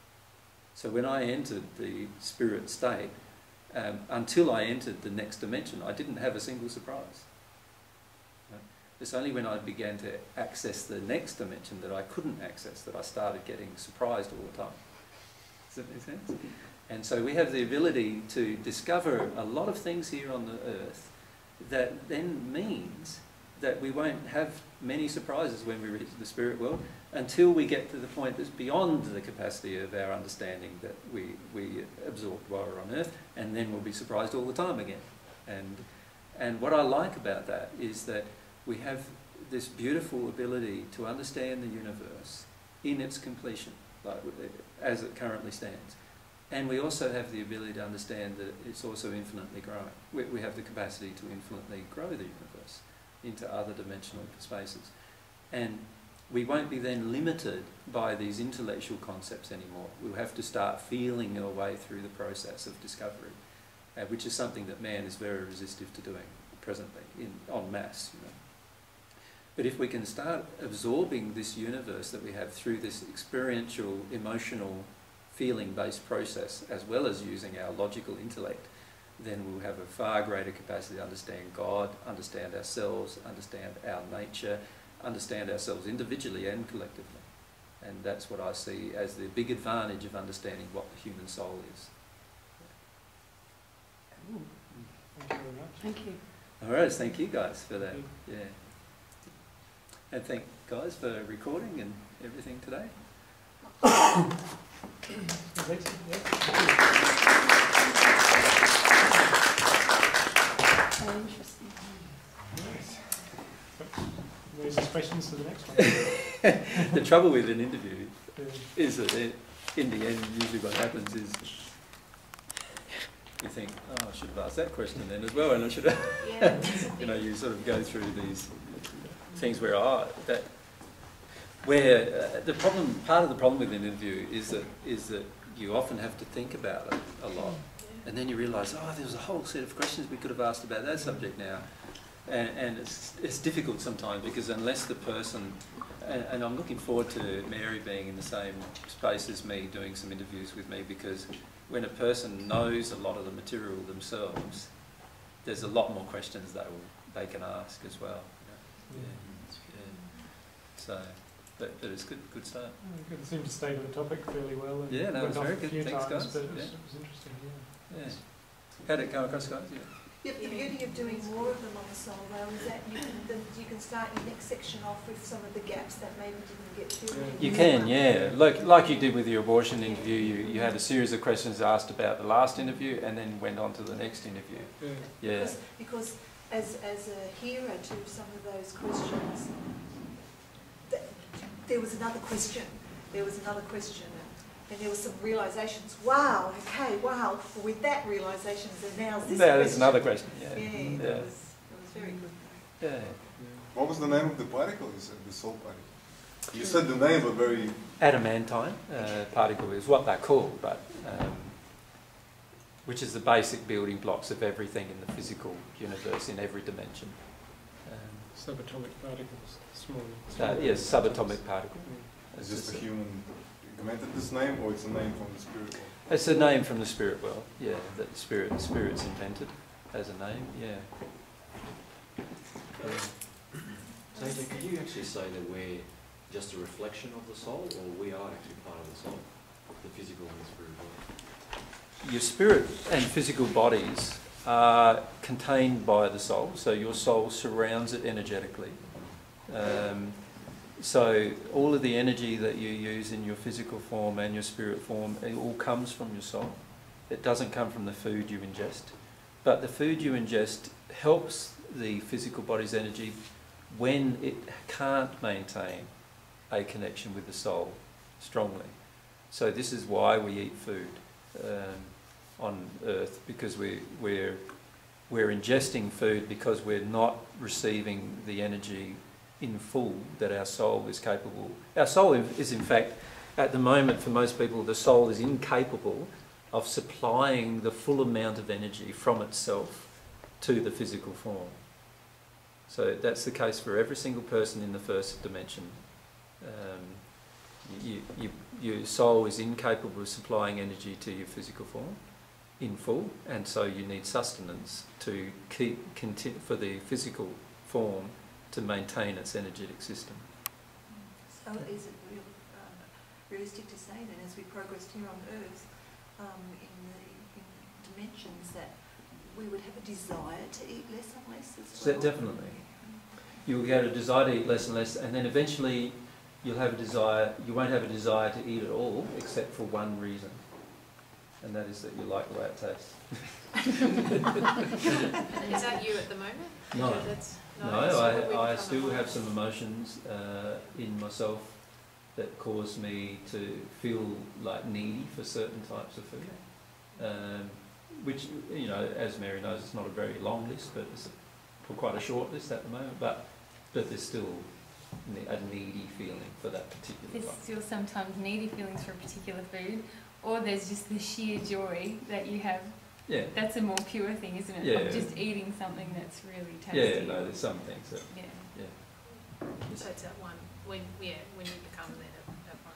So when I entered the spirit state, um, until I entered the next dimension, I didn't have a single surprise. It's only when I began to access the next dimension that I couldn't access that I started getting surprised all the time. Does that make sense? And so we have the ability to discover a lot of things here on the earth that then means that we won't have many surprises when we reach the spirit world until we get to the point that's beyond the capacity of our understanding that we, we absorbed while we're on earth, and then we'll be surprised all the time again. And, and what I like about that is that we have this beautiful ability to understand the universe in its completion, like as it currently stands. And we also have the ability to understand that it's also infinitely growing. We, we have the capacity to infinitely grow the universe into other dimensional spaces. And we won't be then limited by these intellectual concepts anymore. We'll have to start feeling our way through the process of discovery, uh, which is something that man is very resistive to doing presently, in, en masse. You know. But if we can start absorbing this universe that we have through this experiential, emotional, feeling-based process, as well as using our logical intellect, then we'll have a far greater capacity to understand God, understand ourselves, understand our nature, understand ourselves individually and collectively. And that's what I see as the big advantage of understanding what the human soul is. Cool. Thank you very much. Thank you. All right, thank you guys for that. Yeah. And thank guys for recording and everything today. Very interesting. Nice. questions to the next one. The trouble with an interview Yeah. is that it, in the end, usually what happens is you think, oh, I should have asked that question then as well, and I should have, Yeah, you know, you sort of go through these things where, oh, that, where uh, the problem, part of the problem with an interview is that is that you often have to think about it a lot, and then you realise, oh, there was a whole set of questions we could have asked about that subject now, and, and it's it's difficult sometimes because unless the person, and, and I'm looking forward to Mary being in the same space as me, doing some interviews with me, because when a person knows a lot of the material themselves, there's a lot more questions they will they can ask as well. You know? Yeah, yeah. So. But, but it's good, good start. Oh, good. It seemed to stay with the topic fairly well. And Yeah, no, it was went off very a good. few Thanks, times, guys. But it was, Yeah. it was interesting, yeah. Yeah. How did it come across, guys? Yeah. Yeah, the beauty of doing more of them on the soul though is that you can then you can start your next section off with some of the gaps that maybe didn't get filled. in You this can, one. yeah. Like like you did with your abortion interview, you, you had a series of questions asked about the last interview and then went on to the next interview. Yeah. Yeah. Because, because as as a hearer to some of those questions, th there was another question. There was another question. And there were some realisations. Wow, okay, wow. Well, with that realisation, then now this Yeah, question. there's another question, yeah. Yeah, Yeah. that was, that was very good. Yeah. What was the name of the particle you said, the soul particle? You said the name, but very... Adamantine uh, particle is what they're called, but um, which is the basic building blocks of everything in the physical universe in every dimension. Um, Subatomic particles, small. uh, yes, subatomic particle. Is this a human invented this name, or it's a name from the spirit world? It's a name from the spirit world, yeah, that the spirit, the spirit's invented as a name, yeah. yeah. So, so could you actually say that we're just a reflection of the soul, or we are actually part of the soul, the physical and the spirit body? Your spirit and physical bodies are contained by the soul, so your soul surrounds it energetically. Um, so all of the energy that you use in your physical form and your spirit form, it all comes from your soul. It doesn't come from the food you ingest. But the food you ingest helps the physical body's energy when it can't maintain a connection with the soul strongly. So this is why we eat food um, on earth, because we, we're, we're ingesting food because we're not receiving the energy in full that our soul is capable. Our soul is in fact, at the moment for most people, the soul is incapable of supplying the full amount of energy from itself to the physical form. So that's the case for every single person in the first dimension. Um, you, you, your soul is incapable of supplying energy to your physical form in full, and so you need sustenance to keep conti- for the physical form to maintain its energetic system. So is it real, uh, realistic to say that as we progressed here on Earth, um, in the in dimensions, that we would have a desire to eat less and less as So well? definitely. You'll get a desire to eat less and less, and then eventually you'll have a desire, you won't have a desire to eat at all, except for one reason, and that is that you like the way it tastes. Is that you at the moment? No. Yeah, that's, No, that's what we I, I become still alive. have some emotions uh, in myself that cause me to feel like needy for certain types of food. Um, which, you know, as Mary knows, it's not a very long list, but it's a, quite a short list at the moment. But but there's still ne- a needy feeling for that particular There's one. still sometimes needy feelings for a particular food, or there's just the sheer joy that you have. Yeah. That's a more pure thing, isn't it? Yeah. Of just eating something that's really tasty. Yeah, no, there's some things that, Yeah. yeah. So it's at one, when, yeah, when you become then at, at one.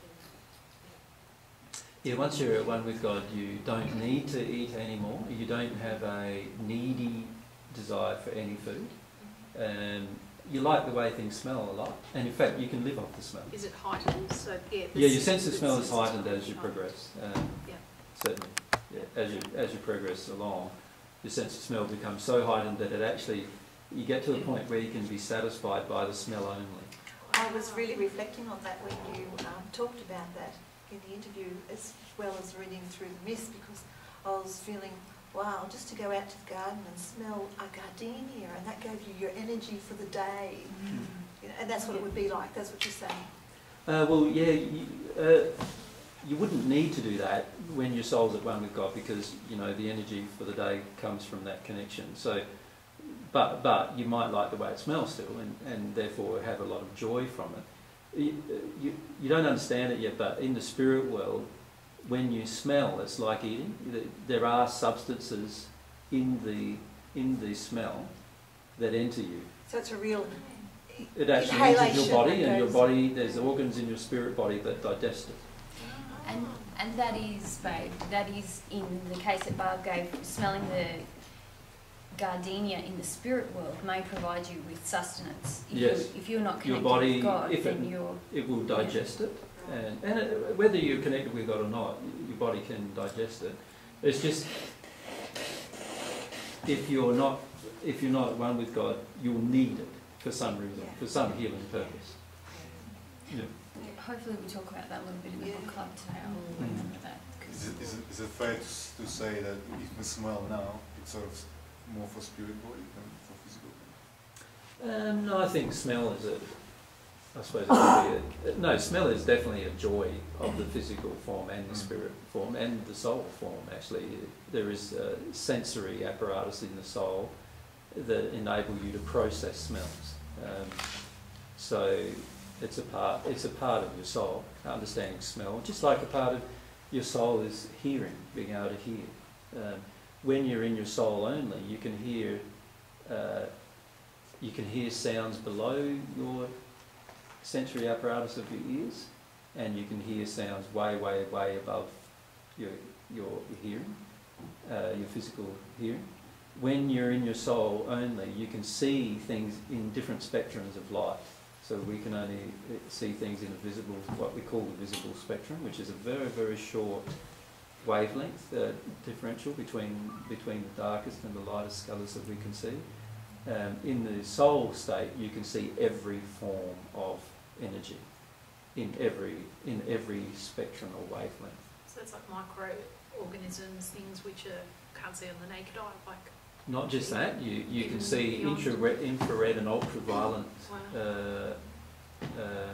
Yeah, once you're at one with God, you don't need to eat anymore. You don't have a needy desire for any food. Um, you like the way things smell a lot, and in fact, you can live off the smell. Is it heightened? So yeah. the Yeah, your sense- sense of the smell is sense of heightened smell as you is progress. Um, Yeah. Certainly, yeah. As you as you progress along, your sense of smell becomes so heightened that it actually you get to a point where you can be satisfied by the smell only. I was really reflecting on that when you um, talked about that in the interview, as well as reading through the myth, because I was feeling, wow, just to go out to the garden and smell a gardenia, and that gave you your energy for the day. Mm. You and that's what it would be like. That's what you're saying. Uh, well, yeah, you, uh, you wouldn't need to do that when your soul's at one with God, because you know the energy for the day comes from that connection. So, but but you might like the way it smells still, and, and therefore have a lot of joy from it. You, you you don't understand it yet, but in the spirit world, when you smell, it's like eating. There are substances in the in the smell that enter you. So it's a real It actually enters your body, and your goes- body, there's organs in your spirit body that digest it. And and that is, babe, that is in the case that Barb gave, smelling the gardenia in the spirit world may provide you with sustenance. If Yes. You're, if you're not Your connected body, with God, if then it, you're... it will digest it, and, and it, whether you're connected with God or not, your body can digest it. It's just, if you're not, if you're not at one with God, you'll need it for some reason, Yeah. for some healing purpose. Yeah. Hopefully we talk about that a little bit in the Yeah. book club today. I'll Mm. remember that. 'cause- Is it, is it, is it fair to, s- to say that if we smell now, it's sort of more for spirit body than for physical body? Um, no, I think smell is a, I suppose it would be a, no, smell is definitely a joy of the physical form and the spirit form and the soul form, actually. There is a sensory apparatus in the soul that enable you to process smells. Um, so it's a part, it's a part of your soul, understanding smell, just like a part of your soul is hearing, being able to hear. Um, when you're in your soul only, you can hear, uh, you can hear sounds below your sensory apparatus of your ears, and you can hear sounds way, way, way above your your hearing, uh, your physical hearing. When you're in your soul only, you can see things in different spectrums of light. So we can only see things in a visible, what we call the visible spectrum, which is a very, very short wavelength uh, differential between between the darkest and the lightest colours that we can see. Um, in the soul state, you can see every form of energy in every in every spectrum or wavelength. So it's like microorganisms, things which are can't see on the naked eye, like. Not just that, you, you can Even see beyond. infrared, infrared and ultraviolet Wow. uh, um,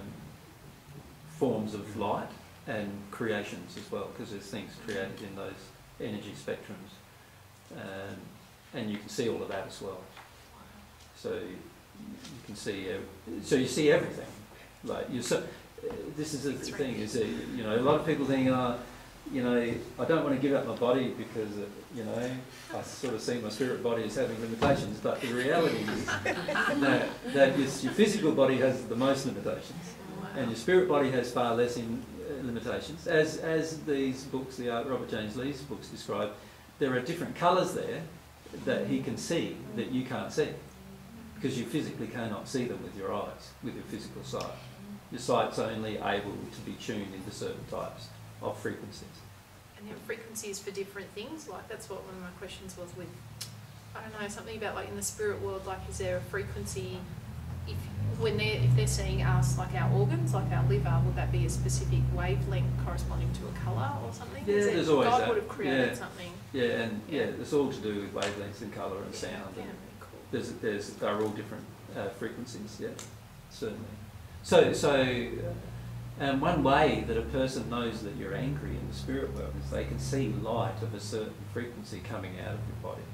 forms of light and creations as well, because there's things created in those energy spectrums, um, and you can see all of that as well. So you can see, ev- so you see everything. Like you, so uh, this is the thing. Is that, you know, a lot of people think, oh, you know, I don't want to give up my body because, uh, you know, I sort of see my spirit body as having limitations. But the reality is that that your, your physical body has the most limitations, and your spirit body has far less in, uh, limitations. As as these books, the uh, Robert James Lee's books describe, there are different colours there that he can see that you can't see, because you physically cannot see them with your eyes, with your physical sight. Your sight's only able to be tuned into certain types of frequencies. And there are frequencies for different things. Like that's what one of my questions was with. I don't know, something about like in the spirit world. Like, is there a frequency? If when they are if they're seeing us, like our organs, like our liver, would that be a specific wavelength corresponding to a colour or something? Yeah, Is it- there's always God that. would have created Yeah. something. Yeah, and yeah, it's all to do with wavelengths and colour and sound. Yeah, And really cool. there's there's they're all different uh, frequencies. Yeah, certainly. So so. And one way that a person knows that you're angry in the spirit world is they can see light of a certain frequency coming out of your body.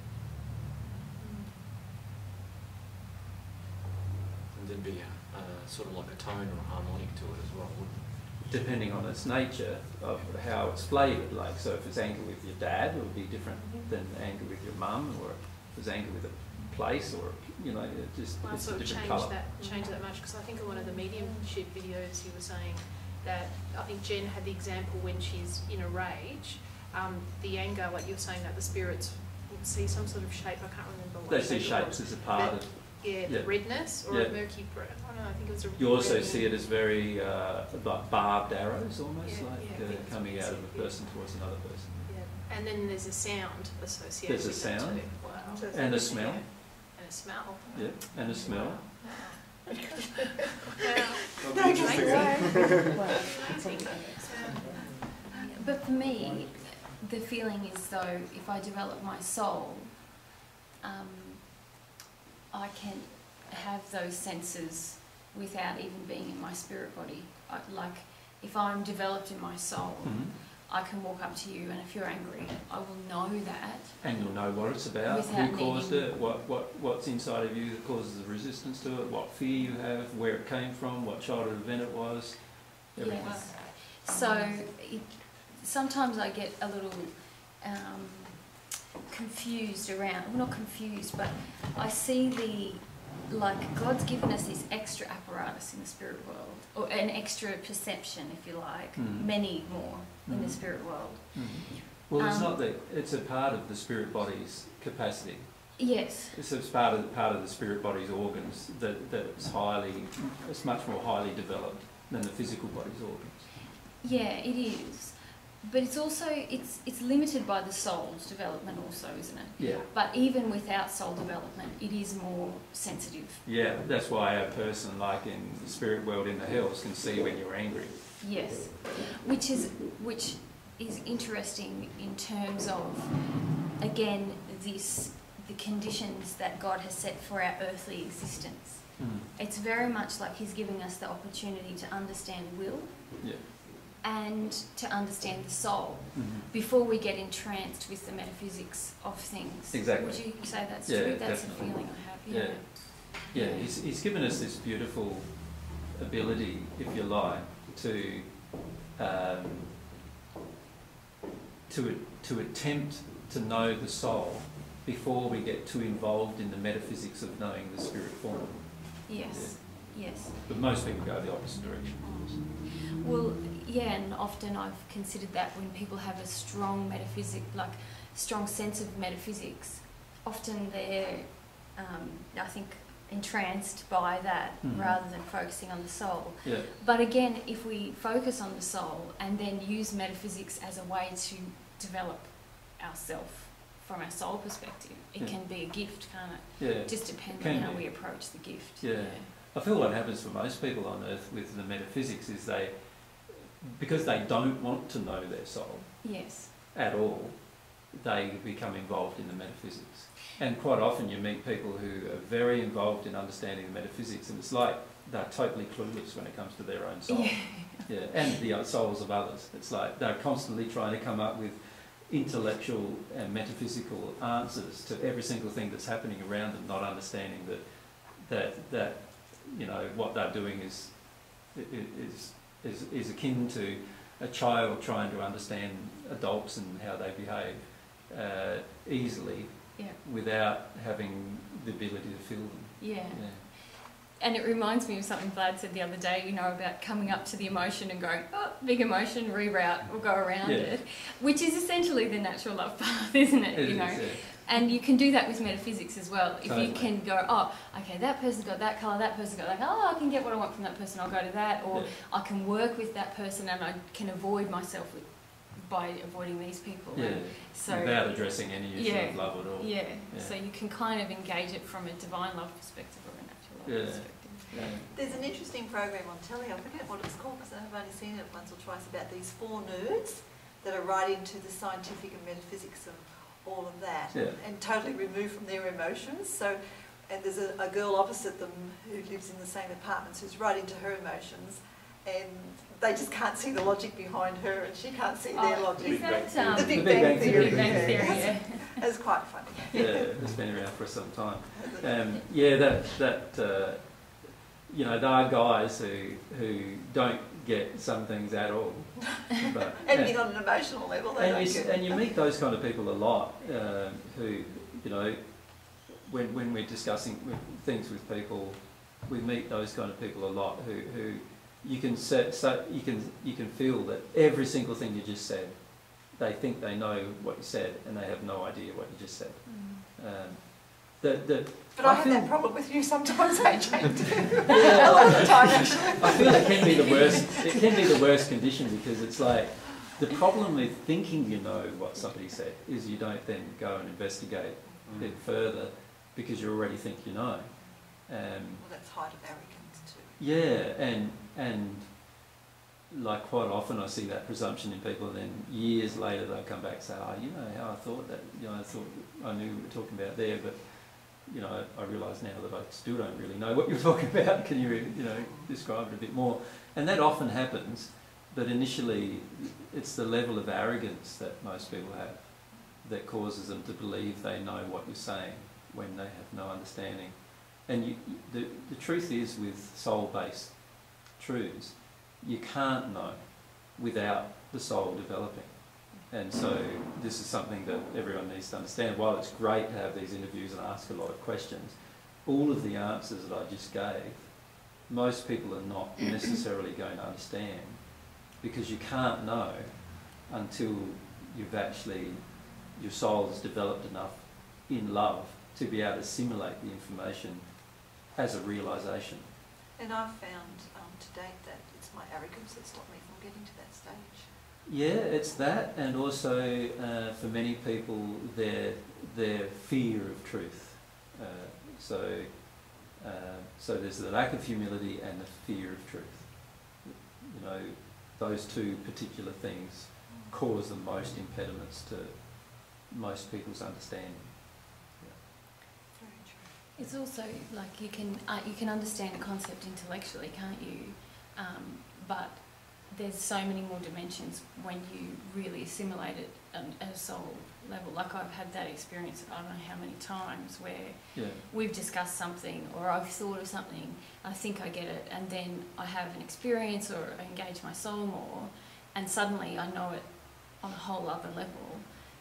And there'd be a, uh, sort of like a tone or a harmonic to it as well, wouldn't it? Depending on its nature of how it's flavoured. Like, so if it's anger with your dad, it would be different than anger with your mum, or if it's anger with a place, or, you know, it just, Well, it's a sort of different change colour. that, change that much, because I think in one of the mediumship videos you were saying that, I think Jen had the example when she's in a rage, um, the anger, like you're saying that the spirits would see some sort of shape, I can't remember what They shape see it shapes was. as a part But, of. Yeah, the yeah. redness or Yeah. a murky, br- I don't know, I think it was a You also red- see it as very uh, like barbed arrows, almost Yeah, like yeah, I think uh, that's coming what out you of a said, yeah. person towards another person. Yeah. And then there's a sound associated There's a with that sound. too. Wow. So it's And a like- smell. And a smell. Yeah, and a smell. Yeah. No, Interesting. Amazing. But for me, the feeling is though if I develop my soul, um, I can have those senses without even being in my spirit body. I, like, if I'm developed in my soul, Mhm. I can walk up to you, and if you're angry, I will know that. And you'll know what it's about, Without who caused needing- it, what, what, what's inside of you that causes the resistance to it, what fear you have, where it came from, what childhood event it was, everything. Yes. So it, sometimes I get a little um, confused around, well, not confused, but I see the, like, God's given us this extra apparatus in the spirit world, or an extra perception, if you like, Mm. many more in Mm. the spirit world. Mhm. Well, it's Um, not that, it's a part of the spirit body's capacity. Yes. It's, it's part of part of the spirit body's organs that that's highly, it's much more highly developed than the physical body's organs. Yeah, it is. But it's also, it's it's limited by the soul's development also, isn't it? Yeah. But even without soul development, it is more sensitive. Yeah, that's why a person like in the spirit world in the hells can see when you're angry. Yes. Which is which is interesting in terms of, again, this the conditions that God has set for our earthly existence. Mm. It's very much like He's giving us the opportunity to understand will Yeah. and to understand the soul Mm-hmm. before we get entranced with the metaphysics of things. Exactly. Would you say that's Yeah, true? That's definitely. a feeling I have. Yeah. Yeah. Yeah, he's, he's given us this beautiful ability, if you like, to um, to to attempt to know the soul before we get too involved in the metaphysics of knowing the spirit form. Yes. Yes. But most people go the opposite direction, of course. Well, yeah, and often I've considered that when people have a strong metaphysic, like strong sense of metaphysics, often they're, um, I think, entranced by that Mhm. rather than focusing on the soul. Yeah. But again, if we focus on the soul and then use metaphysics as a way to develop ourselves from our soul perspective, it Yeah. can be a gift, can't it? Yeah. It just depends Can on how be. we approach the gift. Yeah. I feel what happens for most people on earth with the metaphysics is they, because they don't want to know their soul Yes. at all, they become involved in the metaphysics. And quite often you meet people who are very involved in understanding the metaphysics, and it's like they're totally clueless when it comes to their own soul. Yeah. Yeah, and the souls of others. It's like they're constantly trying to come up with intellectual and metaphysical answers to every single thing that's happening around them, not understanding that that that you know what they're doing is is is is akin to a child trying to understand adults and how they behave uh, easily, Yeah. without having the ability to feel them. Yeah. Yeah. And it reminds me of something Vlad said the other day, you know, about coming up to the emotion and going, oh, big emotion, reroute, we'll go around Yeah. it, which is essentially the natural love path, isn't it? It you know, is, yeah. and you can do that with metaphysics as well. If Totally. you can go, oh, okay, that person's got that colour, that person's got that, oh, I can get what I want from that person, I'll go to that, or Yeah. I can work with that person and I can avoid myself with, by avoiding these people. Yeah. And so, Without addressing any issue yeah, of love at all. yeah, Yeah. so you can kind of engage it from a divine love perspective or a natural love Yeah. perspective. Yeah. There's an interesting program on telly, I forget what it's called because I've only seen it once or twice, about these four nerds that are right into the scientific and metaphysics of all of that, Yeah. and, and totally removed from their emotions. So, and there's a, a girl opposite them who lives in the same apartments who's right into her emotions, and they just can't see the logic behind her, and she can't see their Oh, logic. is that, um, The Big, The Big Bang, Bang Theory. Big Bang yeah. Theory, yeah. It's quite funny. Yeah, it's been around for some time. Um, yeah, that that uh, you know, there are guys who who don't get some things at all. But, Anything on an emotional level, they and, don't you, get. and you meet those kind of people a lot. Um, who, you know, when when we're discussing things with people, we meet those kind of people a lot. Who who you can set, so you can you can feel that every single thing you just said, they think they know what you said, and they have no idea what you just said. Mm. Um, the, the, But I, I have feel, that problem with you sometimes, A J. Yeah. A lot of the time, actually. I feel it can be the worst. It can be the worst condition because it's like the problem with thinking you know what somebody said is you don't then go and investigate Mm. it further because you already think you know. Um, Well, that's height of arrogance too. yeah, and and like quite often I see that presumption in people, and then years later they'll come back and say, "Oh, you know how I thought that. You know, I thought I knew we were talking about there, but you know, I realise now that I still don't really know what you're talking about. Can you, you know, describe it a bit more? And that often happens, but initially it's the level of arrogance that most people have that causes them to believe they know what you're saying when they have no understanding. And you, the, the truth is, with soul-based truths, you can't know without the soul developing. And so this is something that everyone needs to understand. While it's great to have these interviews and ask a lot of questions, all of the answers that I just gave, most people are not necessarily going to understand, because you can't know until you've actually, your soul has developed enough in love to be able to assimilate the information as a realisation. And I've found um, to date that it's my arrogance that stopped me from getting to that stage. Yeah, it's that, and also uh, for many people, their their fear of truth. Uh, so, uh, so there's the lack of humility and the fear of truth. You know, those two particular things cause the most impediments to most people's understanding. Very true. It's also like you can uh, you can understand a concept intellectually, can't you? Um, but there's so many more dimensions when you really assimilate it at a soul level. Like I've had that experience, I don't know how many times, where Yeah. we've discussed something or I've thought of something, I think I get it, and then I have an experience or I engage my soul more, and suddenly I know it on a whole other level.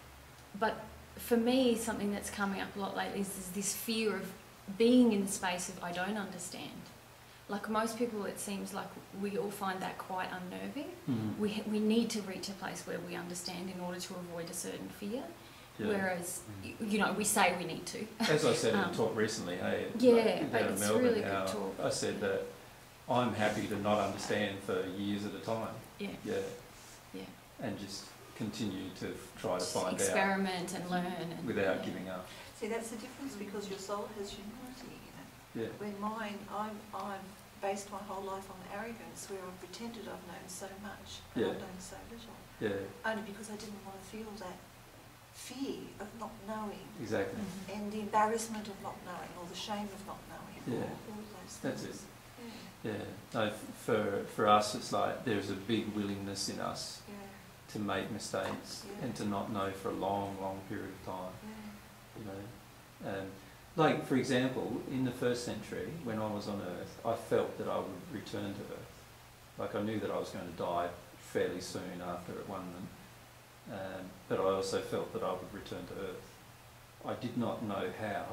But for me, something that's coming up a lot lately is this fear of being in the space of I don't understand. Like most people, it seems like we all find that quite unnerving. Mm. We, we need to reach a place where we understand in order to avoid a certain fear. Yeah. Whereas, you, you know, we say we need to. As I said in Um, a talk recently, hey, yeah, like, but down in it's Melbourne, really good how talk. I said that I'm happy to not understand for years at a time. Yeah. Yeah. Yeah. And just continue to try to Just find experiment and learn. out And, without yeah. giving up. See, that's the difference, because your soul has humility in it. Yeah. When mine, I'm, I'm based my whole life on arrogance, where I've pretended I've known so much and Yeah. I've known so little. Yeah. Only because I didn't want to feel that fear of not knowing, Exactly. Mhm. and the embarrassment of not knowing, or the shame of not knowing, Yeah. all, all those That's things. it. Yeah. No, f- for for us, it's like there's a big willingness in us Yeah, to make mistakes Yeah. and to not know for a long, long period of time. yeah, You know, um, like for example, in the first century, when I was on Earth, I felt that I would return to Earth. Like I knew that I was going to die fairly soon after at one moment, um, but I also felt that I would return to Earth. I did not know how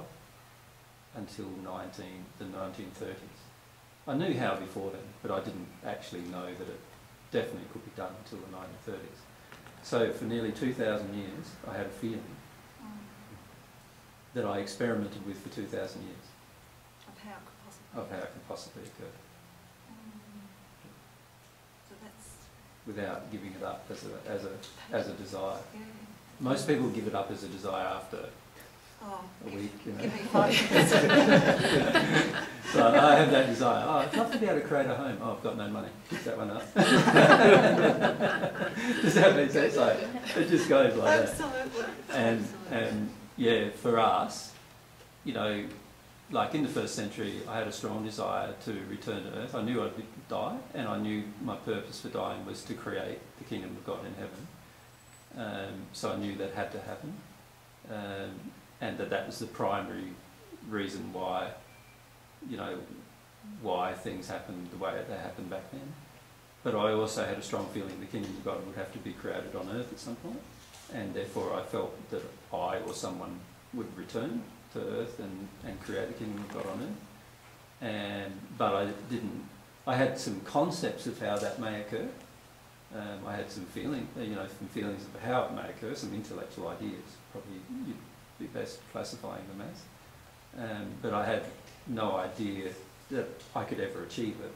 until nineteen the nineteen thirties. I knew how before then, but I didn't actually know that it definitely could be done until the nineteen thirties. So for nearly two thousand years, I had a feeling mm. that I experimented with for two thousand years Of how it could possibly. of how it could possibly occur Mm. So that's, without giving it up as a, as a, as a desire. yeah. Most people give it up as a desire after Oh, a week, you know. give me five minutes. So I have that desire. Oh, I'd love to be able to create a home. Oh, I've got no money. Pick that one up. Does that make sense? Like, it just goes like that. Absolutely. And, Absolutely. and yeah, for us, you know, like in the first century, I had a strong desire to return to Earth. I knew I'd die, and I knew my purpose for dying was to create the kingdom of God in heaven. Um, so I knew that had to happen, um, and that that was the primary reason why, you know, why things happened the way they happened back then. But I also had a strong feeling the kingdom of God would have to be created on Earth at some point, and therefore I felt that I or someone would return to Earth and, and create the kingdom of God on Earth. And but I didn't. I had some concepts of how that may occur. Um, I had some feeling, you know, some feelings of how it may occur, some intellectual ideas. Probably you'd be best classifying them as. Um, but I had no idea that I could ever achieve it.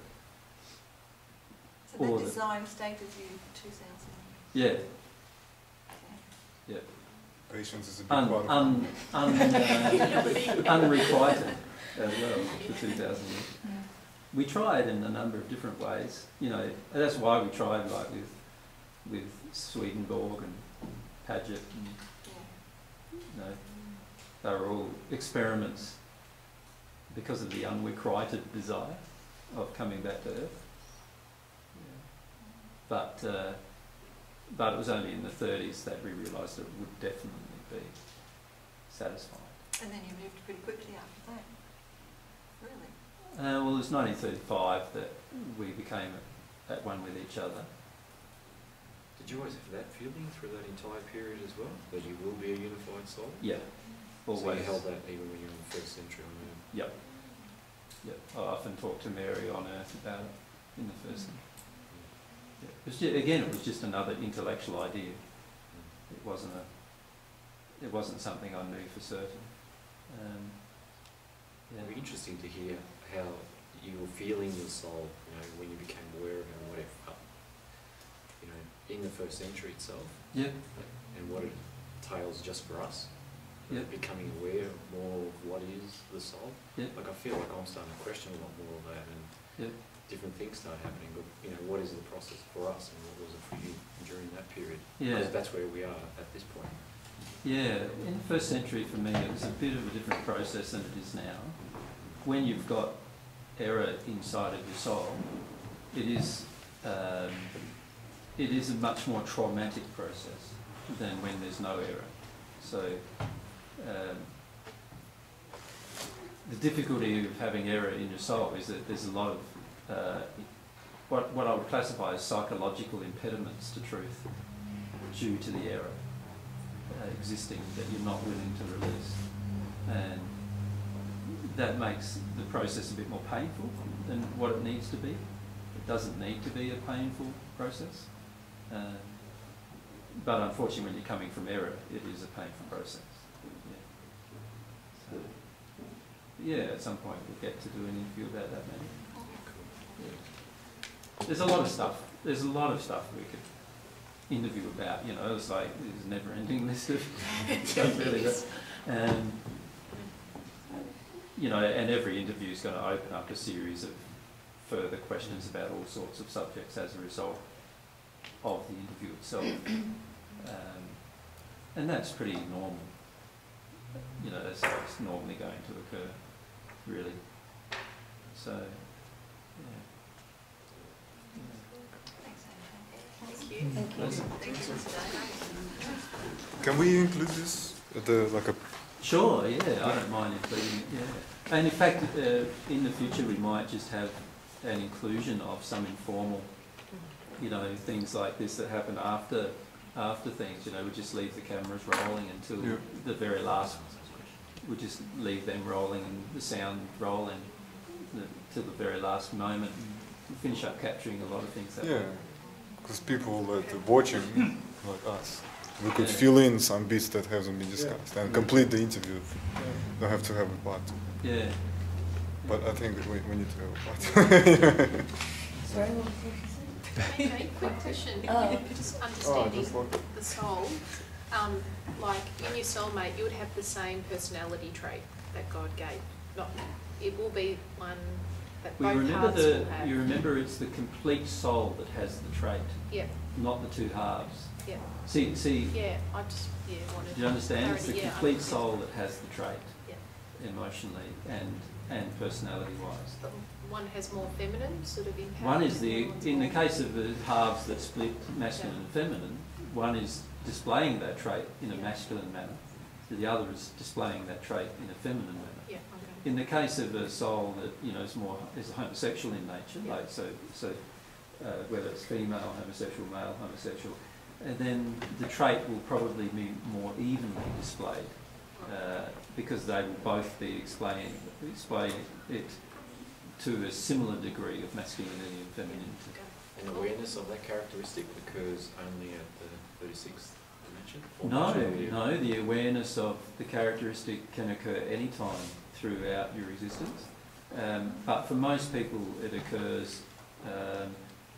So Or that the- design stayed with you for two thousand Yeah, years. yeah. Patience is a big Un, part of un, un, uh, unrequited as well for two thousand years. We tried in a number of different ways, you know, and that's why we tried like with with Swedenborg and Paget, and, Yeah. you know, they were all experiments because of the unrequited desire of coming back to earth. Yeah. But uh, but it was only in the thirties that we realised it would definitely be satisfied. And then you moved pretty quickly after that. Really? Uh, well, it was nineteen thirty-five that we became at one with each other. Did you always have that feeling through that entire period as well, that you will be a unified soul? Yeah, always. So you held that even when you were in the first century on earth? Yep. Yep. I often talk to Mary on earth about it in the first century. Yeah. It was just, again, it was just another intellectual idea. It wasn't a. It wasn't something I knew for certain. Um, yeah. It'd be interesting to hear how you were feeling your soul, you know, when you became aware of it and what it felt, you know, in the first century itself. Yeah. And what it entails just for us. Yeah. Becoming aware more of what is the soul. Yeah. Like I feel like I'm starting to question a lot more of that, and yeah. different things start happening. But you know, what is the process for us, and what was it for you during that period? Yeah. Because that's where we are at this point. Yeah, in the first century for me it was a bit of a different process than it is now. When you've got error inside of your soul, it is um, it is a much more traumatic process than when there's no error. So um, the difficulty of having error in your soul is that there's a lot of uh, what, what I would classify as psychological impediments to truth due to the error uh, existing that you're not willing to release. And that makes the process a bit more painful than what it needs to be. It doesn't need to be a painful process. Uh, but unfortunately when you're coming from error, it is a painful process. Yeah. So, yeah, at some point we'll get to do an interview about that maybe. Yeah. There's a lot of stuff. There's a lot of stuff we could interview about, you know, it's like there's a never-ending list of stuff really. But, um, you know, and every interview is going to open up a series of further questions about all sorts of subjects as a result of the interview itself. Um, and that's pretty normal. You know, that's what's normally going to occur, really. So, yeah. Thank you. Thank you. Thank you today. Can we include this at the, like a... Sure, yeah, I don't mind including it, yeah. And in fact, uh, in the future we might just have an inclusion of some informal, you know, things like this that happen after after things, you know, we just leave the cameras rolling until yeah. the very last, we just leave them rolling and the sound rolling the, till the very last moment and finish up capturing a lot of things that Yeah, way. because people that are watching, like us, we could fill in some bits that haven't been discussed and complete the interview. Don't have to have a part. Yeah. But I think that we, we need to have a part. Sorry, what was you saying? Okay, quick question. Oh. Just Oh, understanding just like- the soul. Um, like in your soulmate, you would have the same personality trait that God gave. Not, it will be one that Well, you both remember halves the will have. you remember it's the complete soul that has the trait, Yeah, not the two halves. yeah, See, see, yeah. I just yeah wanted. do you understand? It's the clarity. Yeah, complete understood. soul that has the trait, Yeah. emotionally and and personality-wise. But one has more feminine sort of impact. One is the, and one's in the more- case of the halves that split masculine and feminine, one is displaying that trait in a Yeah. masculine manner, the other is displaying that trait in a feminine manner. Yeah. Okay. In the case of a soul that, you know, is more, is homosexual in nature, Yeah. like so, so uh, whether it's female, homosexual, male, homosexual, and then the trait will probably be more evenly displayed. Uh, because they will both be explaining, explaining it to a similar degree of masculinity and femininity. And awareness of that characteristic occurs only at the thirty-sixth dimension? Or No, much earlier? no, the awareness of the characteristic can occur any time throughout your existence. Um, but for most people it occurs um,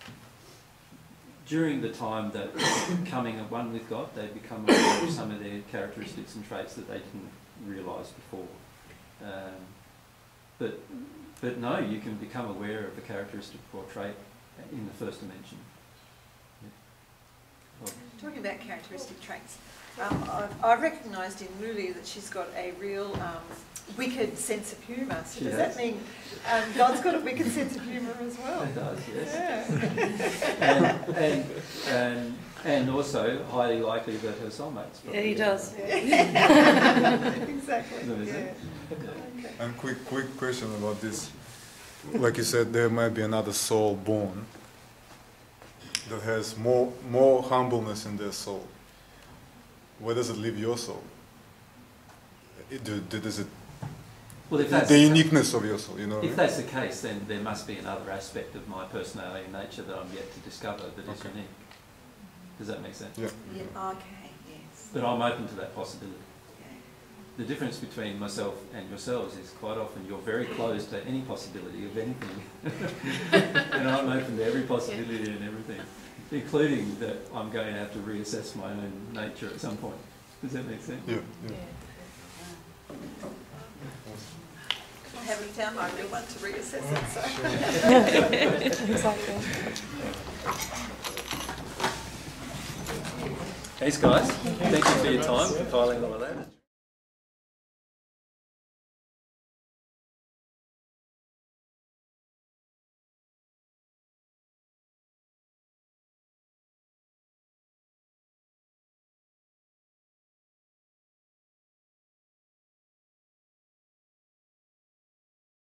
during the time that becoming at one with God, they become aware of some of their characteristics and traits that they didn't realise before. Um, but, but no, you can become aware of a characteristic or trait in the first dimension. Yeah. Well, Talking about characteristic traits, um, I've, I've recognised in Luli that she's got a real um, wicked wicked sense of humour. So She does has. that mean um, God's got a wicked sense of humour as well? It does, yes. Yeah. and, and, and, and also highly likely that her soulmate's Yeah, probably he does. Exactly. That is Yeah. it. Okay. And quick, quick question about this. Like you said, there might be another soul born that has more more humbleness in their soul. Where does it leave your soul? It, do, do- does it Well, if the, that's, the uniqueness of your soul? You know. if that's the case, then there must be another aspect of my personality and nature that I'm yet to discover that is Okay. unique. Does that make sense? Yeah. Yeah, okay, yes. But I'm open to that possibility. Okay. The difference between myself and yourselves is quite often you're very close to any possibility of anything. And I'm open to every possibility and everything, including that I'm going to have to reassess my own nature at some point. Does that make sense? Yeah. yeah. I haven't found my real one to reassess it, so. Exactly. Thanks, guys. Thank you for your time, compiling all of that.